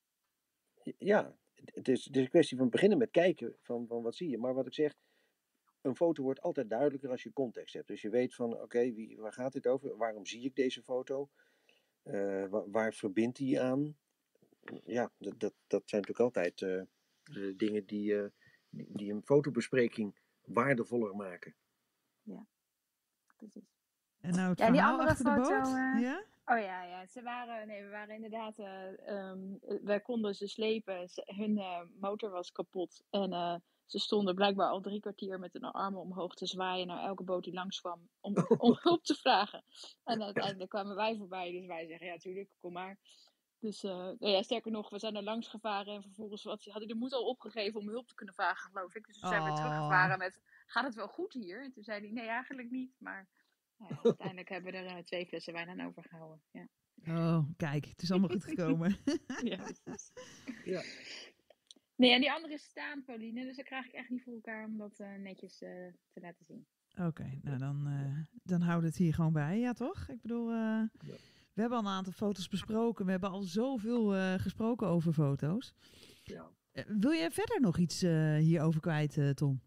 Ja, het is, het is een kwestie van beginnen met kijken van, van wat zie je. Maar wat ik zeg, een foto wordt altijd duidelijker als je context hebt. Dus je weet van, oké, okay, waar gaat dit over? Waarom zie ik deze foto? Uh, waar, waar verbindt die aan? Ja, dat, dat, dat zijn natuurlijk altijd uh, uh, dingen die, uh, die, die een fotobespreking waardevoller maken. Ja, precies. En nou het ja, die verhaal andere achter foto. de boot? Uh, Ja? Oh ja, ja, ze waren, nee, we waren inderdaad, uh, um, wij konden ze slepen. Ze, hun uh, motor was kapot en uh, ze stonden blijkbaar al drie kwartier met hun armen omhoog te zwaaien naar elke boot die langskwam om, om hulp te vragen. En uiteindelijk kwamen wij voorbij, dus wij zeggen, ja, tuurlijk, kom maar. Dus uh, nou ja, sterker nog, we zijn er langs gevaren en vervolgens had hij de moed al opgegeven om hulp te kunnen vragen, geloof ik. Dus we zijn Oh. weer teruggevaren met, gaat het wel goed hier? En toen zei hij, nee, eigenlijk niet, maar... Nou ja, uiteindelijk hebben we er uh, twee flessen wijn aan overgehouden. Ja. Oh, kijk, het is allemaal goed gekomen. Ja, precies. Ja. Nee, en die andere is staan, Pauline. Dus dat krijg ik echt niet voor elkaar om dat uh, netjes uh, te laten zien. Oké, okay, nou dan, uh, dan houden we het hier gewoon bij. Ja, toch? Ik bedoel, uh, ja. We hebben al een aantal foto's besproken. We hebben al zoveel uh, gesproken over foto's. Ja. Uh, wil je verder nog iets uh, hierover kwijt, uh, Tom?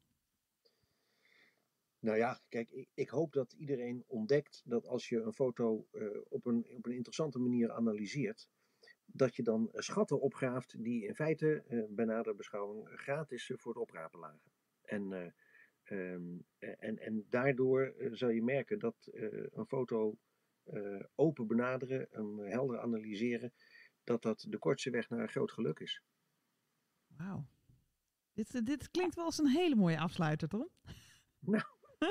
Nou ja, kijk, ik, ik hoop dat iedereen ontdekt dat als je een foto uh, op, een, op een interessante manier analyseert, dat je dan schatten opgraaft die in feite uh, bij nader beschouwing gratis uh, voor het oprapen lagen. En, uh, um, en, en daardoor uh, zal je merken dat uh, een foto uh, open benaderen, hem helder analyseren, dat dat de kortste weg naar een groot geluk is. Wauw. Dit, dit klinkt wel als een hele mooie afsluiter, Tom. Nou.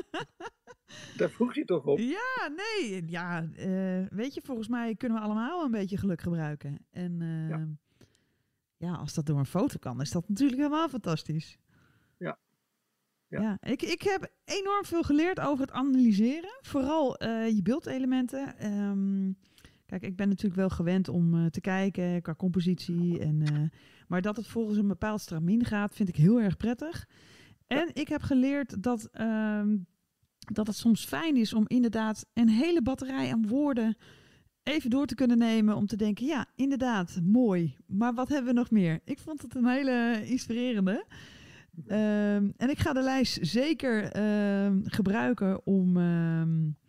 Daar vroeg je toch op? Ja, nee. Ja, uh, weet je, volgens mij kunnen we allemaal een beetje geluk gebruiken. En uh, ja. ja, als dat door een foto kan, is dat natuurlijk helemaal fantastisch. Ja. Ja. ja ik, ik heb enorm veel geleerd over het analyseren. Vooral uh, je beeldelementen. Um, kijk, ik ben natuurlijk wel gewend om uh, te kijken qua compositie. En, uh, maar dat het volgens een bepaald stramien gaat, vind ik heel erg prettig. En ik heb geleerd dat, uh, dat het soms fijn is om inderdaad een hele batterij aan woorden even door te kunnen nemen. Om te denken, ja, inderdaad, mooi. Maar wat hebben we nog meer? Ik vond het een hele inspirerende. Uh, en ik ga de lijst zeker uh, gebruiken om, uh,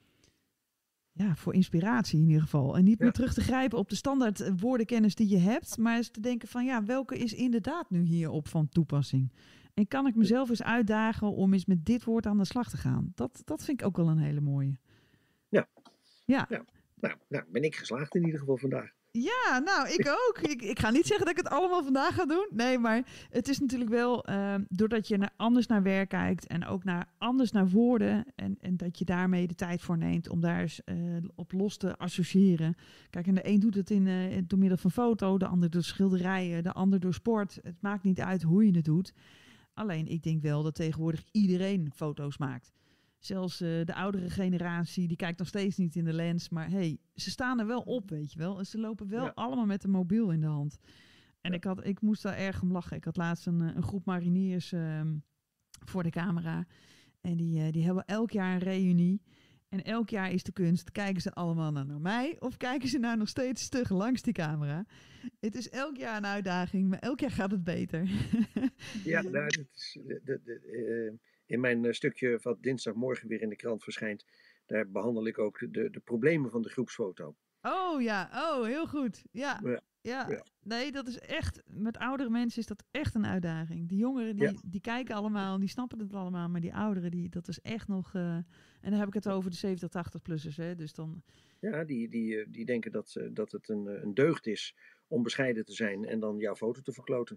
ja, voor inspiratie in ieder geval. En niet ja. meer terug te grijpen op de standaard woordenkennis die je hebt. Maar eens te denken van, ja, welke is inderdaad nu hierop van toepassing? En kan ik mezelf eens uitdagen om eens met dit woord aan de slag te gaan? Dat, dat vind ik ook wel een hele mooie. Ja. Ja. ja. Nou, nou, ben ik geslaagd in ieder geval vandaag. Ja, nou, ik ook. ik, ik ga niet zeggen dat ik het allemaal vandaag ga doen. Nee, maar het is natuurlijk wel, uh, doordat je naar, anders naar werk kijkt en ook naar, anders naar woorden. En, en dat je daarmee de tijd voor neemt om daar eens uh, op los te associëren. Kijk, en de een doet het in, uh, door middel van foto, de ander door schilderijen, de ander door sport. Het maakt niet uit hoe je het doet. Alleen, ik denk wel dat tegenwoordig iedereen foto's maakt. Zelfs uh, de oudere generatie, die kijkt nog steeds niet in de lens. Maar hey, ze staan er wel op, weet je wel. En ze lopen wel ja. allemaal met een mobiel in de hand. En ja. ik, had, ik moest daar erg om lachen. Ik had laatst een, een groep mariniers uh, voor de camera. En die, uh, die hebben elk jaar een reunie. En elk jaar is de kunst, kijken ze allemaal naar mij of kijken ze nou nog steeds stug langs die camera? Het is elk jaar een uitdaging, maar elk jaar gaat het beter. Ja, nou, dat is de, de, de, uh, in mijn uh, stukje wat dinsdagmorgen weer in de krant verschijnt, daar behandel ik ook de, de problemen van de groepsfoto. Oh ja, oh heel goed. Ja. Ja. Ja. ja, nee, dat is echt, met oudere mensen is dat echt een uitdaging. Die jongeren, die, ja. die kijken allemaal, die snappen het allemaal, maar die ouderen, die, dat is echt nog, uh, en dan heb ik het over de zeventig, tachtig-plussers, hè, dus dan... Ja, die, die, die denken dat, dat het een, een deugd is om bescheiden te zijn en dan jouw foto te verkloten.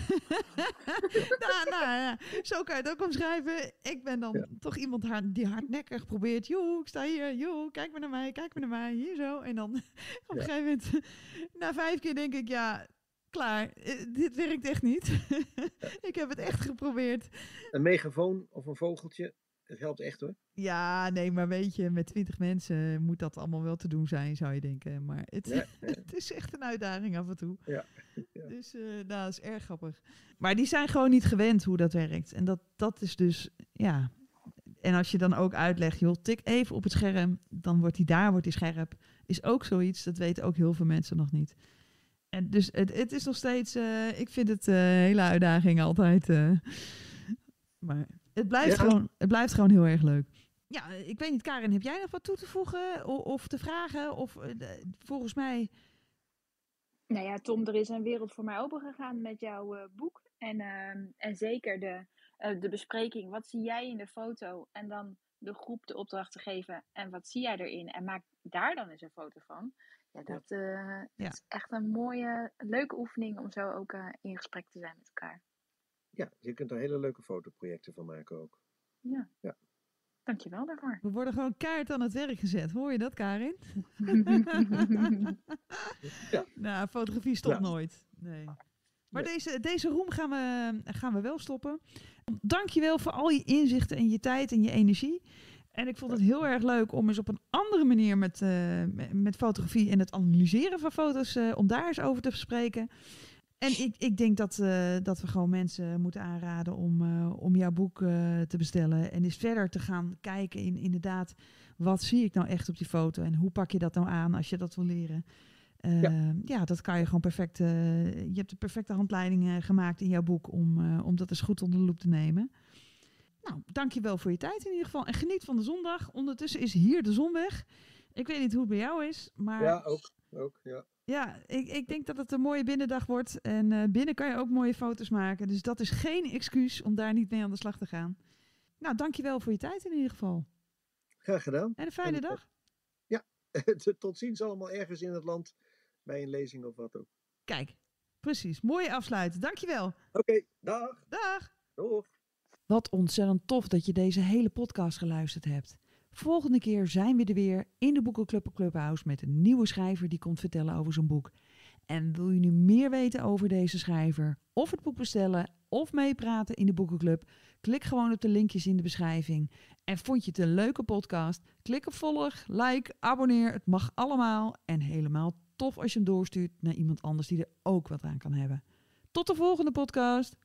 nou, nou ja, zo kan je het ook omschrijven. Ik ben dan ja. toch iemand hard, die hardnekkig probeert, joe, ik sta hier, joe, kijk maar naar mij, kijk maar naar mij, hier zo. En dan op een ja. gegeven moment, na vijf keer denk ik, ja, klaar, dit werkt echt niet. Ik heb het echt geprobeerd. Een megafoon of een vogeltje, het helpt echt hoor. Ja, nee, maar weet je, met twintig mensen moet dat allemaal wel te doen zijn, zou je denken. Maar het, ja, ja. het is echt een uitdaging af en toe. Ja. Ja. Dus uh, nou, dat is erg grappig. Maar die zijn gewoon niet gewend hoe dat werkt. En dat, dat is dus, ja... En als je dan ook uitlegt, joh, tik even op het scherm, dan wordt die daar, wordt die scherp. Is ook zoiets, dat weten ook heel veel mensen nog niet. En dus het, het is nog steeds, uh, ik vind het een uh, hele uitdaging altijd. Uh, maar het blijft, ja. gewoon, het blijft gewoon heel erg leuk. ja, ik weet niet, Karin, heb jij nog wat toe te voegen of, of te vragen? Of uh, volgens mij... Nou ja, Tom, er is een wereld voor mij opengegaan met jouw uh, boek. En, uh, en zeker de, uh, de bespreking. Wat zie jij in de foto? En dan de groep de opdracht te geven. En wat zie jij erin? En maak daar dan eens een foto van. Ja, dat uh, ja. is echt een mooie, leuke oefening om zo ook uh, in gesprek te zijn met elkaar. Ja, je kunt er hele leuke fotoprojecten van maken ook. Ja. ja. Dankjewel daarvoor. We worden gewoon keihard aan het werk gezet. Hoor je dat, Karin? ja. Nou, fotografie stopt ja. nooit. Nee. Maar nee. deze, deze room gaan we, gaan we wel stoppen. Dankjewel voor al je inzichten en je tijd en je energie. En ik vond het heel erg leuk om eens op een andere manier met, uh, met fotografie en het analyseren van foto's, uh, om daar eens over te spreken. En ik, ik denk dat, uh, dat we gewoon mensen moeten aanraden om, uh, om jouw boek uh, te bestellen. En eens verder te gaan kijken in inderdaad, wat zie ik nou echt op die foto? En hoe pak je dat nou aan als je dat wil leren? Uh, ja. ja, dat kan je gewoon perfect... Uh, je hebt de perfecte handleiding uh, gemaakt in jouw boek om, uh, om dat eens goed onder de loep te nemen. Nou, dankjewel voor je tijd in ieder geval. En geniet van de zondag. Ondertussen is hier de zon weg. Ik weet niet hoe het bij jou is, maar... Ja, ook. ook ja. Ja, ik, ik denk dat het een mooie binnendag wordt. En uh, binnen kan je ook mooie foto's maken. Dus dat is geen excuus om daar niet mee aan de slag te gaan. Nou, dankjewel voor je tijd in ieder geval. Graag gedaan. En een fijne en, dag. Ja, tot ziens allemaal ergens in het land. Bij een lezing of wat ook. Kijk, precies. Mooie afsluiten. Dankjewel. Oké, okay, dag. Dag. Doeg. Wat ontzettend tof dat je deze hele podcast geluisterd hebt. Volgende keer zijn we er weer in de Boekenclub Clubhouse met een nieuwe schrijver die komt vertellen over zijn boek. En wil je nu meer weten over deze schrijver, of het boek bestellen, of meepraten in de Boekenclub? Klik gewoon op de linkjes in de beschrijving. En vond je het een leuke podcast? Klik op volg, like, abonneer. Het mag allemaal. En helemaal tof als je hem doorstuurt naar iemand anders die er ook wat aan kan hebben. Tot de volgende podcast.